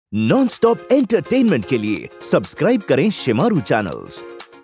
Non stop entertainment के लिए subscribe करें शिमारू चैनल्स।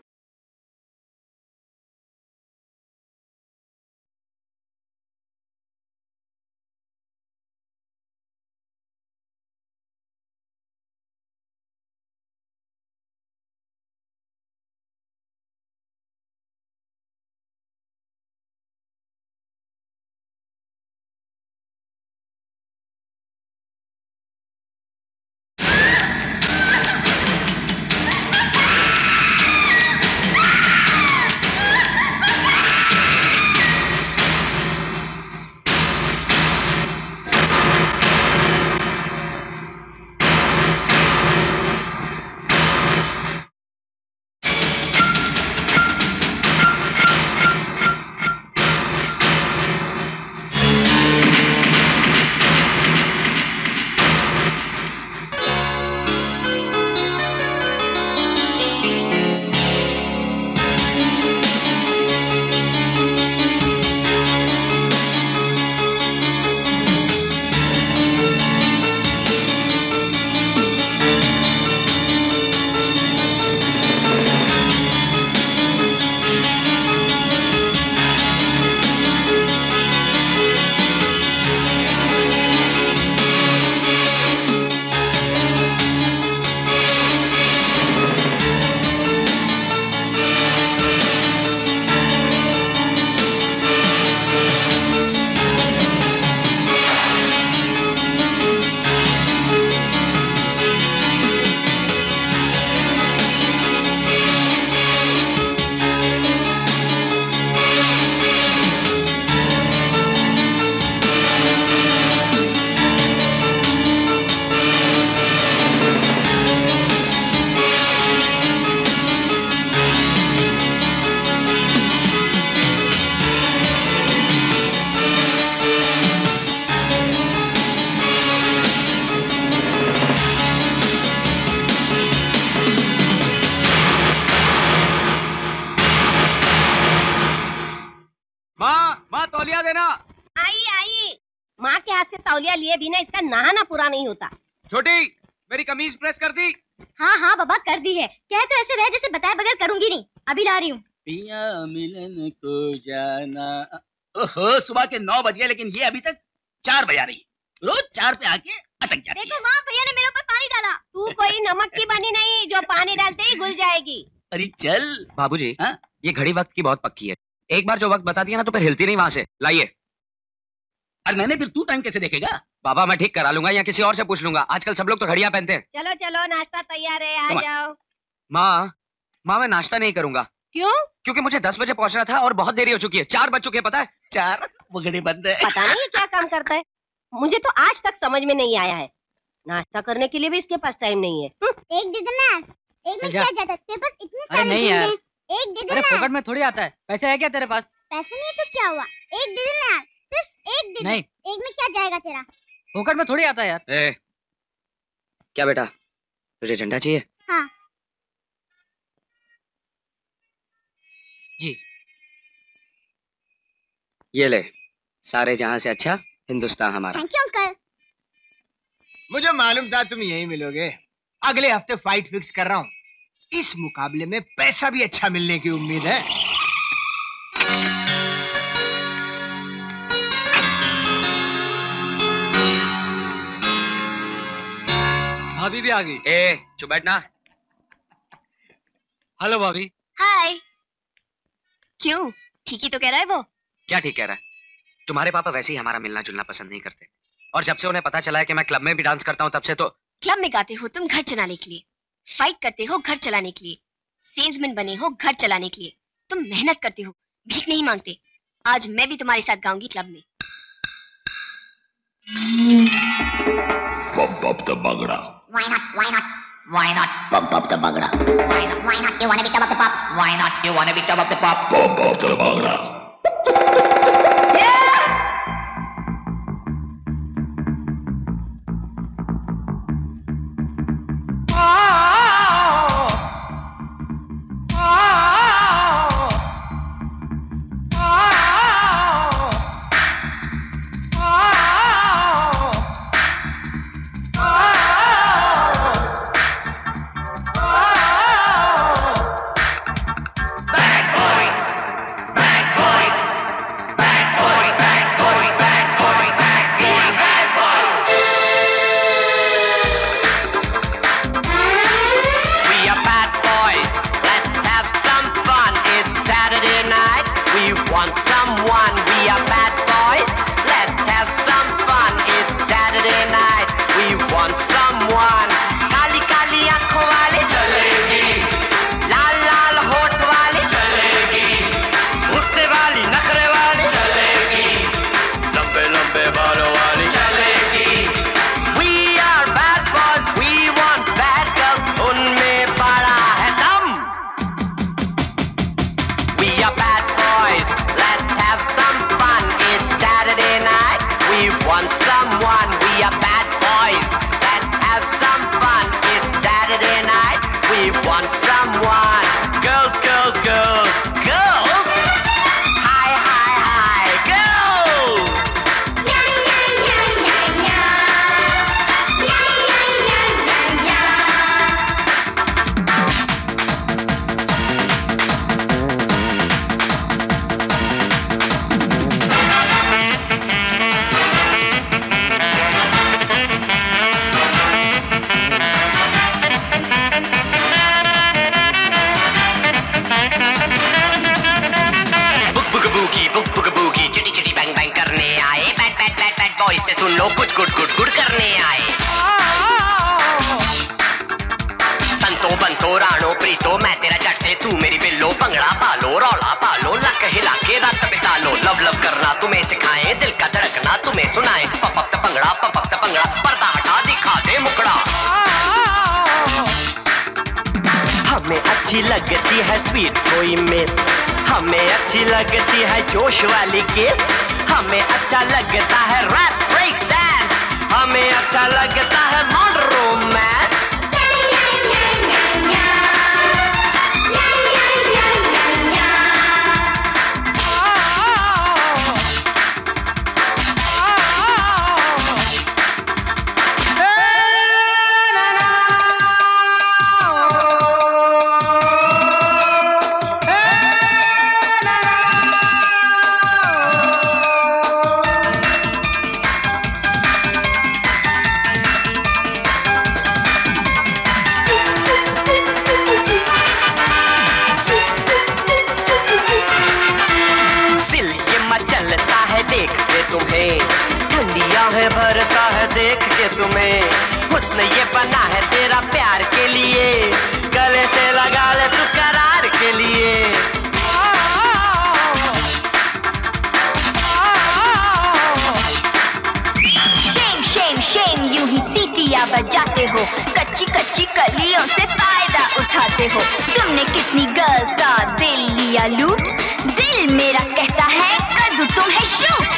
तौलिया देना। आई आई, माँ के हाथ से तौलिया लिए बिना इसका नहाना पूरा नहीं होता। छोटी, मेरी कमीज प्रेस कर दी? हाँ हाँ बाबा कर दी है। कह तो ऐसे रहे जैसे बताए बगैर करूंगी नहीं। अभी ला रही हूँ। पिया मिलन को जाना। ओहो, सुबह के 9 बज गए लेकिन ये अभी तक 4 बजा रही है। रोज 4 पे आके अटक जाती है। देखो माँ, भैया ने मेरे ऊपर पानी डाला। तू कोई नमक की बनी नहीं जो पानी डालते ही घुल जाएगी। अरे चल बाबूजी, ये घड़ी वक्त की बहुत पक्की है। एक बार जो वक्त बता दिया ना तो फिर हिलती नहीं वहां से। लाइए। अरे मैंने फिर तू टाइम कैसे देखेगा? बाबा मैं ठीक करा लूंगा या किसी और से पूछ लूंगा। आजकल सब लोग तो घड़ियां पहनते हैं। चलो चलो, नाश्ता तैयार है, आ जाओ। माँ मैं नाश्ता नहीं करूंगा। क्यों? क्योंकि मुझे 10 बजे पहुंचना था और बहुत देरी हो चुकी है। 4 बज चुके हैं, पता है? 4 वो घड़ी बंद है। पता नहीं क्या काम करता है, मुझे तो आज तक समझ में नहीं आया है। नाश्ता करने के लिए भी इसके पास टाइम नहीं है। एक दे देना, एक में क्या जाता है तेरे पास इतने सारे? अरे नहीं यार, एक दे देना। अरे फोकट में थोड़ी आता है। पैसे है क्या तेरे पास? पैसे नहीं है तो क्या हुआ, एक दे देना, सिर्फ एक दे दे। नहीं, एक में क्या जाएगा तेरा? फोकट में थोड़ी आता है यार। क्या बेटा, तुझे झंडा चाहिए? हाँ जी। ये ले, सारे जहां से अच्छा हिंदुस्तान हमारा। Thank you uncle. मुझे मालूम था तुम यहीं मिलोगे। अगले हफ्ते फाइट फिक्स कर रहा हूँ। इस मुकाबले में पैसा भी अच्छा मिलने की उम्मीद है। भाभी भी आ गई। चुप बैठना। हेलो भाभी। हाय। क्यों, ठीक ही तो कह रहा है वो। क्या ठीक कह रहा है? तुम्हारे पापा वैसे ही हमारा मिलना जुलना पसंद नहीं करते, और जब से उन्हें पता चला है कि मैं क्लब में भी डांस करता हूँ तब से तो। क्लब में गाते हो तुम घर चलाने के लिए, फाइट करते हो घर चलाने के लिए, सेल्समैन बने हो घर चलाने के लिए। तुम मेहनत करते हो, भीख नहीं मांगते। आज मैं भी तुम्हारे साथ गाऊंगी क्लब में। Pump up the bagra. Why not? Why not? Why not? Pump up the bagra. Why not? Why not? You wanna be top of the pops? Why not? You wanna be top of the pops? Pump up the bagra. चलो कुछ गुड़ गुड़ गुड़ करने आए। संतो बंतो राणो प्रीतो मैं तेरा जट्टे तू मेरी बिल्लो, भंगड़ा पालो रौला पालो लक हिला के रात बिता लो। लव लव करना तुम्हें सिखाए, दिल का धड़कना तुम्हें सुनाए। पपक भंगड़ा पर्दा हटा दिखा दे मुखड़ा। हमें अच्छी लगती है स्वीट कोई मिस, हमें अच्छी लगती है जोश वाली किस, हमें अच्छा लगता है रैप ब्रेक डांस, हमें अच्छा लगता है मॉडर्न रोमांस। भरता है देख के तुम्हें, हुस्न ये बना है तेरा प्यार के लिए, गले से लगा ले तू करार के लिए। शेम शेम शेम यूं ही सीटियां बजाते हो, कच्ची कच्ची कलियों से फायदा उठाते हो। तुमने कितनी गर्ल्स का दिल लिया लूट, दिल मेरा कहता है कर दूं तुम्हें शूट।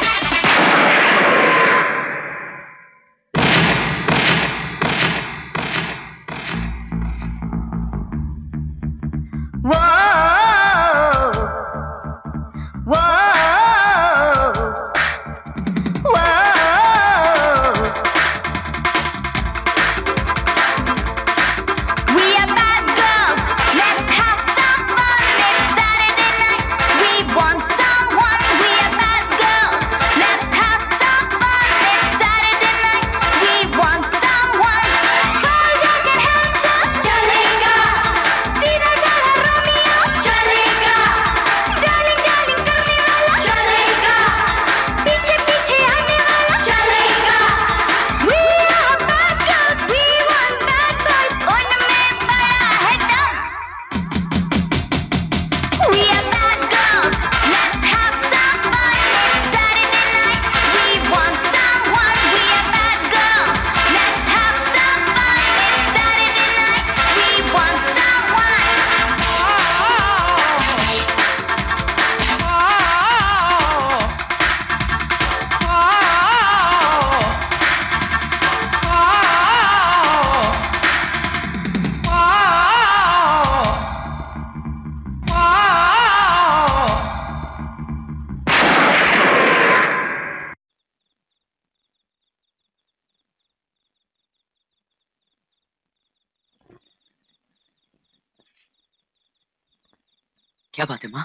क्या बात है माँ?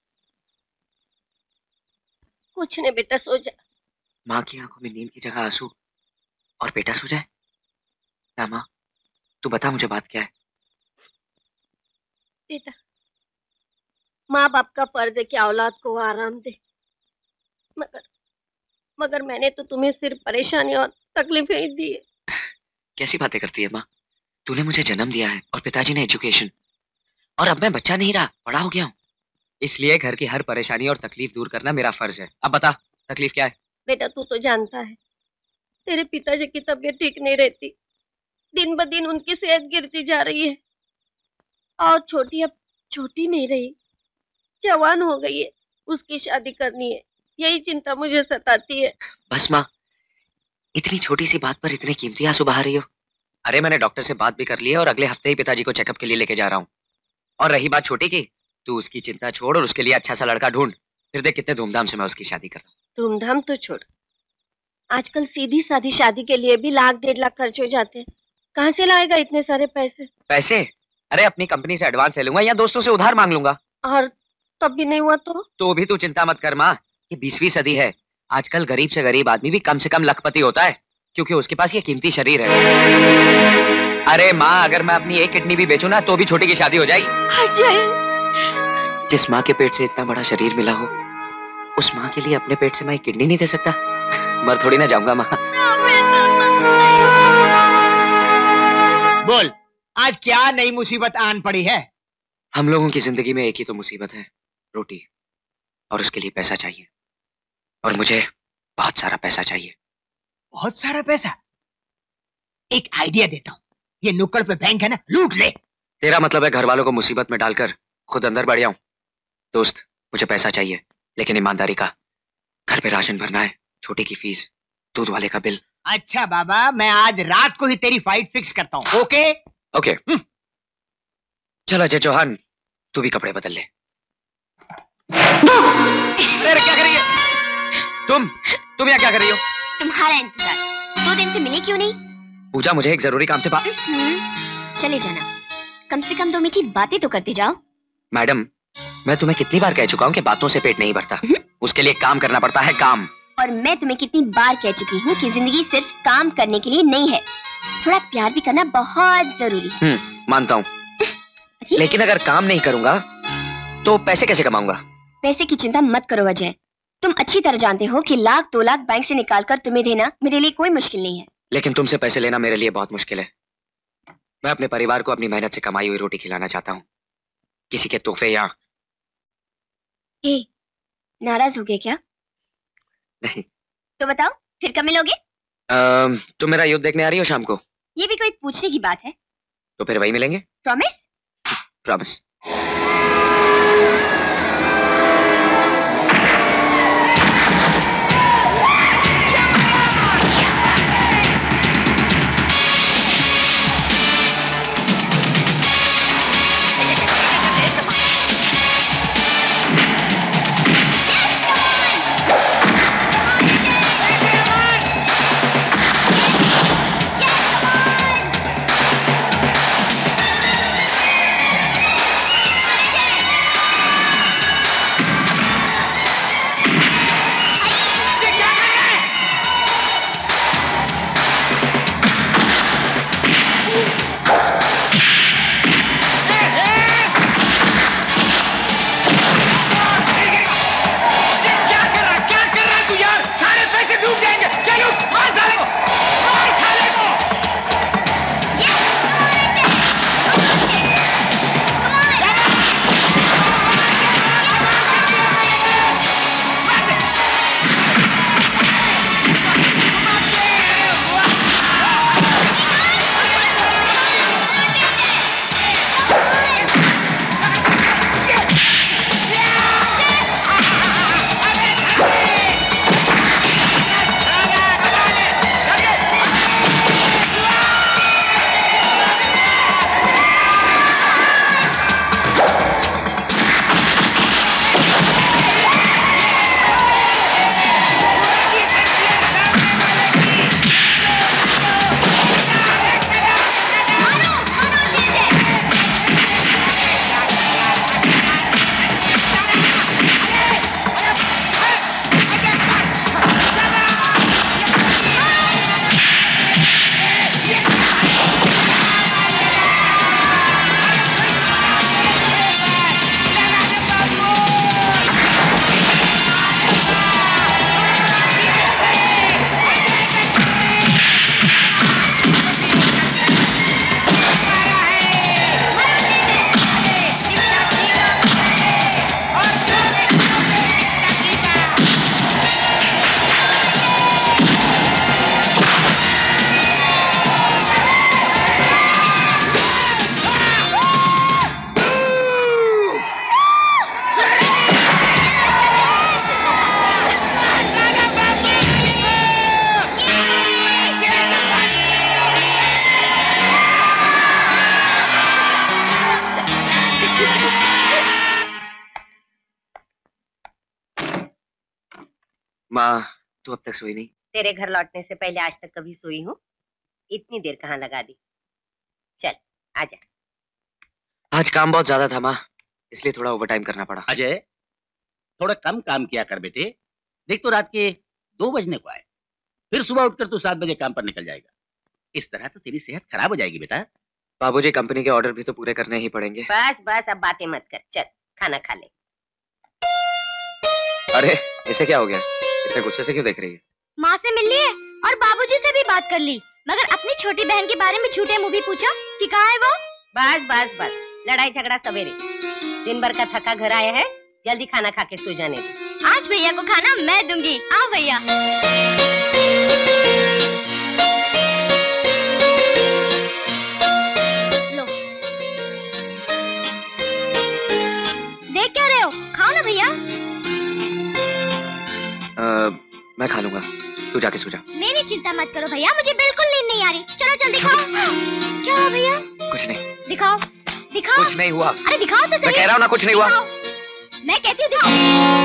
कुछ नहीं बेटा, सो जा। माँ की आंखों में नींद की जगह आंसू और बेटा सो जाए? क्या माँ, तू बता मुझे बात क्या है? बेटा, माँ बाप का फर्ज है कि औलाद को आराम दे, मगर मैंने तो तुम्हें सिर्फ परेशानी और तकलीफें ही दी है। कैसी बातें करती है माँ? तूने मुझे जन्म दिया है और पिताजी ने एजुकेशन, और अब मैं बच्चा नहीं रहा, बड़ा हो गया हूँ। इसलिए घर की हर परेशानी और तकलीफ दूर करना मेरा फर्ज है। अब बता तकलीफ क्या है? बेटा, तू तो जानता है तेरे पिताजी की तबीयत ठीक नहीं रहती, दिन ब दिन उनकी सेहत गिरती जा रही है, और छोटी अब छोटी नहीं रही, जवान हो गई है, उसकी शादी करनी है, यही चिंता मुझे सताती है। बस माँ, इतनी छोटी सी बात पर इतने कीमती आंसू बहा रही हो। अरे मैंने डॉक्टर से बात भी कर ली है और अगले हफ्ते ही पिताजी को चेकअप के लिए लेके जा रहा हूँ। और रही बात छोटी की, तू उसकी चिंता छोड़ और उसके लिए अच्छा सा लड़का ढूंढ, फिर देख कितने धूमधाम से मैं उसकी शादी करता हूँ। धूमधाम तो छोड़, आजकल सीधी सादी शादी के लिए भी 1,00,000-1.5 लाख खर्च हो जाते हैं। कहाँ से लाएगा इतने सारे पैसे? पैसे? अरे अपनी कंपनी से एडवांस ले लूंगा या दोस्तों से उधार मांग लूंगा। और तब भी नहीं हुआ तो भी तू चिंता मत कर माँ, ये 20वीं सदी है। आजकल गरीब से गरीब आदमी भी कम से कम लखपति होता है, क्योंकि उसके पास ये कीमती शरीर है। अरे माँ, अगर मैं अपनी एक किडनी भी बेचूं ना तो भी छोटी की शादी हो जाएगी। जिस माँ के पेट से इतना बड़ा शरीर मिला हो, उस माँ के लिए अपने पेट से मैं एक किडनी नहीं दे सकता? मर थोड़ी ना जाऊंगा माँ। बोल, आज क्या नई मुसीबत आन पड़ी है? हम लोगों की जिंदगी में एक ही तो मुसीबत है, रोटी, और उसके लिए पैसा चाहिए, और मुझे बहुत सारा पैसा चाहिए। बहुत सारा पैसा? एक आइडिया देता हूँ, ये नुक्कड़ पे बैंक है ना, लूट ले। तेरा मतलब है घर वालों को मुसीबत में डालकर खुद अंदर बढ़ जाऊं? दोस्त, मुझे पैसा चाहिए, लेकिन ईमानदारी का। घर पे राशन भरना है, छोटी की फीस, दूध वाले का बिल। अच्छा बाबा, मैं आज रात को ही तेरी फाइट फिक्स करता हूँ। Okay okay. चल अजय चौहान, तू भी कपड़े बदल ले। अरे क्या कर रही है तुम यहाँ क्या कर रही हो? तुम्हारा इंतजार। 2 दिन से मिले क्यों नहीं? पूजा, मुझे एक जरूरी काम से चले जाना, कम से कम 2 मीठी बातें तो करते जाओ। मैडम, मैं तुम्हें कितनी बार कह चुका हूँ कि बातों से पेट नहीं भरता, उसके लिए काम करना पड़ता है, काम। और मैं तुम्हें कितनी बार कह चुकी हूँ कि जिंदगी सिर्फ काम करने के लिए नहीं है, थोड़ा प्यार भी करना बहुत जरूरी है। मानता हूँ, लेकिन अगर काम नहीं करूँगा तो पैसे कैसे कमाऊंगा? पैसे की चिंता मत करो अजय, तुम अच्छी तरह जानते हो कि 1 लाख 2 लाख बैंक से निकाल कर तुम्हें देना मेरे लिए कोई मुश्किल नहीं है। लेकिन तुमसे पैसे लेना मेरे लिए बहुत मुश्किल है। मैं अपने परिवार को अपनी मेहनत से कमाई हुई रोटी खिलाना चाहता हूँ, किसी के तोहफे या। नाराज हो गए क्या? नहीं। तो बताओ फिर कब मिलोगे? तुम मेरा युद्ध देखने आ रही हो शाम को? ये भी कोई पूछने की बात है? तो फिर वही मिलेंगे। प्रॉमिस? प्रॉमिस। माँ, तू अब तक सोई नहीं? तेरे घर लौटने से पहले आज तक कभी सोई हूँ? इतनी देर कहाँ लगा दी। चल आजा। आज काम बहुत ज्यादा था माँ, इसलिए थोड़ा ओवर टाइम करना पड़ा। अजय, थोड़ा कम काम किया कर बेटे। देख तो रात के 2 बजने को आए, फिर सुबह उठकर तू 7 बजे काम पर निकल जाएगा। इस तरह तो तेरी सेहत खराब हो जाएगी बेटा। बाबूजी, कंपनी के ऑर्डर भी तो पूरे करने ही पड़ेंगे। बस बस अब बातें मत कर, चल खाना खा ले। अरे इसे क्या हो गया? इतने गुस्से से क्यों देख रही है? माँ से मिल लिए और बाबूजी से भी बात कर ली, मगर अपनी छोटी बहन के बारे में झूठे मुंह भी पूछा कि कहाँ है वो। बस बस बस, लड़ाई झगड़ा सवेरे। दिन भर का थका घर आया है, जल्दी खाना खा के सो जाने दे। आज भैया को खाना मैं दूंगी। आओ भैया। लो, देख क्या रहे हो, खाओ ना भैया। मैं खा लूंगा, तू जाके सो जा। मेरी चिंता मत करो भैया, मुझे बिल्कुल नींद नहीं आ रही। चलो जल्दी खाओ। क्या हुआ भैया? कुछ नहीं। दिखाओ दिखाओ। कुछ नहीं हुआ। अरे दिखाओ तो सही। मैं कह रहा हूँ ना, कुछ नहीं हुआ। मैं कहती हूँ दिखाओ।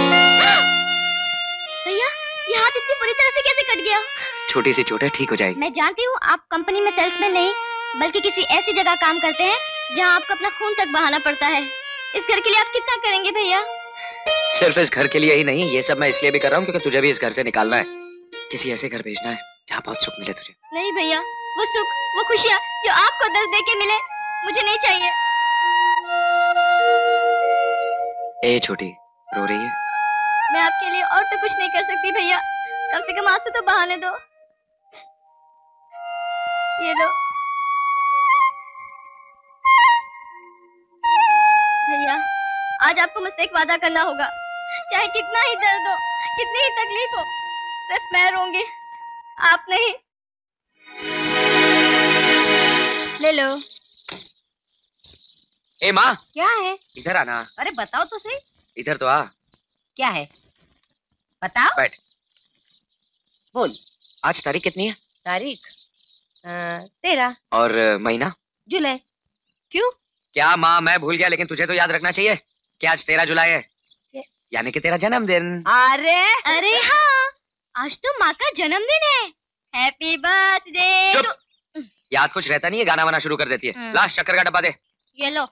भैया ये हाथ इतनी बुरी तरह से कैसे कट गया? छोटी सी चोट है, ठीक हो जाएगी। मैं जानती हूँ आप कंपनी में सेल्समैन नहीं बल्कि किसी ऐसी जगह काम करते हैं जहाँ आपको अपना खून तक बहाना पड़ता है। इस घर के लिए आप कितना करेंगे भैया? सिर्फ इस घर के लिए ही नहीं, ये सब मैं इसलिए भी कर रहा हूँ क्योंकि तुझे भी इस घर से निकालना है। किसी ऐसे घर भेजना है जहाँ बहुत सुख मिले तुझे। नहीं भैया, वो सुख, वो खुशियाँ जो आपको दर्द दे के मिले, मुझे नहीं चाहिए। ए छोटी, रो रही है? मैं आपके लिए और तो कुछ नहीं कर सकती भैया, कम से कम आंसू तो बहाने दो। ये लो भैया, आज आपको मुझसे एक वादा करना होगा। चाहे कितना ही दर्द हो, कितनी ही तकलीफ हो, सिर्फ मैं रोऊंगी, आप नहीं। ले लो। ए माँ, क्या है? इधर आना। अरे बताओ तो सही। इधर तो आ। क्या है बताओ। बैठ। बोल। आज तारीख कितनी है? तारीख 13 और महीना? जुलाई। क्यों? क्या माँ, मैं भूल गया, लेकिन तुझे तो याद रखना चाहिए कि आज 13 जुलाई है, यानी कि तेरा जन्मदिन। अरे अरे हाँ, आज तो माँ का जन्मदिन है। Happy birthday. चुप, याद कुछ रहता नहीं है, गाना वाना शुरू कर देती है। ला शक्कर का डब्बा दे। ये लो।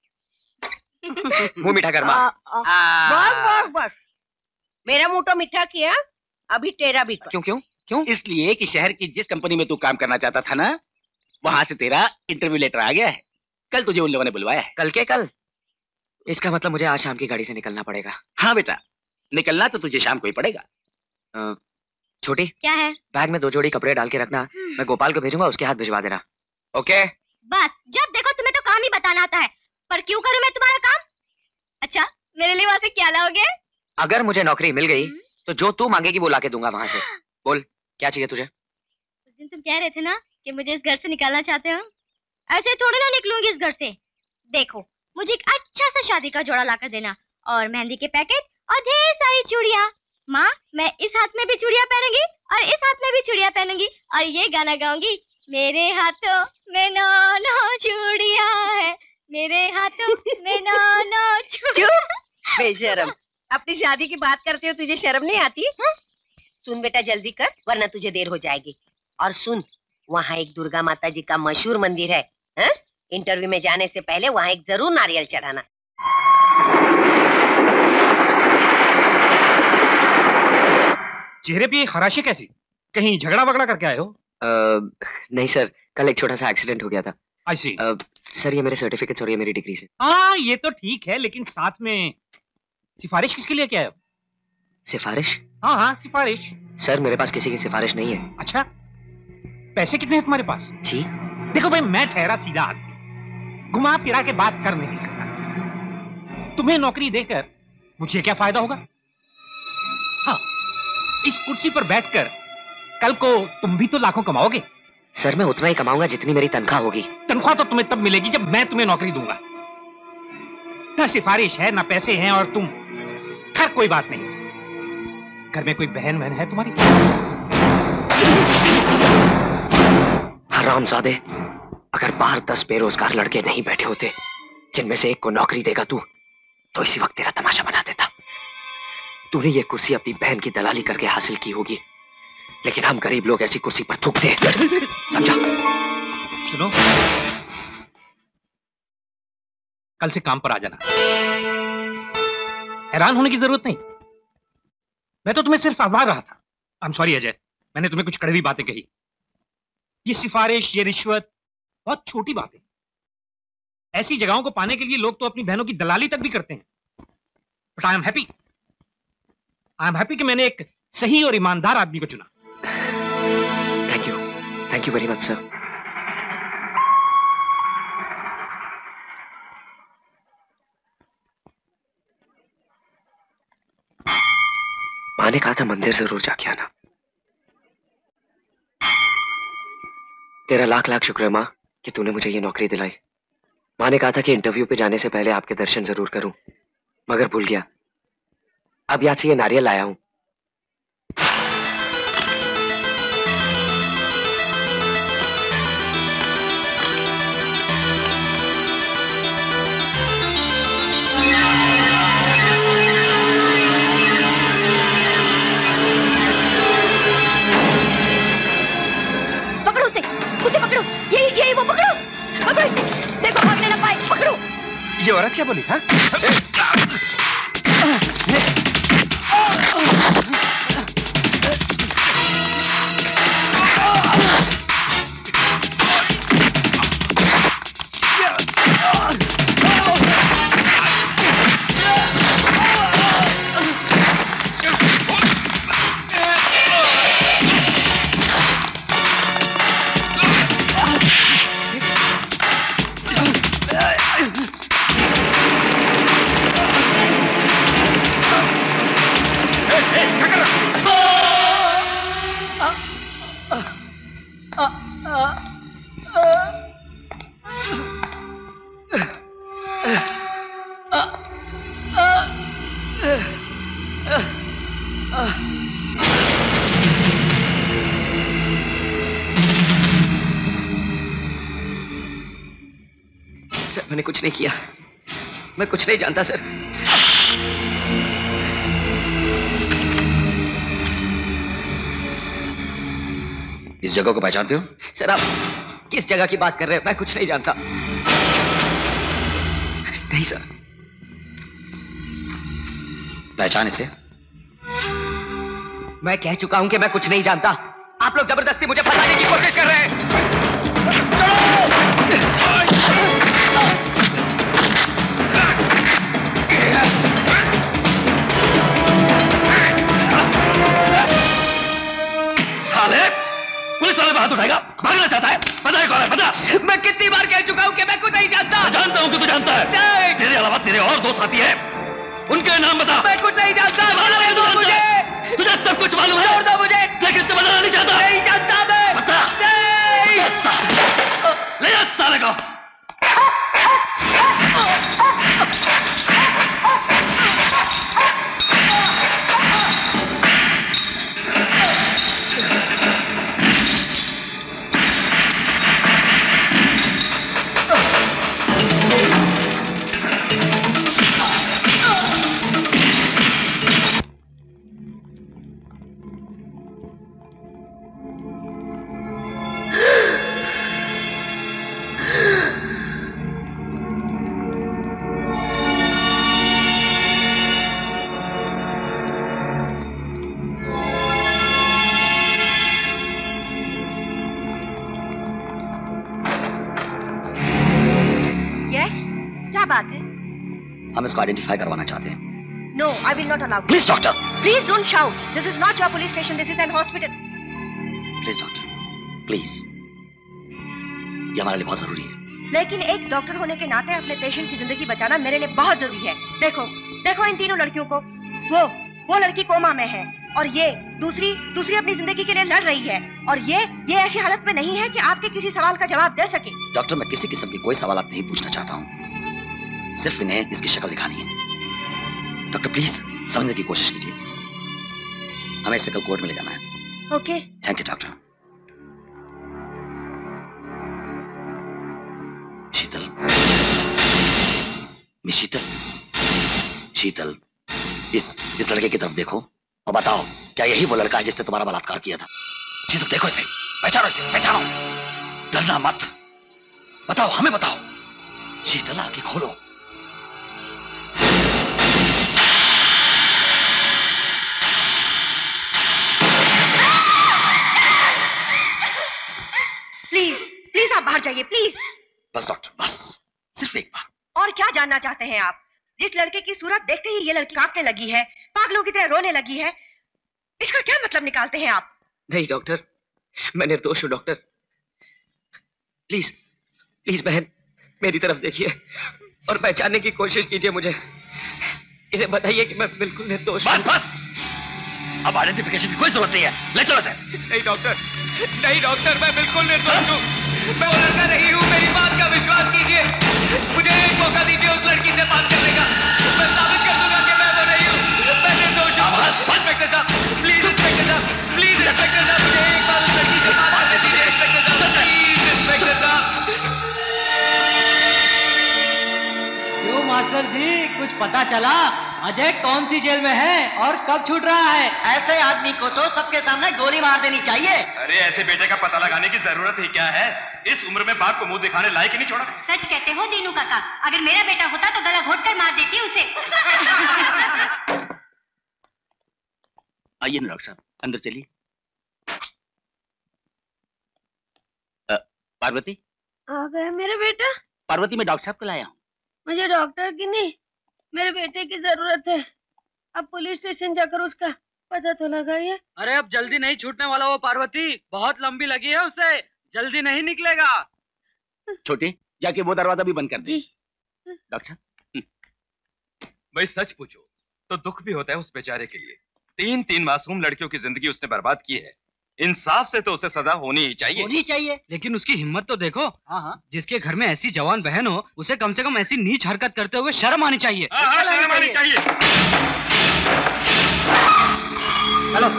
मुंह मीठा कर माँ। बस बस बस, मेरा मुंह तो मीठा किया, अभी तेरा भी। क्यों क्यों क्यों? इसलिए कि शहर की जिस कंपनी में तू काम करना चाहता था ना, वहां से तेरा इंटरव्यू लेटर आ गया है। कल तुझे उन लोगों ने बुलवाया है। कल के कल? इसका मतलब मुझे आज शाम की गाड़ी से निकलना पड़ेगा। हाँ बेटा, निकलना तो तुझे शाम को ही पड़ेगा। छोटी, क्या है? बैग में 2 जोड़ी कपड़े डाल के रखना, मैं गोपाल को भेजूंगा, उसके हाथ भिजवा देना। ओके? बस, जब देखो तुम्हें तो काम ही बताना आता है, पर क्यों करूं मैं तुम्हारा काम? अच्छा, मेरे लिए वहां से क्या लाओगे? अगर मुझे नौकरी मिल गई तो जो तू मांगेगी वो लाके दूंगा वहां से। बोल, क्या चाहिए तुझे? उस दिन तुम कह रहे थे ना कि मुझे इस घर से निकालना चाहते हो। ऐसे थोड़ी ना निकलूंगी इस घर से। देखो, मुझे एक अच्छा सा शादी का जोड़ा लाकर देना, और मेहंदी के पैकेट और ढेर सारी चूड़ियाँ। माँ, मैं इस हाथ में भी चूड़ियाँ पहनूंगी और इस हाथ में भी चूड़ियाँ पहनूंगी और ये गाना गाऊंगी, मेरे हाथों में 9 चूड़ियाँ है, मेरे हाथों में 9 चूड़ियाँ। बेशरम, अपनी शादी की बात करते हो, तुझे शर्म नहीं आती? सुन बेटा, जल्दी कर वरना तुझे देर हो जाएगी। और सुन, वहाँ एक दुर्गा माता जी का मशहूर मंदिर है, हा? इंटरव्यू में जाने से पहले वहाँ एक जरूर नारियल चढ़ाना। चेहरे पे ये खराशे कैसी? कहीं झगड़ा वगड़ा करके आए हो? नहीं सर, कल एक छोटा सा एक्सीडेंट हो गया था। आई सी। सर, ये मेरे सर्टिफिकेट्स और ये मेरी डिग्री से। हाँ, ये तो ठीक है, लेकिन साथ में सिफारिश किसके लिए क्या है? सिफारिश? हाँ हाँ, सिफारिश। सर, मेरे पास किसी की सिफारिश नहीं है। अच्छा, पैसे कितने हैं तुम्हारे पास? जी देखो भाई, मैं ठहरा सीधा आदमी, घुमा फिरा के बात कर नहीं सकता। तुम्हें नौकरी देकर मुझे क्या फायदा होगा? हाँ, इस कुर्सी पर बैठकर कल को तुम भी तो लाखों कमाओगे। सर, मैं उतना ही कमाऊंगा जितनी मेरी तनख्वाह होगी। तनख्वाह तो तुम्हें तब मिलेगी जब मैं तुम्हें नौकरी दूंगा। ना सिफारिश है, ना पैसे हैं, और तुम। खैर कोई बात नहीं। घर में कोई बहन है तुम्हारी? हरामजादे, अगर बाहर 10 बेरोजगार लड़के नहीं बैठे होते जिनमें से एक को नौकरी देगा तू, तो इसी वक्त तेरा तमाशा बना देता। तूने ये कुर्सी अपनी बहन की दलाली करके हासिल की होगी, लेकिन हम गरीब लोग ऐसी कुर्सी पर थूकते हैं, समझा? सुनो, कल से काम पर आ जाना। हैरान होने की जरूरत नहीं, मैं तो तुम्हें सिर्फ आजमा रहा था। आई एम सॉरी अजय, मैंने तुम्हें कुछ कड़वी बातें कही। ये सिफारिश, ये रिश्वत बहुत छोटी बात है। ऐसी जगहों को पाने के लिए लोग तो अपनी बहनों की दलाली तक भी करते हैं। बट आई एम हैप्पी कि मैंने एक सही और ईमानदार आदमी को चुना। Thank you very much sir. माँ ने कहा था मंदिर जरूर जाके आना। तेरा लाख लाख शुक्र है माँ कि तूने मुझे ये नौकरी दिलाई। माँ ने कहा था कि इंटरव्यू पे जाने से पहले आपके दर्शन जरूर करूं, मगर भूल गया। अब याद से ये नारियल लाया हूं। ये औरत क्या बोली? हाँ? मैंने कुछ नहीं किया, मैं कुछ नहीं जानता सर। इस जगह को पहचानते हो? सर आप किस जगह की बात कर रहे हैं? मैं कुछ नहीं जानता। नहीं सर। पहचान इसे? मैं कह चुका हूं कि मैं कुछ नहीं जानता। आप लोग जबरदस्ती मुझे फंसाने की कोशिश कर रहे हैं। पुलिस वाले हाथ उठाएगा, भागना चाहता है। पता है कौन है? पता? मैं कितनी बार कह चुका हूं कि मैं कुछ नहीं जानता। मैं जानता हूं कि तू जानता है। नहीं। तेरे अलावा तेरे और दो साथी हैं, उनके नाम बता। मैं कुछ नहीं जानता। तुझे सब कुछ मालूम है। छोड़ दो मुझे। लेकिन तू बताना नहीं चाहता। नहीं जानता मैं। बता। नहीं। ले जा साले को। हम इसको आइडेंटिफाई करवाना चाहते हैं। No, I will not allow. Please, doctor. Please don't shout. This is not your police station. This is an hospital. Please, doctor. Please. ये हमारे लिए बहुत जरूरी है। लेकिन एक डॉक्टर होने के नाते अपने पेशेंट की जिंदगी बचाना मेरे लिए बहुत जरूरी है। देखो, देखो इन तीनों लड़कियों को। वो लड़की कोमा में है और ये दूसरी अपनी जिंदगी के लिए लड़ रही है और ये ऐसी हालत में नहीं है कि आपके किसी सवाल का जवाब दे सके। डॉक्टर, मैं किसी किस्म की कोई सवाल नहीं पूछना चाहता हूँ, सिर्फ इन्हें इसकी शक्ल दिखानी है। डॉक्टर प्लीज समझने की कोशिश कीजिए, हमें इसे कल कोर्ट में ले जाना है। Okay. Thank you doctor. Sheetal, miss Sheetal, Sheetal, इस लड़के की तरफ देखो और बताओ क्या यही वो लड़का है जिसने तुम्हारा बलात्कार किया था? शीतल देखो इसे, पहचानो इसे, पहचानो, डरना मत, बताओ, हमें बताओ। शीतल आंखें खोलो। प्लीज आप बाहर जाइए, प्लीज। बस डॉक्टर, बस सिर्फ एक बार। और क्या जानना चाहते हैं आप? जिस लड़के की सूरत देखते ही ये लड़की कांपने लगी है, पागलों की तरह रोने लगी है, इसका क्या मतलब निकालते हैं आप? नहीं डॉक्टर, मैं निर्दोष हूँ डॉक्टर। प्लीज प्लीज बहन, मेरी तरफ देखिए और पहचानने की कोशिश कीजिए मुझे। इन्हें बताइए कि मैं बिल्कुल निर्दोष हूं। बस अब आइडेंटिफिकेशन की कोई जरूरत नहीं है, ले चलो सर। नहीं डॉक्टर, नहीं डॉक्टर, मैं बिल्कुल निर्दोष हूँ। मैं वो लड़का नहीं हूँ, मेरी बात का विश्वास कीजिए। मुझे एक मौका दीजिए उस लड़की से बात करने का। मैं साबित कर दूंगा कि मैं वो नहीं हूँ। मैं निर्दोष हूँ। इंस्पेक्टर साहब प्लीज, इंस्पेक्टर साहब प्लीज, इंस्पेक्टर साहब मुझे एक बार उस लड़की से बात करने दीजिए। इंस्पेक्टर साहब प्लीज, इंस्पेक्टर साहब। क्यों मास्टर जी, कुछ पता चला अजय कौन सी जेल में है और कब छूट रहा है? ऐसे आदमी को तो सबके सामने गोली मार देनी चाहिए। अरे ऐसे बेटे का पता लगाने की जरूरत ही क्या है? इस उम्र में बाप को मुंह दिखाने लायक ही नहीं छोड़ा। सच कहते हो दीनू काका, अगर मेरा बेटा होता तो गला घोट कर मार देती उसे। आइए ना डॉक्टर साहब, अंदर चलिए। पार्वती। आ गए मेरे बेटा। पार्वती, मैं डॉक्टर साहब को लाया हूँ। मुझे डॉक्टर की नहीं, मेरे बेटे की जरूरत है। अब पुलिस स्टेशन जाकर उसका पता तो लगाइए। अरे अब जल्दी नहीं छूटने वाला वो पार्वती, बहुत लंबी लगी है उसे, जल्दी नहीं निकलेगा। छोटे, जाके वो दरवाजा भी बंद कर दे। डॉक्टर साहब, भाई सच पूछो तो दुख भी होता है उस बेचारे के लिए। 3 मासूम लड़कियों की जिंदगी उसने बर्बाद की है। इंसाफ से तो उसे सजा होनी ही चाहिए। होनी चाहिए। लेकिन उसकी हिम्मत तो देखो। हाँ, जिसके घर में ऐसी जवान बहन हो, उसे कम से कम ऐसी नीच हरकत करते हुए शर्म आनी चाहिए। शर्म आनी चाहिए। हेलो,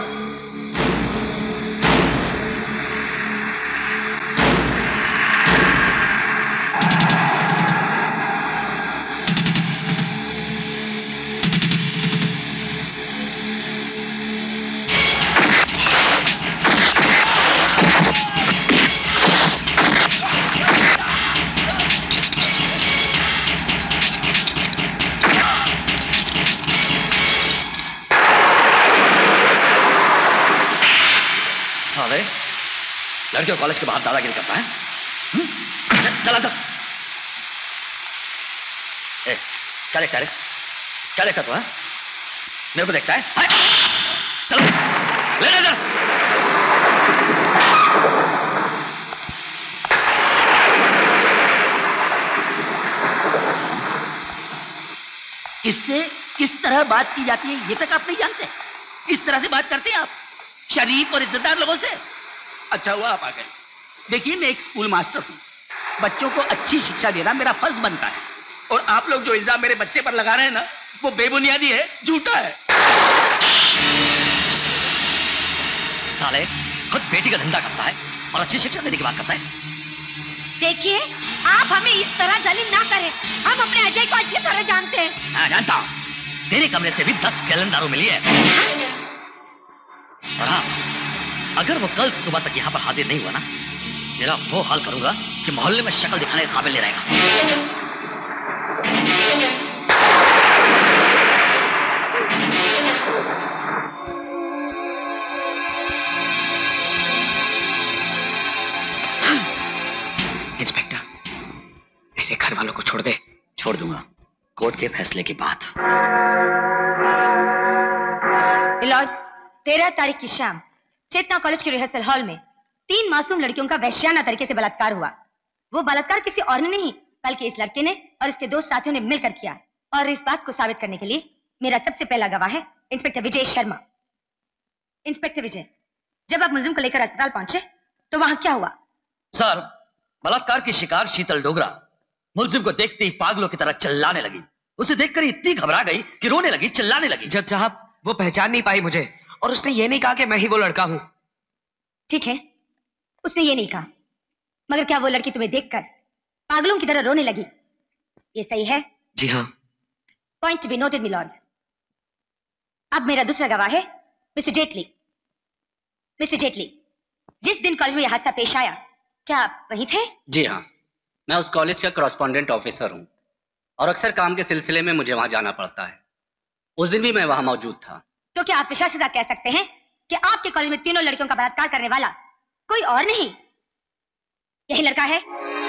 लड़कियों कॉलेज के बाहर दादागिरी करता है। चल अंदर। क्या देखता है? क्या देखता तू? मेरे को देखता है? चलो ले ले। किससे किस तरह बात की जाती है ये तक आप नहीं जानते? इस तरह से बात करते हैं आप शरीफ और इज्जतदार लोगों से? अच्छा हुआ आप आ गए। देखिए, मैं एक स्कूल मास्टर हूँ, बच्चों को अच्छी शिक्षा देना मेरा फर्ज बनता है। और आप लोग जो इल्जाम मेरे बच्चे पर लगा रहे हैं ना, वो बेबुनियादी है, झूठा है। साले खुद बेटी का धंधा करता है और अच्छी शिक्षा देने की बात करता है। देखिए, आप हमें इस तरह जलील ना करें। हम अपने अजय को अच्छी तरह जानते हैं। हाँ, जानता हूँ। तेरे कमरे से भी 10 गैलन दारू मिली है। और हाँ, अगर वो कल सुबह तक यहाँ पर हाजिर नहीं हुआ ना, मेरा वो हाल करूंगा कि मोहल्ले में शक्ल दिखाने के काबिल नहीं रहेगा। इंस्पेक्टर, मेरे घर वालों को छोड़ दे। छोड़ दूंगा, कोर्ट के फैसले के बाद। मिलॉर्ड, 13 तारीख की शाम चेतना कॉलेज के रिहर्सल हॉल में 3 मासूम लड़कियों का वहशियाना तरीके से बलात्कार हुआ। वो बलात्कार किसी और ने नहीं, बल्कि इस लड़के ने और इसके 2 साथियों ने मिलकर किया। और इस बात को साबित करने के लिए मेरा सबसे पहला गवाह है इंस्पेक्टर विजय शर्मा। इंस्पेक्टर विजय, जब आप मुलजिम को लेकर अस्पताल पहुंचे तो वहां क्या हुआ? सर, बलात्कार की शिकार शीतल डोगरा मुलजिम को देखते ही पागलों की तरह चिल्लाने लगी। उसे देखकर इतनी घबरा गई कि रोने लगी, चिल्लाने लगी। जज साहब, वो पहचान नहीं पाई मुझे और उसने ये नहीं कहा कि मैं ही वो लड़का हूं। ठीक है, उसने ये नहीं कहा, मगर क्या वो लड़की तुम्हें देखकर पागलों की तरह रोने लगी? ये सही है? जी हाँ। Point to be noted milord. अब मेरा दूसरा गवाह है मिस्टर जेटली। मिस्टर जेटली, जिस दिन कॉलेज में यह हादसा पेश आया, क्या आप वहीं थे? जी हाँ, मैं उस कॉलेज का कॉरेस्पॉन्डेंट ऑफिसर हूँ और अक्सर काम के सिलसिले में मुझे वहां जाना पड़ता है। उस दिन भी मैं वहां मौजूद था। तो क्या आप विश्वास के साथ कह सकते हैं कि आपके कॉलेज में 3 लड़कियों का बलात्कार करने वाला कोई और नहीं, यही लड़का है?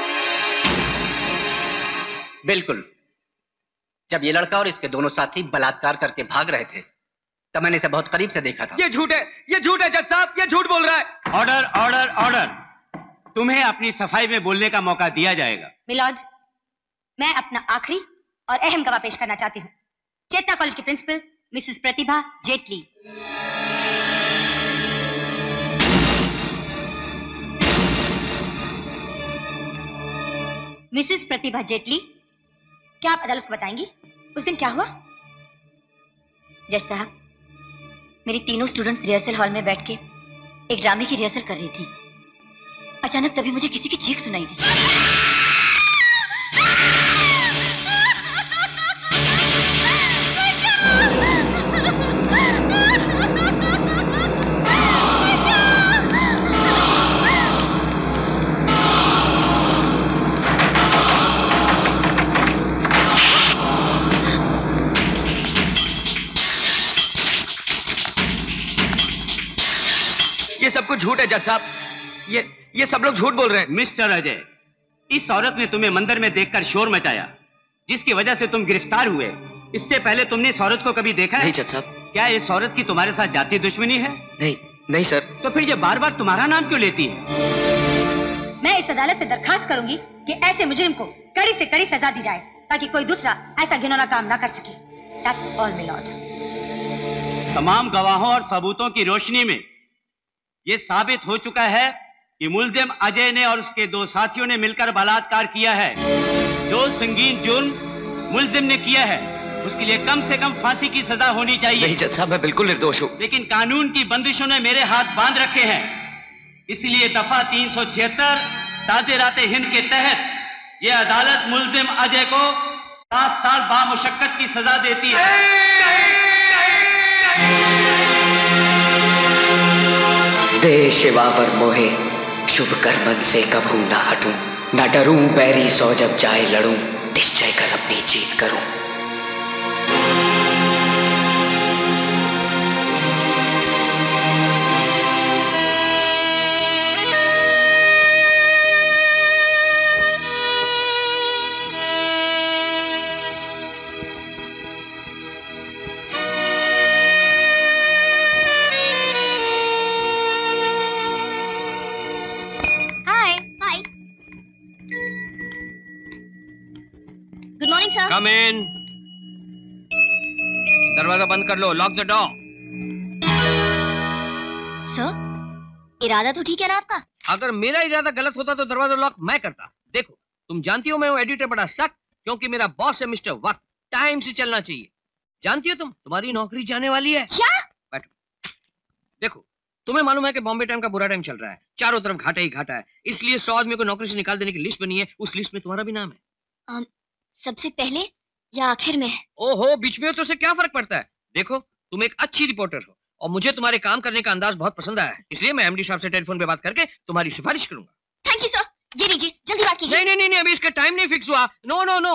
बिल्कुल। जब ये लड़का और इसके दोनों साथी बलात्कार करके भाग रहे थे तब मैंने इसे बहुत करीब से देखा था। ये झूठ है, ये झूठ है जज साहब, ये झूठ बोल रहा है। Order order order. तुम्हें अपनी सफाई में बोलने का मौका दिया जाएगा। मिलॉर्ड, मैं अपना आखिरी और अहम गवाह पेश करना चाहती हूँ। चेतना कॉलेज की principal Mrs Pratibha Jaitley. Mrs Pratibha Jaitley, क्या आप अदालत को बताएंगी उस दिन क्या हुआ? जज साहब, मेरी तीनों स्टूडेंट्स रिहर्सल हॉल में बैठ के एक ड्रामे की रिहर्सल कर रही थी। अचानक तभी मुझे किसी की चीख सुनाई दी। ये सब कुछ झूठ है जज साहब, ये सब लोग झूठ बोल रहे हैं। मिस्टर अजय, इस औरत ने तुम्हें मंदिर में देखकर शोर मचाया, जिसकी वजह से तुम गिरफ्तार हुए। इससे पहले तुमने इस औरत को कभी देखा है? नहीं जज साहब। क्या इस औरत की तुम्हारे साथ जाति दुश्मनी है? नहीं सर। तो फिर ये बार बार तुम्हारा नाम क्यों लेती है? मैं इस अदालत से दरखास्त करूंगी कि ऐसे मुजरिम को कड़ी से कड़ी सजा दी जाए, ताकि कोई दूसरा ऐसा घिनौना काम ना कर सके। That's all, my lord. तमाम गवाहों और सबूतों की रोशनी में ये साबित हो चुका है कि मुलजिम अजय ने और उसके दो साथियों ने मिलकर बलात्कार किया है। जो संगीन जुर्म मुलजिम ने किया है, उसके लिए कम से कम फांसी की सजा होनी चाहिए। नहीं जज साहब, मैं बिल्कुल निर्दोष हूँ। लेकिन कानून की बंदिशों ने मेरे हाथ बांध रखे हैं, इसलिए दफा 376 ताज़े-राते हिंद के तहत ये अदालत मुलजिम अजय को 7 साल बामुशक्कत की सजा देती है। दे शिवा पर मोहे, शुभ कर्मन से कभू ना हटूं, ना डरूं बैरी सौ जब जाए लड़ूं, निश्चय कर अपनी जीत करूं। Come in. दरवाजा बंद कर लो, लॉक द डोर। सर, इरादा तो ठीक है ना आपका? अगर मेरा इरादा गलत होता तो दरवाजा लॉक मैं करता। देखो, तुम जानती हो मैं हूँ एडिटर बड़ा सख्त, क्योंकि मेरा बॉस है मिस्टर वक्त, टाइम से चलना चाहिए। जानती हो तुम्हारी नौकरी जाने वाली है। क्या? बैठो। देखो, तुम्हें मालूम है कि बॉम्बे टाइम का बुरा टाइम चल रहा है, चारों तरफ घाटा ही घाटा है, इसलिए 100 आदमी को नौकरी से निकाल देने की लिस्ट बनी है। उस लिस्ट में तुम्हारा भी नाम है। सबसे पहले या आखिर में? ओहो, बीच में हो तो उससे क्या फर्क पड़ता है। देखो, तुम एक अच्छी रिपोर्टर हो और मुझे तुम्हारे काम करने का अंदाज बहुत पसंद आया है, इसलिए मैं एमडी साहब से टेलीफोन पे बात करके तुम्हारी सिफारिश करूंगा। Thank you sir. ये लीजिए, जल्दी बात कीजिए। नहीं, अभी इसका टाइम नहीं फिक्स हुआ। नो।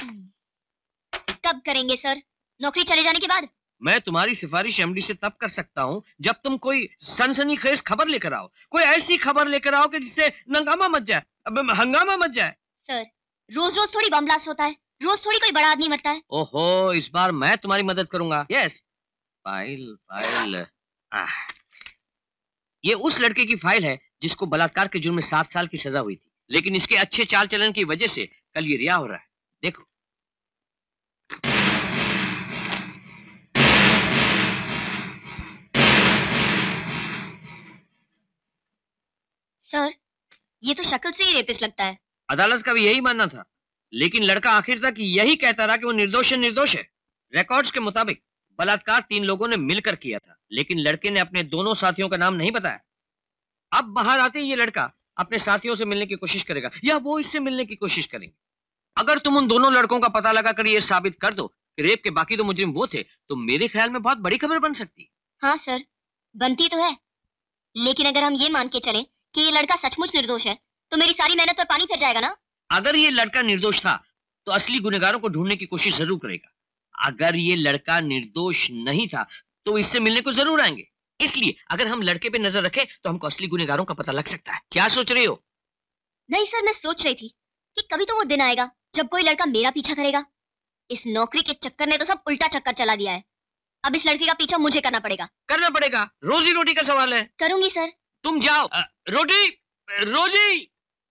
कब करेंगे सर? नौकरी चले जाने के बाद? मैं तुम्हारी सिफारिश एमडी से तब कर सकता हूँ जब तुम कोई सनसनीखेज खबर लेकर आओ, कोई ऐसी खबर लेकर आओ कि जिससे हंगामा मच जाए। सर, रोज रोज थोड़ी बम ब्लास्ट होता है, रोज थोड़ी कोई बड़ा आदमी मरता है। ओहो, इस बार मैं तुम्हारी मदद करूंगा। Yes, file. ये उस लड़के की फाइल है जिसको बलात्कार के जुर्म में 7 साल की सजा हुई थी, लेकिन इसके अच्छे चाल चलन की वजह से कल ये रिहा हो रहा है। देखो, सर, ये तो शक्ल से ही रेपिस्ट लगता है। अदालत का भी यही मानना था, लेकिन लड़का आखिर तक यही कहता रहा कि वो निर्दोष है। रिकॉर्ड्स के मुताबिक बलात्कार 3 लोगों ने मिलकर किया था, लेकिन लड़के ने अपने दोनों साथियों का नाम नहीं बताया। अब बाहर आते ही ये लड़का अपने साथियों से मिलने की कोशिश करेगा या वो इससे मिलने की कोशिश करेंगे। अगर तुम उन दोनों लड़कों का पता लगा कर ये साबित कर दो कि रेप के बाकी 2 मुजरिम वो थे, तो मेरे ख्याल में बहुत बड़ी खबर बन सकती है। हाँ सर, बनती तो है, लेकिन अगर हम ये मान के चले कि ये लड़का सचमुच निर्दोष है, तो मेरी सारी मेहनत पर पानी फिर जाएगा ना। अगर ये लड़का निर्दोष था तो असली गुनहगारों को ढूंढने की कोशिश जरूर करेगा। अगर ये लड़का निर्दोष नहीं था तो इससे मिलने को जरूर आएंगे। इसलिए अगर हम लड़के पे नजर रखें तो हमको असली गुनहगारों का पता लग सकता है। क्या सोच रही हो? नहीं सर, मैं सोच रही थी कि कभी तो वो दिन आएगा जब कोई लड़का मेरा पीछा करेगा। इस नौकरी के चक्कर ने तो सब उल्टा चक्कर चला दिया है। अब इस लड़के का पीछा मुझे करना पड़ेगा। रोजी रोटी का सवाल है। करूंगी सर। तुम जाओ। रोटी रोजी!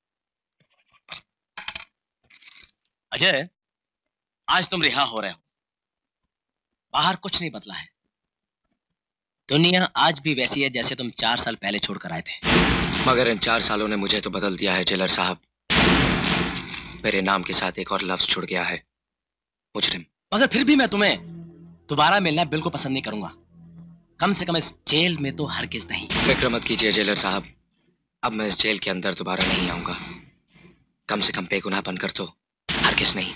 अजय, आज तुम रिहा हो रहे हो। बाहर कुछ नहीं बदला है। दुनिया आज भी वैसी है जैसे तुम 4 साल पहले छोड़कर आए थे। मगर इन 4 सालों ने मुझे तो बदल दिया है जेलर साहब। मेरे नाम के साथ एक और लफ्ज जुड़ गया है, मुजरिम। मगर फिर भी मैं तुम्हें दोबारा मिलना बिल्कुल पसंद नहीं करूंगा। कम से कम इस जेल में तो हरगिज नहीं। फिक्र मत कीजिए जेलर साहब, अब मैं इस जेल के अंदर दोबारा नहीं आऊंगा। कम से कम बेगुनाह बनकर तो हरगिज नहीं।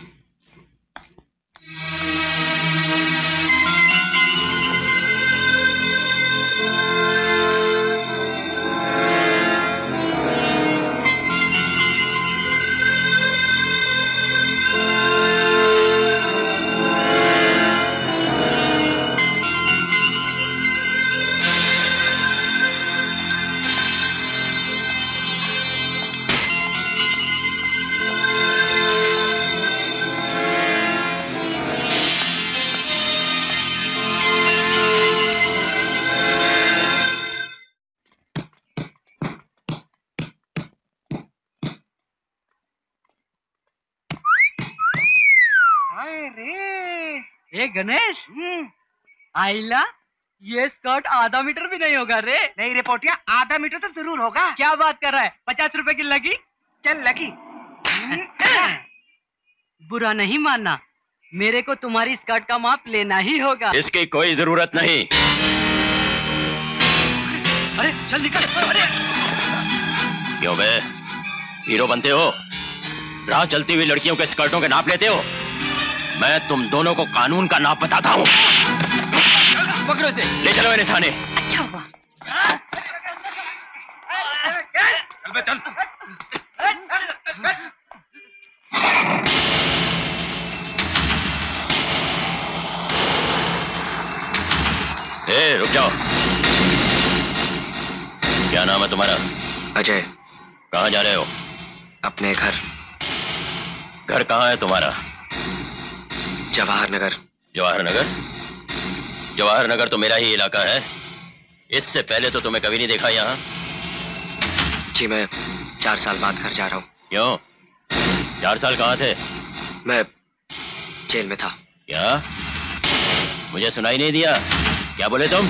गणेश, आइला ये स्कर्ट आधा मीटर भी नहीं होगा रे। नहीं रे पोटिया, आधा मीटर तो जरूर होगा। क्या बात कर रहा है? 50 रुपए की लगी? चल लगी। बुरा नहीं मानना, मेरे को तुम्हारी स्कर्ट का माप लेना ही होगा। इसकी कोई जरूरत नहीं। अरे चल निकल। अरे क्यों बे, हीरो बनते हो? राह चलती हुई लड़कियों के स्कर्टों के नाप लेते हो? मैं तुम दोनों को कानून का नाप बताता हूँ। पकड़ो से, ले चलो इन्हें थाने। अच्छा हुआ। चल बे चल। ए, रुक जाओ। क्या नाम है तुम्हारा? अजय। कहाँ जा रहे हो? अपने घर। घर कहाँ है तुम्हारा? जवाहर नगर। जवाहर नगर? जवाहर नगर तो मेरा ही इलाका है। इससे पहले तो तुम्हें कभी नहीं देखा यहाँ। जी मैं 4 साल बाद घर जा रहा हूँ। क्यों? 4 साल कहाँ थे? मैं जेल में था। क्या? मुझे सुनाई नहीं दिया। क्या बोले तुम?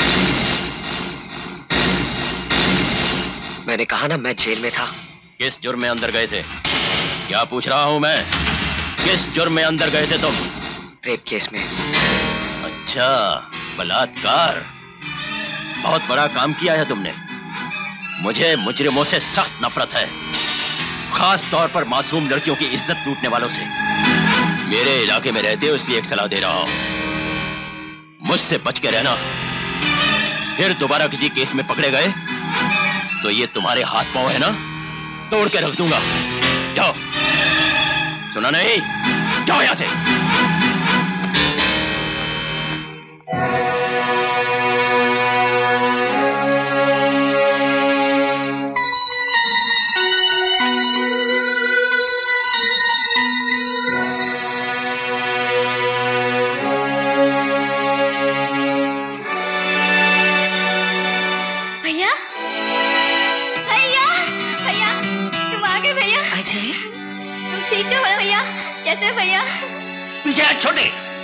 मैंने कहा ना मैं जेल में था। किस जुर्म में अंदर गए थे? क्या पूछ रहा हूं मैं? किस जुर्म में अंदर गए थे तुम? रेप केस में। अच्छा, बलात्कार। बहुत बड़ा काम किया है तुमने। मुझे मुजरिमों से सख्त नफरत है, खास तौर पर मासूम लड़कियों की इज्जत लूटने वालों से। मेरे इलाके में रहते हो इसलिए एक सलाह दे रहा हूं, मुझसे बच के रहना। फिर दोबारा किसी केस में पकड़े गए तो ये तुम्हारे हाथ पांव है ना, तोड़ के रख दूंगा। जाओ। सुना नहीं? जाओ यहां से। भैया, भैया, भैया, तुम आ गए भैया। अजय, तुम ठीक हो भैया? कैसे भैया? पीछे छोटे,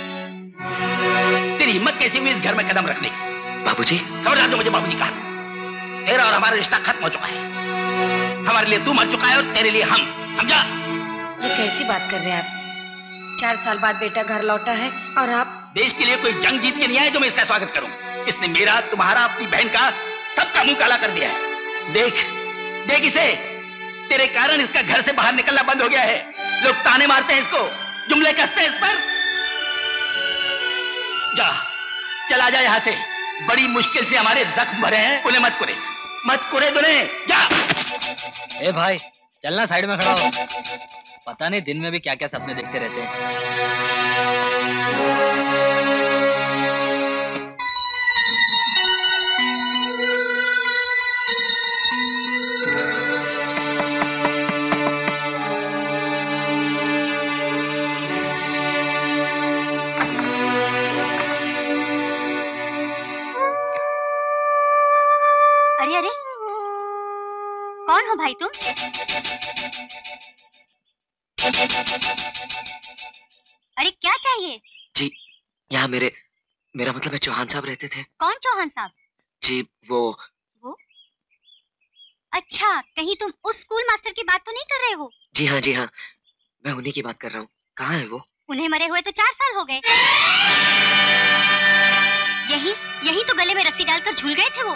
तेरी हिम्मत कैसी हुई इस घर में कदम रखने की? बाबूजी। खबरदार जो मुझे बाबूजी कहा। तेरा और हमारा रिश्ता खत्म हो चुका है। हमारे लिए तू मर चुका है और तेरे लिए हम, समझा? ये कैसी बात कर रहे हैं आप? 4 साल बाद बेटा घर लौटा है और आप देश के लिए कोई जंग जीत के नहीं आए तो मैं इसका स्वागत करूं। इसने मेरा, तुम्हारा, अपनी बहन का, सबका मुंह काला कर दिया है। देख देख इसे, तेरे कारण इसका घर से बाहर निकलना बंद हो गया है। लोग ताने मारते हैं इसको, जुमले कसते हैं इस पर। जा, चला जा यहां से। बड़ी मुश्किल से हमारे जख्म भरे हैं, उन्हें मत कुरे, मत कुरे उन्हें। जा। ए भाई, चलना साइड में खड़ा हो। पता नहीं दिन में भी क्या क्या सपने देखते रहते हैं। अरे अरे, कौन हो भाई तुम? अरे क्या चाहिए? जी यहाँ मेरा मतलब है चौहान साहब रहते थे। कौन चौहान साहब? जी वो अच्छा, कहीं तुम उस स्कूल मास्टर की बात तो नहीं कर रहे हो? जी हाँ, मैं उन्हीं की बात कर रहा हूँ। कहाँ है वो? उन्हें मरे हुए तो 4 साल हो गए। यही तो गले में रस्सी डालकर झूल गए थे वो।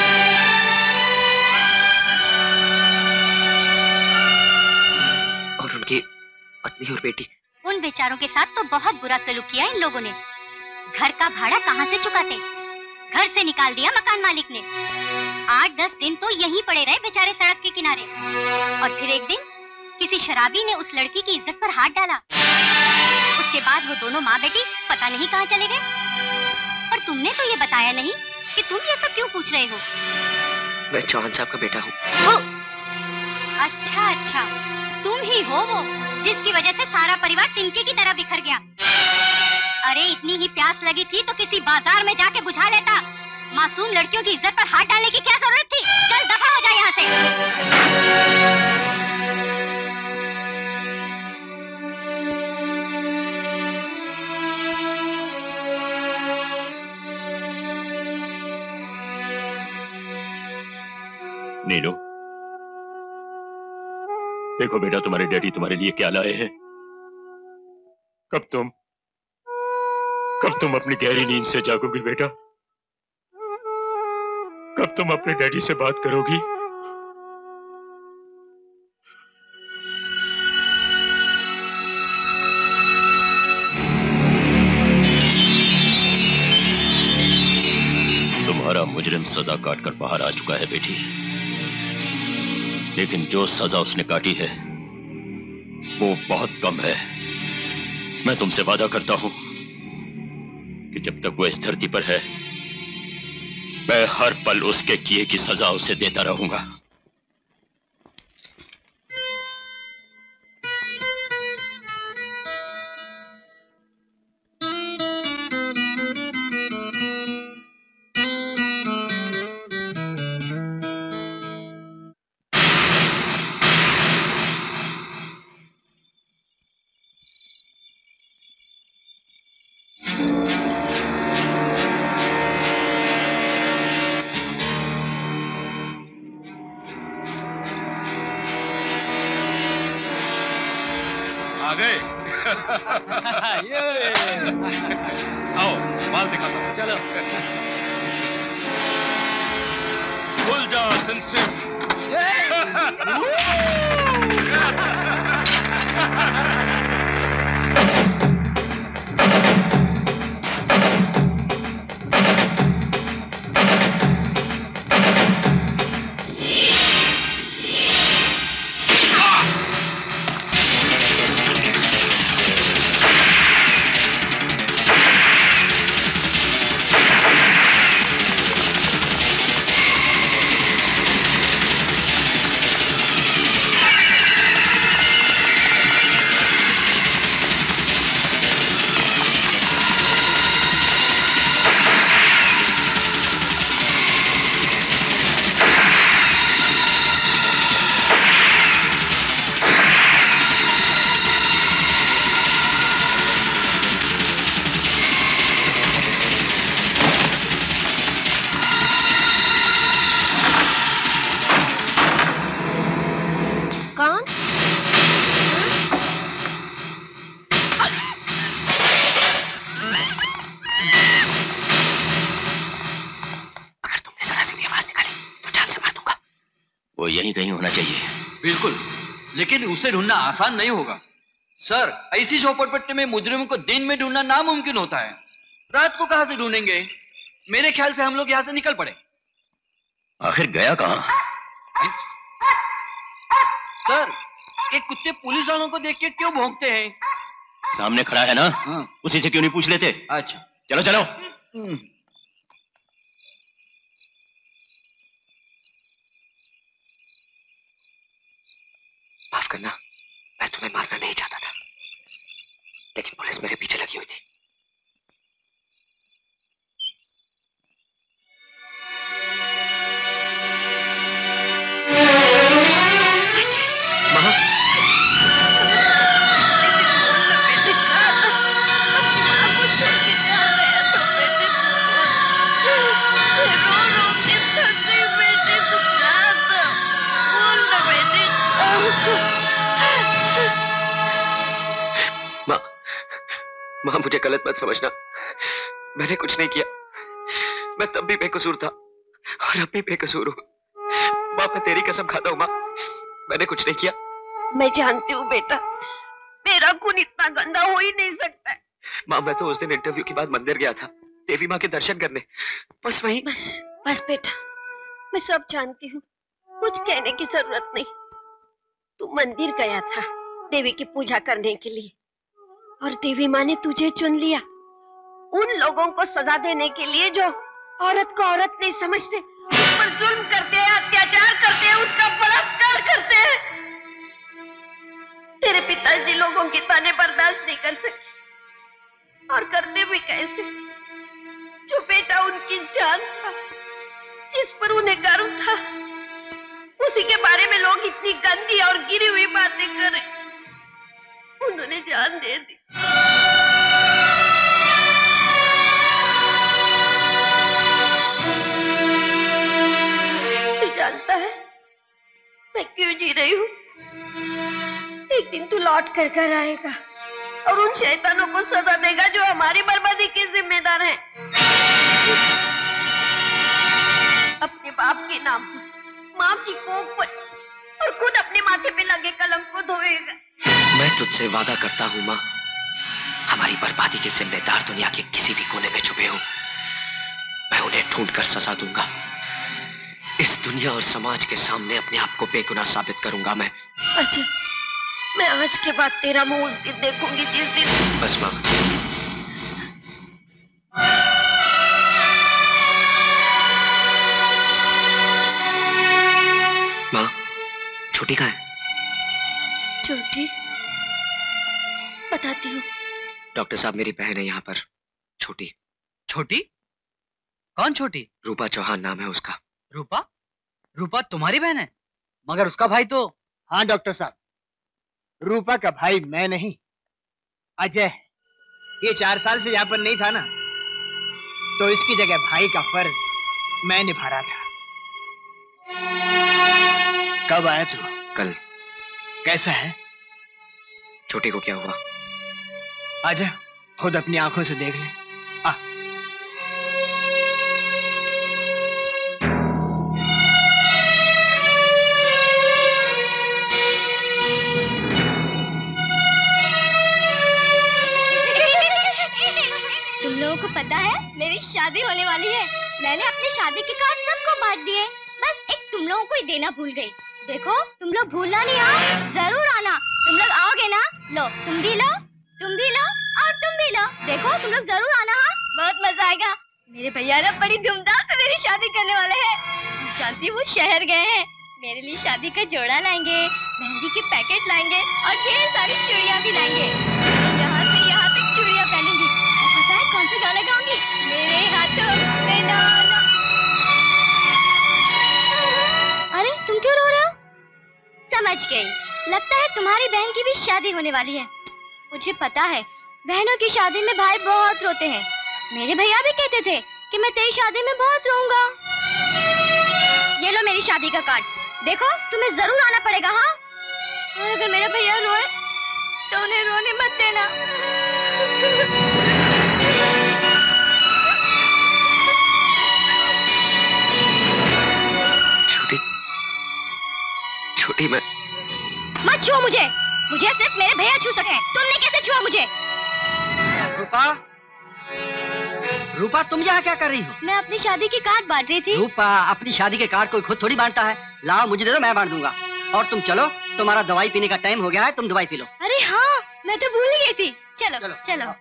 और उनकी पत्नी और बेटी? उन बेचारों के साथ तो बहुत बुरा सलूक किया इन लोगों ने। घर का भाड़ा कहाँ से चुकाते? घर से निकाल दिया मकान मालिक ने। 8-10 दिन तो यहीं पड़े रहे बेचारे सड़क के किनारे। और फिर एक दिन किसी शराबी ने उस लड़की की इज्जत पर हाथ डाला। उसके बाद वो दोनों माँ बेटी पता नहीं कहाँ चले गए। पर तुमने तो ये बताया नहीं कि तुम ये सब क्यों पूछ रहे हो? मैं चौहान साहब का बेटा हूँ। अच्छा, तुम ही हो वो जिसकी वजह से सारा परिवार तिनके की तरह बिखर गया। अरे इतनी ही प्यास लगी थी तो किसी बाजार में जाके बुझा लेता। मासूम लड़कियों की इज्जत पर हाथ डालने की क्या जरूरत थी? चल दफा हो जा यहाँ से। नीलू, देखो बेटा, तुम्हारे डैडी तुम्हारे लिए क्या लाए हैं। कब तुम अपनी गहरी नींद से जागोगी बेटा? कब तुम अपने डैडी से बात करोगी? तुम्हारा मुजरिम सजा काटकर बाहर आ चुका है बेटी, लेकिन जो सजा उसने काटी है वो बहुत कम है। मैं तुमसे वादा करता हूं कि जब तक वो इस धरती पर है मैं हर पल उसके किए की सजा उसे देता रहूंगा। आ गए। आओ माल दिखाता हूं। चलो खुल जा सिंसिन। वो यहीं कहीं होना चाहिए। बिल्कुल, लेकिन उसे ढूंढना आसान नहीं होगा सर। ऐसी झोपड़पट्टी में मुजरिमों को दिन में ढूंढना नामुमकिन होता है। रात को कहां से ढूंढेंगे? मेरे ख्याल से हम लोग यहां से निकल पड़े। आखिर गया कहां? सर, ये कुत्ते पुलिस वालों को देख के क्यों भौंकते हैं? सामने खड़ा है ना, उसी से क्यों नहीं पूछ लेते? अच्छा चलो चलो। माफ करना, मैं तुम्हें मारना नहीं चाहता था, लेकिन पुलिस मेरे पीछे लगी हुई थी। माँ मुझे गलत मत समझना, मैंने कुछ नहीं किया। मैं तब भी बेकसूर था और अब भी बेकसूर हूँ। माँ मैं तेरी कसम खाता हूँ माँ, मैंने कुछ नहीं किया। मैं जानती हूँ बेटा, मेरा खून इतना गंदा हो ही नहीं सकता है। माँ मैं तो उस दिन इंटरव्यू के बाद मंदिर गया था देवी माँ के दर्शन करने, बस वही। बस बेटा, मैं सब जानती हूँ, कुछ कहने की जरूरत नहीं। तू मंदिर गया था देवी की पूजा करने के लिए और देवी माँ ने तुझे चुन लिया। उन लोगों को सजा देने के लिए जो औरत को औरत नहीं समझते, उस पर जुल्म करते हैं, अत्याचार करते हैं, उसका बलात्कार करते हैं। तेरे पिताजी लोगों की ताने बर्दाश्त नहीं कर सके और करते भी कैसे? जो बेटा उनकी जान था, जिस पर उन्हें गर्व था, उसी के बारे में लोग इतनी गंदी और गिरी हुई बातें कर रहे। उन्होंने जान दे दी। तू जानता है मैं क्यों जी रही हूँ? एक दिन तू लौट कर घर आएगा और उन शैतानों को सजा देगा जो हमारी बर्बादी के जिम्मेदार हैं। अपने बाप के नाम पर, माँ की कोख पर और खुद अपने माथे पे लगे कलम को धोएगा। मैं तुझसे वादा करता हूँ माँ, हमारी बर्बादी के जिम्मेदार दुनिया के किसी भी कोने में छुपे हो, मैं उन्हें ढूंढकर सजा दूंगा। इस दुनिया और समाज के सामने अपने आप को बेगुनाह साबित करूंगा मैं। अच्छा, मैं आज के बाद तेरा मुंह उस दिन देखूंगी जिस दिन। बस माँ। माँ छोटी कहाँ है? छोटी? बताती हूँ। डॉक्टर साहब मेरी बहन है यहाँ पर, छोटी। छोटी? कौन छोटी? रूपा चौहान नाम है उसका। रूपा? रूपा तुम्हारी बहन है? मगर उसका भाई तो। हाँ डॉक्टर साहब, रूपा का भाई मैं नहीं, अजय। ये 4 साल से यहाँ पर नहीं था ना, तो इसकी जगह भाई का फर्ज मैं निभा रहा था। कब आया तू? कल। कैसा है? छोटी को क्या हुआ? आजा, खुद अपनी आंखों से देख ले। आ। तुम लोगों को पता है मेरी शादी होने वाली है। मैंने अपने शादी के कार्ड सबको बांट दिए, बस एक तुम लोगों को ही देना भूल गई। देखो तुम लोग भूलना नहीं, हाँ जरूर आना। तुम लोग आओगे ना? लो तुम भी लो, तुम भी लो और तुम भी लो। देखो तुम लोग जरूर आना, हाँ बहुत मजा आएगा। मेरे भैया ना बड़ी धूमधाम से मेरी शादी करने वाले हैं। जानती हूँ वो शहर गए हैं, मेरे लिए शादी का जोड़ा लाएंगे, मेहंदी के पैकेट लाएंगे और ढेर सारी चूड़ियाँ भी लाएंगे। यहाँ से यहाँ तक चूड़ियाँ पहनूंगी। और पता है कौन सा गाना गाऊंगी? मेरे हाथों में नाना। अरे तुम क्यों रो रहे हो? समझ गई, लगता है तुम्हारी बहन की भी शादी होने वाली है। मुझे पता है बहनों की शादी में भाई बहुत रोते हैं। मेरे भैया भी कहते थे कि मैं तेरी शादी में बहुत रोऊंगा। ये लो मेरी शादी का कार्ड, देखो तुम्हें जरूर आना पड़ेगा, हाँ। और अगर मेरे भैया रोए तो उन्हें रोने मत देना। छोटी, छोटी मैं। मत छुओ मुझे, मुझे सिर्फ मेरे भैया छू सके, तुमने कैसे छुआ मुझे? रूपा, रूपा तुम यहाँ क्या कर रही हो? मैं अपनी शादी की कार्ड बांट रही थी। रूपा अपनी शादी के कार्ड कोई खुद थोड़ी बांटता है। लाओ मुझे दे दो, मैं बांट दूंगा। और तुम चलो, तुम्हारा दवाई पीने का टाइम हो गया है, तुम दवाई पी लो। अरे हाँ, मैं तो भूल ही गई थी। चलो चलो, चलो।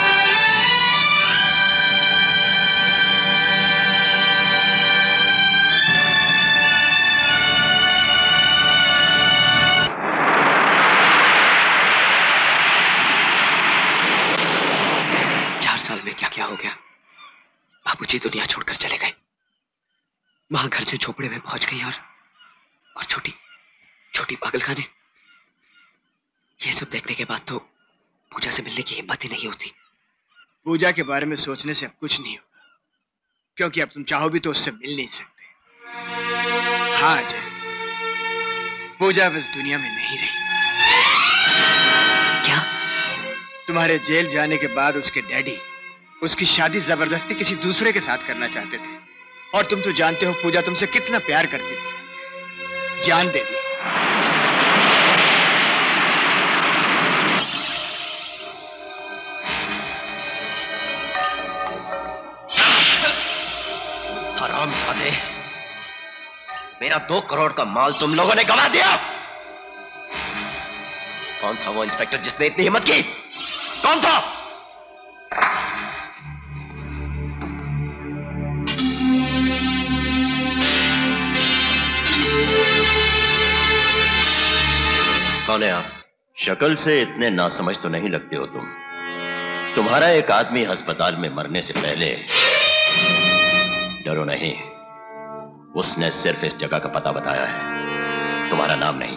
4 साल में क्या क्या हो गया। बाबूजी दुनिया छोड़कर चले गए, माँ घर से झोपड़े में पहुंच गई और छोटी छोटी पागलखाने। ये सब देखने के बाद तो पूजा से मिलने की हिम्मत ही नहीं होती। पूजा के बारे में सोचने से अब कुछ नहीं होगा, क्योंकि अब तुम चाहो भी तो उससे मिल नहीं सकते। हाँ अजय, पूजा बस दुनिया में नहीं रही। क्या? तुम्हारे जेल जाने के बाद उसके डैडी उसकी शादी जबरदस्ती किसी दूसरे के साथ करना चाहते थे, और तुम तो जानते हो पूजा तुमसे कितना प्यार करती थी, जान दे दी। हरामजादे, मेरा 2 करोड़ का माल तुम लोगों ने गवा दिया। कौन था वो इंस्पेक्टर जिसने इतनी हिम्मत की? कौन था? कौन है आप? शक्ल से इतने नासमझ तो नहीं लगते हो तुम। तुम्हारा एक आदमी अस्पताल में मरने से पहले, डरो नहीं, उसने सिर्फ इस जगह का पता बताया है, तुम्हारा नाम नहीं।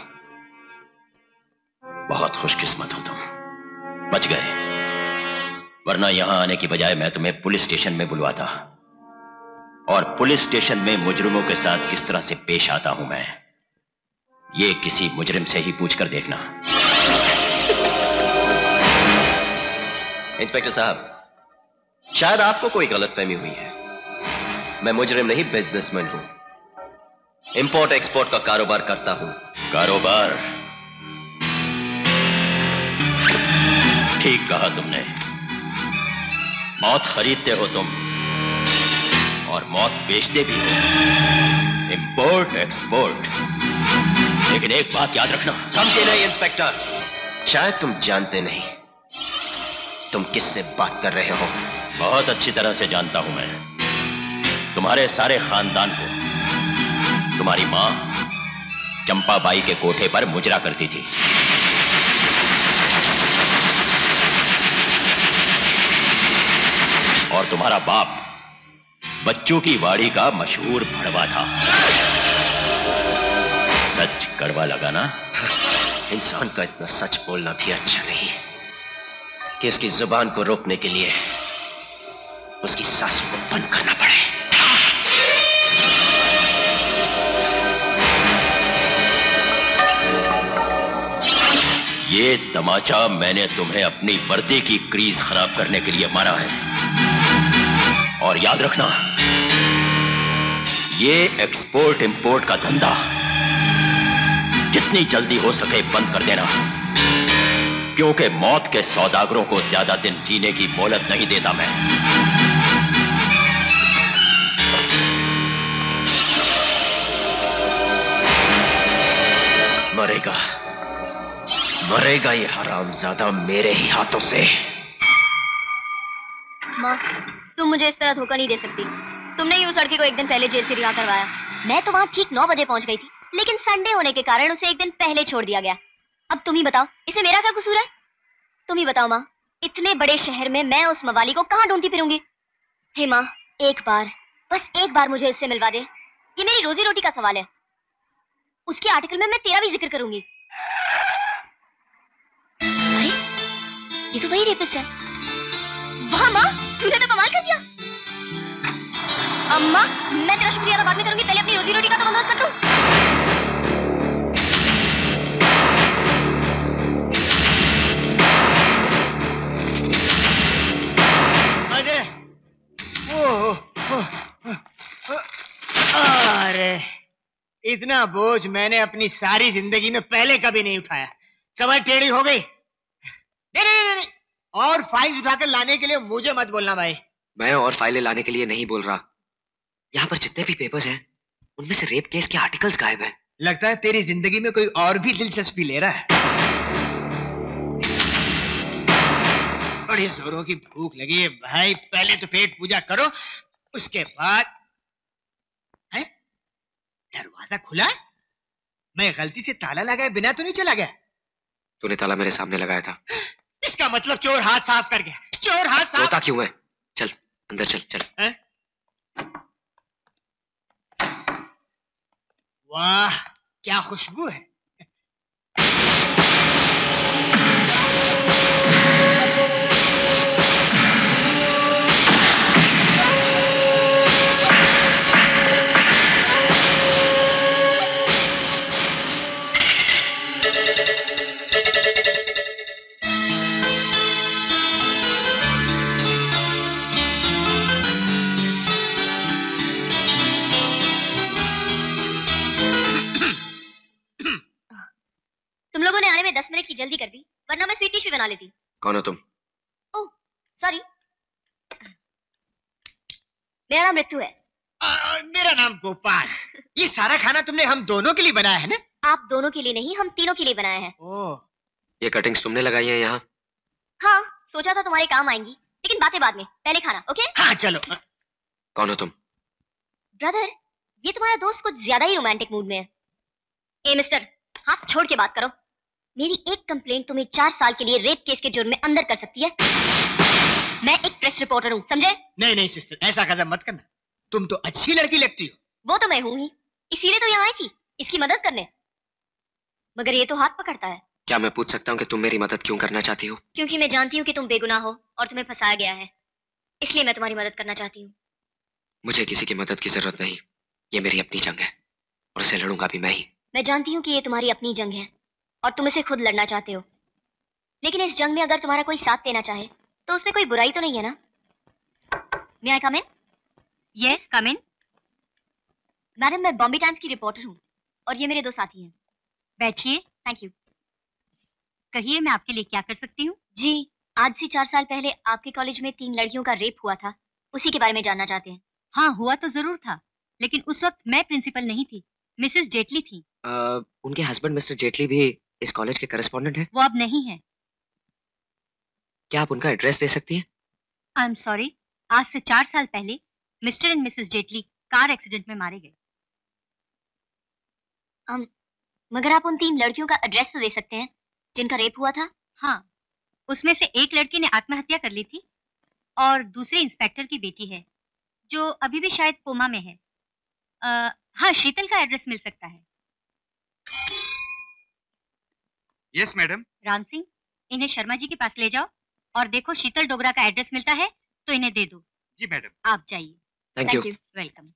बहुत खुशकिस्मत हो तुम, बच गए, वरना यहां आने की बजाय मैं तुम्हें पुलिस स्टेशन में बुलवाता, और पुलिस स्टेशन में मुजरिमों के साथ किस तरह से पेश आता हूं मैं, ये किसी मुजरिम से ही पूछकर देखना। इंस्पेक्टर साहब, शायद आपको कोई गलतफहमी हुई है। मैं मुजरिम नहीं, बिजनेसमैन हूं। इंपोर्ट एक्सपोर्ट का कारोबार करता हूं। कारोबार? ठीक कहा तुमने। मौत खरीदते हो तुम, और मौत बेचते भी हो। Import export. लेकिन एक बात याद रखना, धमकी नहीं इंस्पेक्टर। शायद तुम जानते नहीं तुम किससे बात कर रहे हो। बहुत अच्छी तरह से जानता हूं मैं। तुम्हारे सारे खानदान को तुम्हारी मां चंपाबाई के कोठे पर मुजरा करती थी। और तुम्हारा बाप बच्चों की वाड़ी का मशहूर भड़वा था। सच कड़वा लगा ना? इंसान का इतना सच बोलना भी अच्छा नहीं कि उसकी जुबान को रोकने के लिए उसकी सांसों को बंद करना पड़े। ये तमाचा मैंने तुम्हें अपनी वर्दी की क्रीज खराब करने के लिए मारा है। और याद रखना, ये एक्सपोर्ट इंपोर्ट का धंधा जितनी जल्दी हो सके बंद कर देना, क्योंकि मौत के सौदागरों को ज्यादा दिन जीने की मोहलत नहीं देता मैं। मरेगा, मरेगा ये हरामजादा मेरे ही हाथों से। माँ, तुम मुझे इस तरह धोखा नहीं दे सकती। तुमने ही उस लड़की को एक दिन पहले जेल से रिहा करवाया। मैं तो वहाँ ठीक 9 बजे पहुँच गई थी, लेकिन संडे होने के कारण उसे एक दिन पहले छोड़ दिया गया। अब तुम ही बताओ, इसमें मेरा क्या कसूर है? तुम ही बताओ माँ, इतने बड़े शहर में मैं उस मवाली को कहाँ ढूंढती फिरूंगी? हे माँ, एक बार, बस एक बार मुझे इससे मिलवा दे। ये मेरी रोजी रोटी का सवाल है। उसके आर्टिकल में मैं तेरा भी जिक्र करूंगी। अरे, ये तो वही रेपिस्ट है। वाह माँ, तूने तो कमाल कर दिया। अम्मा, मैं तेरा शुक्रिया बाद में करूंगी, पहले अपनी रोजी रोटी का तो बंदोबस्त कर लूं। अरे, इतना बोझ मैंने अपनी सारी जिंदगी में पहले कभी नहीं उठाया। कमर टेढ़ी हो गई। नहीं, और फाइल उठाकर लाने के लिए मुझे मत बोलना भाई। मैं और फाइलें लाने के लिए नहीं बोल रहा। यहाँ पर जितने भी पेपर्स हैं, उनमें से रेप केस के आर्टिकल्स गायब हैं। लगता है तेरी जिंदगी में कोई और भी दिलचस्पी ले रहा है। बड़ी जोरों की भूख लगी है भाई। पहले तो पेट पूजा करो, उसके बाद है? दरवाजा खुला? मैं गलती से ताला लगाए बिना तो नहीं चला गया? तूने ताला मेरे सामने लगाया था। इसका मतलब चोर हाथ साफ कर गया। चोर हाथ साफ। रोता क्यों है? चल अंदर चल। चल। वाह, क्या खुशबू है। बना लेती। कौन हो तुम? ओह सॉरी, मेरा नाम रितु है। मेरा नाम गोपाल। ये सारा खाना तुमने हम दोनों के लिए बनाया है ना? आप दोनों के लिए नहीं, हम तीनों के लिए बनाया है। ओह, ये कटिंग्स तुमने लगाई हैं यहाँ? हाँ, सोचा था तुम्हारे काम आएंगी, लेकिन बातें बाद में, पहले खाना। ओके? हाँ चलो। कौन हो तुम? ब्रदर, ये तुम्हारा दोस्त कुछ ज्यादा ही रोमांटिक मूड में है। ए मिस्टर, हाथ छोड़ के बात करो। मेरी एक कंप्लेंट तुम्हें 4 साल के लिए रेप केस के जुर्म में अंदर कर सकती है। मैं एक प्रेस रिपोर्टर हूँ, समझे? नहीं नहीं सिस्टर, ऐसा कदम मत करना। तुम तो अच्छी लड़की लगती हो। वो तो मैं हूँ ही, इसीलिए तो यहाँ आई थी, इसकी मदद करने। मगर ये तो हाथ पकड़ता है। क्या मैं पूछ सकता हूँ कि तुम मेरी मदद क्यों करना चाहती हो? क्योंकि मैं जानती हूँ कि तुम बेगुनाह हो और तुम्हें फंसाया गया है, इसलिए मैं तुम्हारी मदद करना चाहती हूँ। मुझे किसी की मदद की जरूरत नहीं, ये मेरी अपनी जंग है और उसे लड़ूंगा भी मैं ही। मैं जानती हूँ कि ये तुम्हारी अपनी जंग है और तुम इसे खुद लड़ना चाहते हो, लेकिन इस जंग में अगर तुम्हारा कोई साथ देना चाहे तो उसमें कोई बुराई तो नहीं है ना? May I come in? Yes, come in. Madam, मैं बॉम्बे टाइम्स की रिपोर्टर हूँ और ये मेरे 2 साथी हैं। बैठिए। Thank you. कहिए, मैं आपके लिए क्या कर सकती हूँ? जी, आज से 4 साल पहले आपके कॉलेज में 3 लड़कियों का रेप हुआ था, उसी के बारे में जानना चाहते हैं। हाँ, हुआ तो जरूर था, लेकिन उस वक्त मैं प्रिंसिपल नहीं थी, मिसेस जेटली थी। उनके हस्बैंड मिस्टर जेटली भी इस कॉलेज के करेस्पॉन्डेंट हैं? वो अब नहीं है। क्या आप उनका एड्रेस दे सकती हैं? आई एम सॉरी, आज से 4 साल पहले Mr and Mrs Jaitley car accident में मारे गए। मगर आप उन 3 लड़कियों का एड्रेस तो दे सकते हैं जिनका रेप हुआ था? हाँ, उसमें से एक लड़की ने आत्महत्या कर ली थी और दूसरी इंस्पेक्टर की बेटी है जो अभी भी शायद कोमा में है। हाँ, शीतल का एड्रेस मिल सकता है। Yes madam. राम सिंह, इन्हें शर्मा जी के पास ले जाओ और देखो शीतल डोगरा का एड्रेस मिलता है तो इन्हें दे दो। जी मैडम। आप जाइए। Thank you. वेलकम।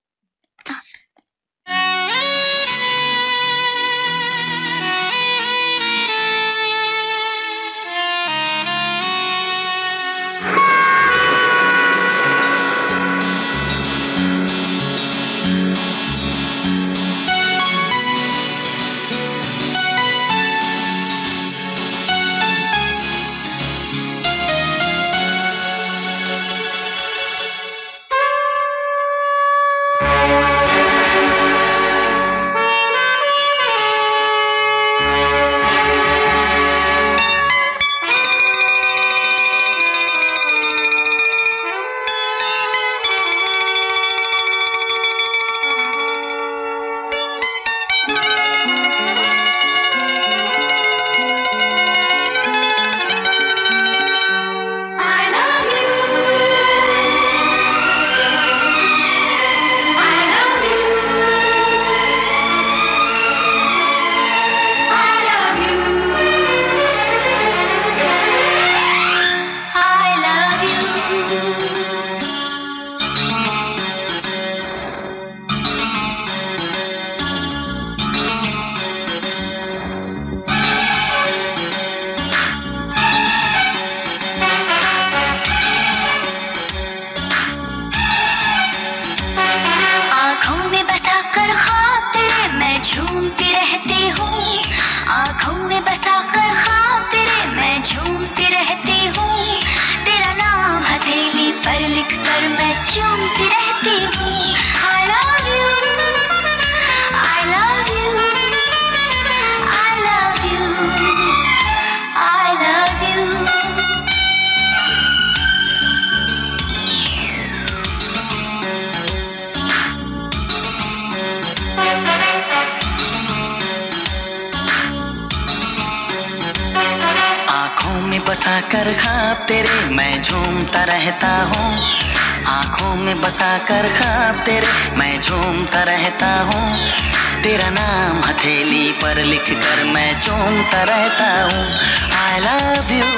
बसा कर ख्वाब तेरे मैं झूमता रहता हूँ, आँखों में बसा कर ख्वाब तेरे मैं झूमता रहता हूँ, तेरा नाम हथेली पर लिख कर मैं चूमता रहता हूँ। I love you,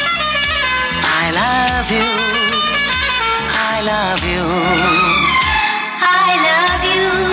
I love you, I love you, I love you।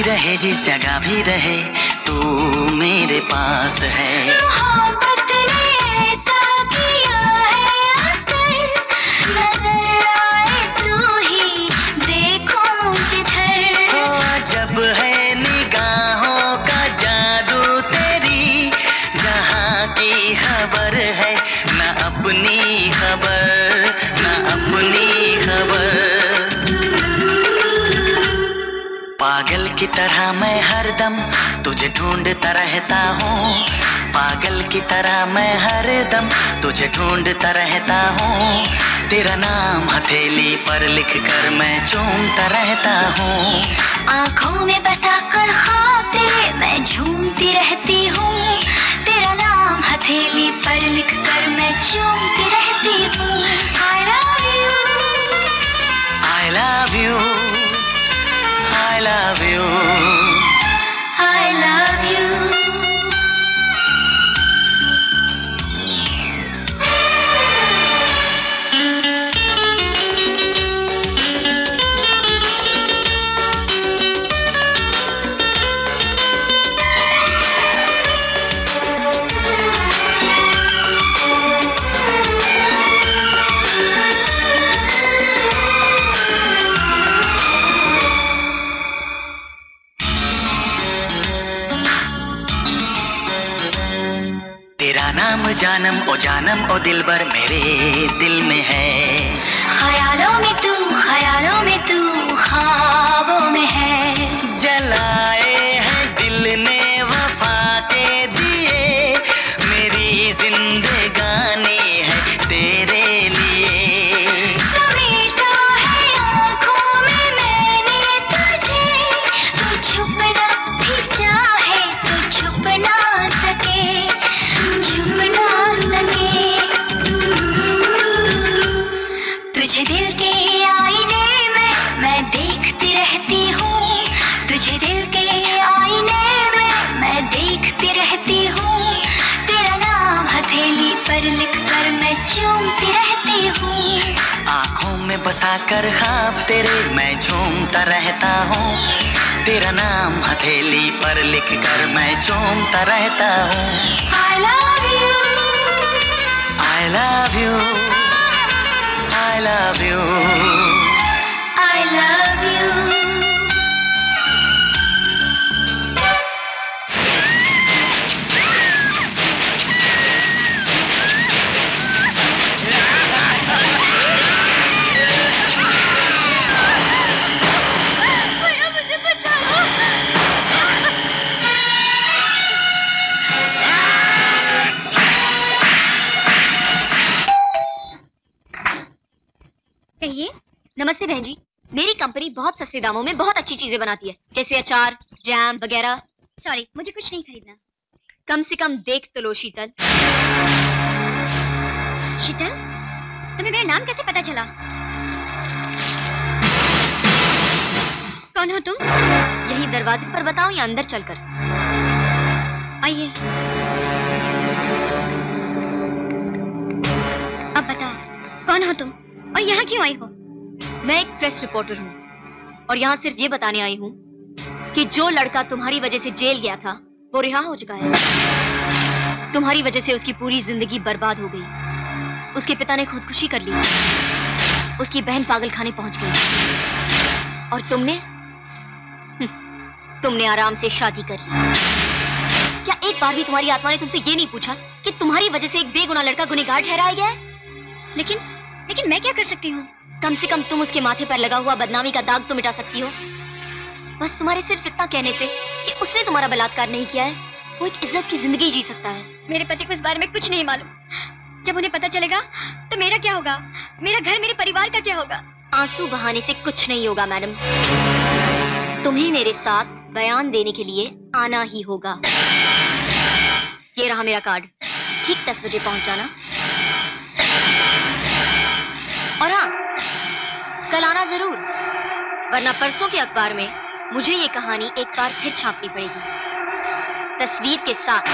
रहे जिस जगह भी रहे तू मेरे पास है। मोहब्बत ने ऐसा किया है असर, नजर आए तू ही देखूं जिधर। हो जब है निगाहों का जादू तेरी, जहाँ की खबर है न अपनी खबर, न अपनी खबर। पागल की तरह मैं हरदम तुझे ढूंढता रहता हूँ, पागल की तरह मैं हरदम तुझे ढूंढता रहता हूँ। तेरा नाम हथेली पर लिख कर मैं चूमता रहता हूँ। आँखों में बसा कर ख्वाब तेरे मैं झूमती रहती हूँ, तेरा नाम हथेली पर लिख कर मैं चूमती रहती हूँ। I love you, I love you, I love you, I love you। तेरा नाम जानम ओ दिलबर मेरे दिल में है। ख्यालों में तू, ख्यालों में तू, ख्वाबों में है। जलाए हैं दिल ने वफा के दिए, मेरी जिंदगानी है तेरे लिए। समेटा है आँखों में मैंने तुझे, तू छुपना भी चाहे तो छुप ना सके, छुप ना सके। तुझे दिल के आईने में मैं देखती रहती हूँ, तुझे दिल के आईने में मैं देखती रहती हूँ। तेरा नाम हथेली पर लिख कर मैं चूमती रहती हूँ। आँखों में बसा कर ख्वाब तेरे मैं झूमता रहता हूँ, तेरा नाम हथेली पर लिख कर मैं चूमता रहता हूँ। I love you, I love you, I love you, I love you। भैया मुझे बचाओ। कहिए। नमस्ते बहन जी, मेरी कंपनी बहुत सस्ते दामों में बहुत अच्छी चीजें बनाती है, जैसे अचार, जैम वगैरह। सॉरी, मुझे कुछ नहीं खरीदना। कम से कम देख तो लो शीतल। शीतल, तुम्हें मेरा नाम कैसे पता चला? कौन हो तुम? यही दरवाजे पर बताओ या अंदर चलकर? आइए। अब बताओ, कौन हो तुम और यहाँ क्यों आई हो? मैं एक प्रेस रिपोर्टर हूँ और यहाँ सिर्फ ये बताने आई हूँ कि जो लड़का तुम्हारी वजह से जेल गया था वो रिहा हो चुका है। तुम्हारी वजह से उसकी पूरी जिंदगी बर्बाद हो गई। उसके पिता ने खुदकुशी कर ली, उसकी बहन पागलखाने पहुंच गई और तुमने आराम से शादी कर ली। क्या एक बार भी तुम्हारी आत्मा ने तुमसे ये नहीं पूछा कि तुम्हारी वजह से एक बेगुनाह लड़का गुनहगार ठहराया गया है? लेकिन मैं क्या कर सकती हूँ? कम से कम तुम उसके माथे पर लगा हुआ बदनामी का दाग तो मिटा सकती हो। बस तुम्हारे सिर्फ इतना कहने से कि उसने तुम्हारा बलात्कार नहीं किया है, वो एक इज्जत की जिंदगी जी सकता है। मेरे पति को इस बारे में कुछ नहीं मालूम। जब उन्हें पता चलेगा तो मेरा क्या होगा? मेरा घर, मेरे परिवार का क्या होगा? आंसू बहाने से कुछ नहीं होगा मैडम। तुम्हें मेरे साथ बयान देने के लिए आना ही होगा। ये रहा मेरा कार्ड, ठीक 10 बजे पहुंच जाना। और हाँ, कल आना जरूर, वरना परसों के अखबार में मुझे ये कहानी एक बार फिर छापनी पड़ेगी, तस्वीर के साथ।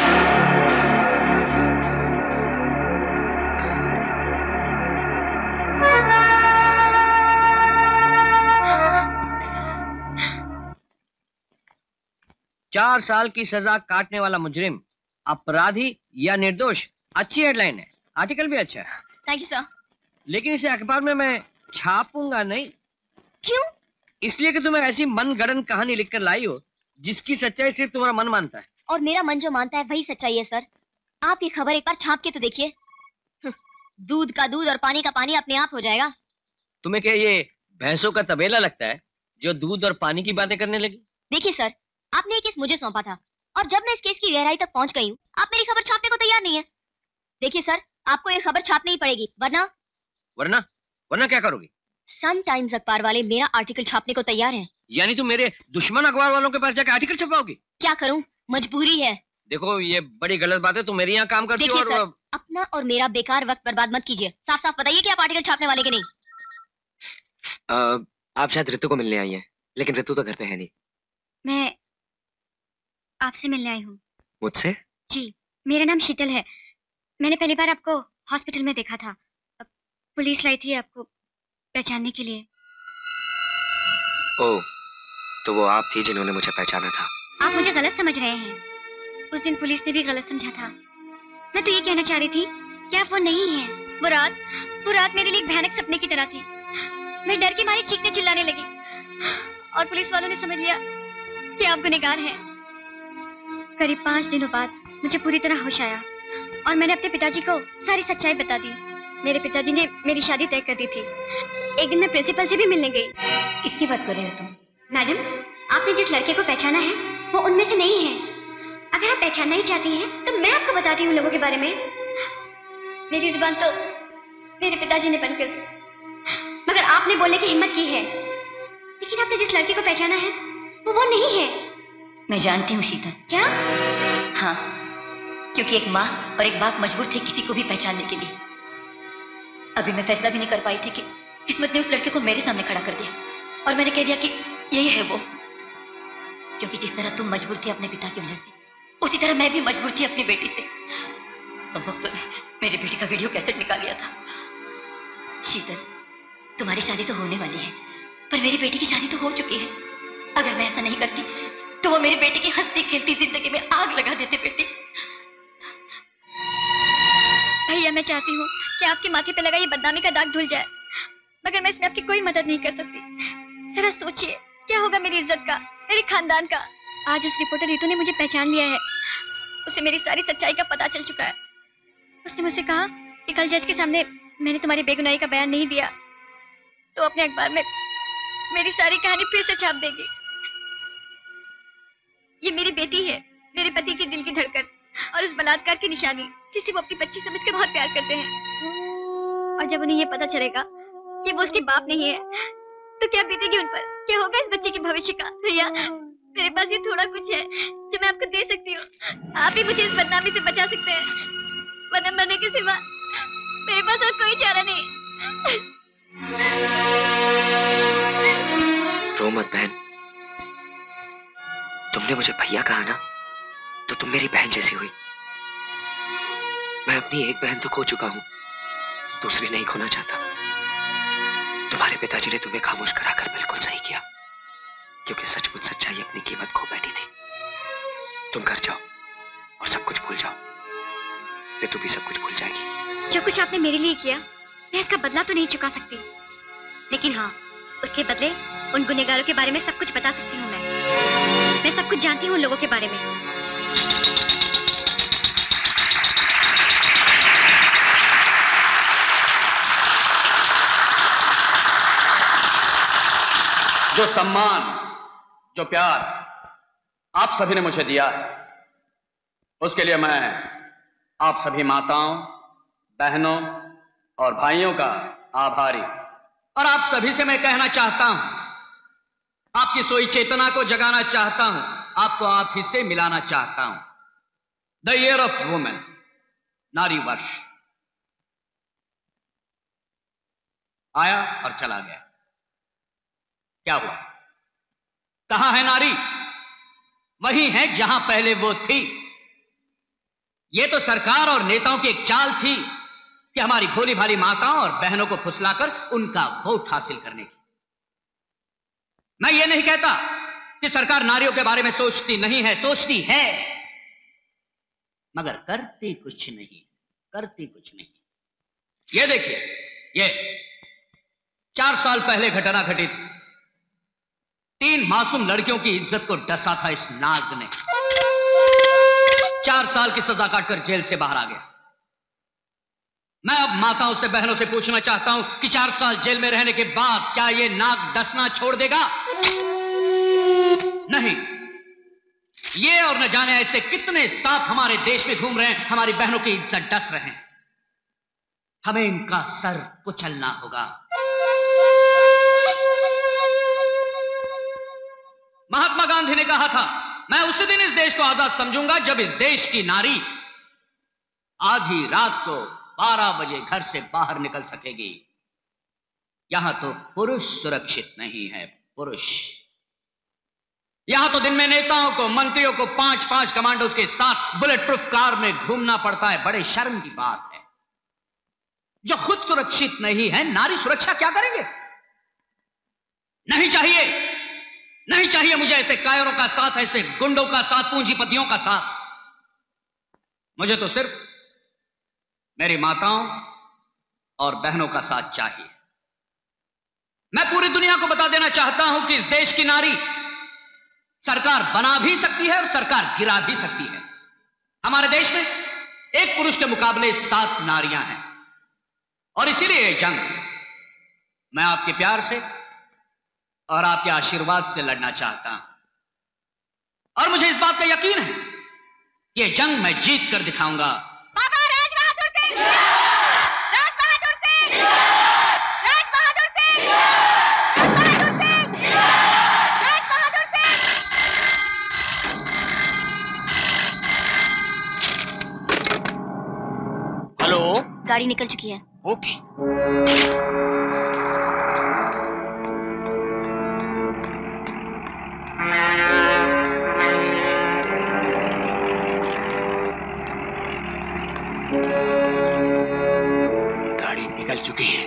4 साल की सजा काटने वाला मुजरिम अपराधी या निर्दोष, अच्छी हेडलाइन है, आर्टिकल भी अच्छा है। Thank you sir. लेकिन इसे अखबार में मैं छापूंगा नहीं। क्यों? इसलिए कि तुम एक ऐसी मनगढ़ंत कहानी लिखकर लाई हो जिसकी सच्चाई सिर्फ तुम्हारा मन मानता है। और मेरा मन जो मानता है वही सच्चाई है सर। आपकी खबर एक बार छाप के तो देखिए, दूध का दूध और पानी का पानी अपने आप हो जाएगा। तुम्हें क्या ये भैंसों का तबेला लगता है जो दूध और पानी की बातें करने लगी? देखिए सर, आपने ये केस मुझे सौंपा था और जब मैं इस केस की गहराई तक पहुंच गई हूँ, आप मेरी खबर छापने को तैयार नहीं है। देखिए सर, आपको ये खबर छापनी ही पड़ेगी, वरना वरना वरना क्या करोगी? सन टाइम्स अखबार वाले मेरा आर्टिकल छापने को तैयार हैं। यानी तुम मेरे दुश्मन अखबार वालों के पास जाकर आर्टिकल छपाओगी? क्या करूं, मजबूरी है। देखो ये बड़ी गलत बात है, तुम मेरे यहाँ काम करती हो। देखिए सर, अपना और मेरा बेकार वक्त बर्बाद मत कीजिए। साफ साफ बताइए कि आप आर्टिकल छापने वाले के नहीं। आप शायद ऋतु को मिलने आई हैं, लेकिन ऋतु तो घर पे है नहीं। मैं आपसे मिलने आई हूँ। मुझसे? जी, मेरा नाम शीतल है। मैंने पहली बार आपको हॉस्पिटल में देखा था। पुलिस लाई थी आपको पहचानने के लिए। ओह, तो वो आप थी जिन्होंने मुझे पहचाना था। आप मुझे गलत समझ रहे हैं। उस दिन पुलिस ने भी गलत समझा था। मैं तो ये कहना चाह रही थी कि आप वो नहीं हैं। वो रात मेरे लिए एक भयानक सपने की तरह थी। मैं डर के मारे चीखने चिल्लाने लगी और पुलिस वालों ने समझ लिया कि आप गुनहगार हैं। करीब 5 दिनों बाद मुझे पूरी तरह होश आया और मैंने अपने पिताजी को सारी सच्चाई बता दी। मेरे पिताजी ने मेरी शादी तय कर दी थी। एक दिन मैं प्रिंसिपल से भी मिलने गई। इसकी बात कर रहे हो तुम? मैडम, आपने जिस लड़के को पहचाना है वो उनमें से नहीं है। अगर आप पहचानना ही चाहती हैं तो मैं आपको बताती हूँ लोगों के बारे में। मेरी जुबान तो मेरे पिताजी ने बंद कर दी, मगर आपने बोलने की हिम्मत की है। लेकिन आपने जिस लड़के को पहचाना है वो नहीं है। मैं जानती हूँ शीतल। क्या? हाँ, क्योंकि एक माँ और एक बाप मजबूर थे किसी को भी पहचानने के लिए। अभी मैं फैसला भी नहीं कर पाई थी कि किस्मत ने उस लड़के को मेरे सामने खड़ा कर दिया और मैंने कह दिया कि यही है वो। क्योंकि जिस तरह तुम मजबूर थे अपने पिता की वजह से, उसी तरह मैं भी मजबूर थी अपनी बेटी से। हम वक्तों ने मेरी बेटी का वीडियो कैसेट निकाल लिया था। शीतल, तुम्हारी शादी तो होने वाली है, पर मेरी बेटी की शादी तो हो चुकी है। अगर मैं ऐसा नहीं करती तो वो मेरी बेटी की हंसती खेलती जिंदगी में आग लगा देते। बेटी, भैया, मैं चाहती हूँ कि आपके माथे पे लगा ये बदनामी का दाग धुल जाए, मगर मैं इसमें आपकी कोई मदद नहीं कर सकती। जरा सोचिए क्या होगा मेरी इज्जत का, मेरे खानदान का। आज उस रिपोर्टर रितु ने मुझे पहचान लिया है। उसे मेरी सारी सच्चाई का पता चल चुका है। उसने मुझसे कहा कि कल जज के सामने मैंने तुम्हारी बेगुनाही का बयान नहीं दिया तो अपने अखबार में मेरी सारी कहानी फिर से छाप देगी। ये मेरी बेटी है, मेरे पति के दिल की धड़कन और उस बलात्कार की निशानी जिसे वो अपनी बच्ची समझ के बहुत प्यार करते हैं। और जब उन्हें ये पता चलेगा कि वो उसके बाप नहीं है तो क्या बीतेगी उन पर, क्या होगा इस बच्चे के भविष्य का। भैया, मेरे पास ये थोड़ा कुछ है जो मैं आपको दे सकती हूँ। आप ही मुझे इस बदनामी से बचा सकते हैं, वरना मरने के सिवा मेरे पास और कोई चारा नहीं। रो मत बहन, तुमने मुझे भैया कहा ना, तो तुम मेरी बहन जैसी हुई। मैं अपनी एक बहन तो खो चुका हूं, दूसरी नहीं खोना चाहता। तुम्हारे पिताजी ने तुम्हें खामोश कराकर बिल्कुल सही किया, क्योंकि सचमुच सच्चाई अपनी कीमत खो बैठी थी। तुम घर जाओ और सब कुछ भूल जाओ, रितु भी सब कुछ भूल जाएगी। जो कुछ आपने मेरे लिए किया, मैं इसका बदला तो नहीं चुका सकती, लेकिन हाँ, उसके बदले उन गुनहगारों के बारे में सब कुछ बता सकती हूँ। मैं सब कुछ जानती हूँ उन लोगों के बारे में। जो सम्मान, जो प्यार आप सभी ने मुझे दिया है, उसके लिए मैं आप सभी माताओं, बहनों और भाइयों का आभारी। और आप सभी से मैं कहना चाहता हूं, आपकी सोई चेतना को जगाना चाहता हूं, आपको आप ही से मिलाना चाहता हूं। द ईयर ऑफ वुमेन, नारी वर्ष आया और चला गया। क्या हुआ? कहां है नारी? वही है जहां पहले वो थी। ये तो सरकार और नेताओं की एक चाल थी कि हमारी भोली भाली माताओं और बहनों को फुसलाकर उनका वोट हासिल करने की। मैं ये नहीं कहता कि सरकार नारियों के बारे में सोचती नहीं है, सोचती है मगर करती कुछ नहीं, करती कुछ नहीं। ये देखिए, ये 4 साल पहले घटना घटी थी। 3 मासूम लड़कियों की इज्जत को डसा था इस नाग ने। 4 साल की सजा काटकर जेल से बाहर आ गया। मैं अब माताओं से, बहनों से पूछना चाहता हूं कि 4 साल जेल में रहने के बाद क्या ये नाग डसना छोड़ देगा? नहीं। ये और न जाने ऐसे कितने सांप हमारे देश में घूम रहे हैं, हमारी बहनों की इज्जत डस रहे हैं। हमें इनका सर कुचलना होगा। महात्मा गांधी ने कहा था, मैं उसी दिन इस देश को आजाद समझूंगा जब इस देश की नारी आधी रात को 12 बजे घर से बाहर निकल सकेगी। यहां तो पुरुष सुरक्षित नहीं है, पुरुष। यहां तो दिन में नेताओं को, मंत्रियों को 5-5 कमांडोज के साथ बुलेट प्रूफ कार में घूमना पड़ता है। बड़े शर्म की बात है। जो खुद सुरक्षित नहीं है, नारी सुरक्षा क्या करेंगे? नहीं चाहिए, नहीं चाहिए मुझे ऐसे कायरों का साथ, ऐसे गुंडों का साथ, पूंजीपतियों का साथ। मुझे तो सिर्फ मेरी माताओं और बहनों का साथ चाहिए। मैं पूरी दुनिया को बता देना चाहता हूं कि इस देश की नारी सरकार बना भी सकती है और सरकार गिरा भी सकती है। हमारे देश में एक पुरुष के मुकाबले 7 नारियां हैं और इसीलिए ये जंग मैं आपके प्यार से और आपके आशीर्वाद से लड़ना चाहता हूं। और मुझे इस बात का यकीन है कि ये जंग मैं जीत कर दिखाऊंगा। बाबा राज बहादुर सिंह, राज बहादुर सिंह, राज बहादुर सिंह, राज बहादुर सिंह, राज बहादुर सिंह। हेलो, गाड़ी निकल चुकी है। ओके। गाड़ी निकल चुकी है।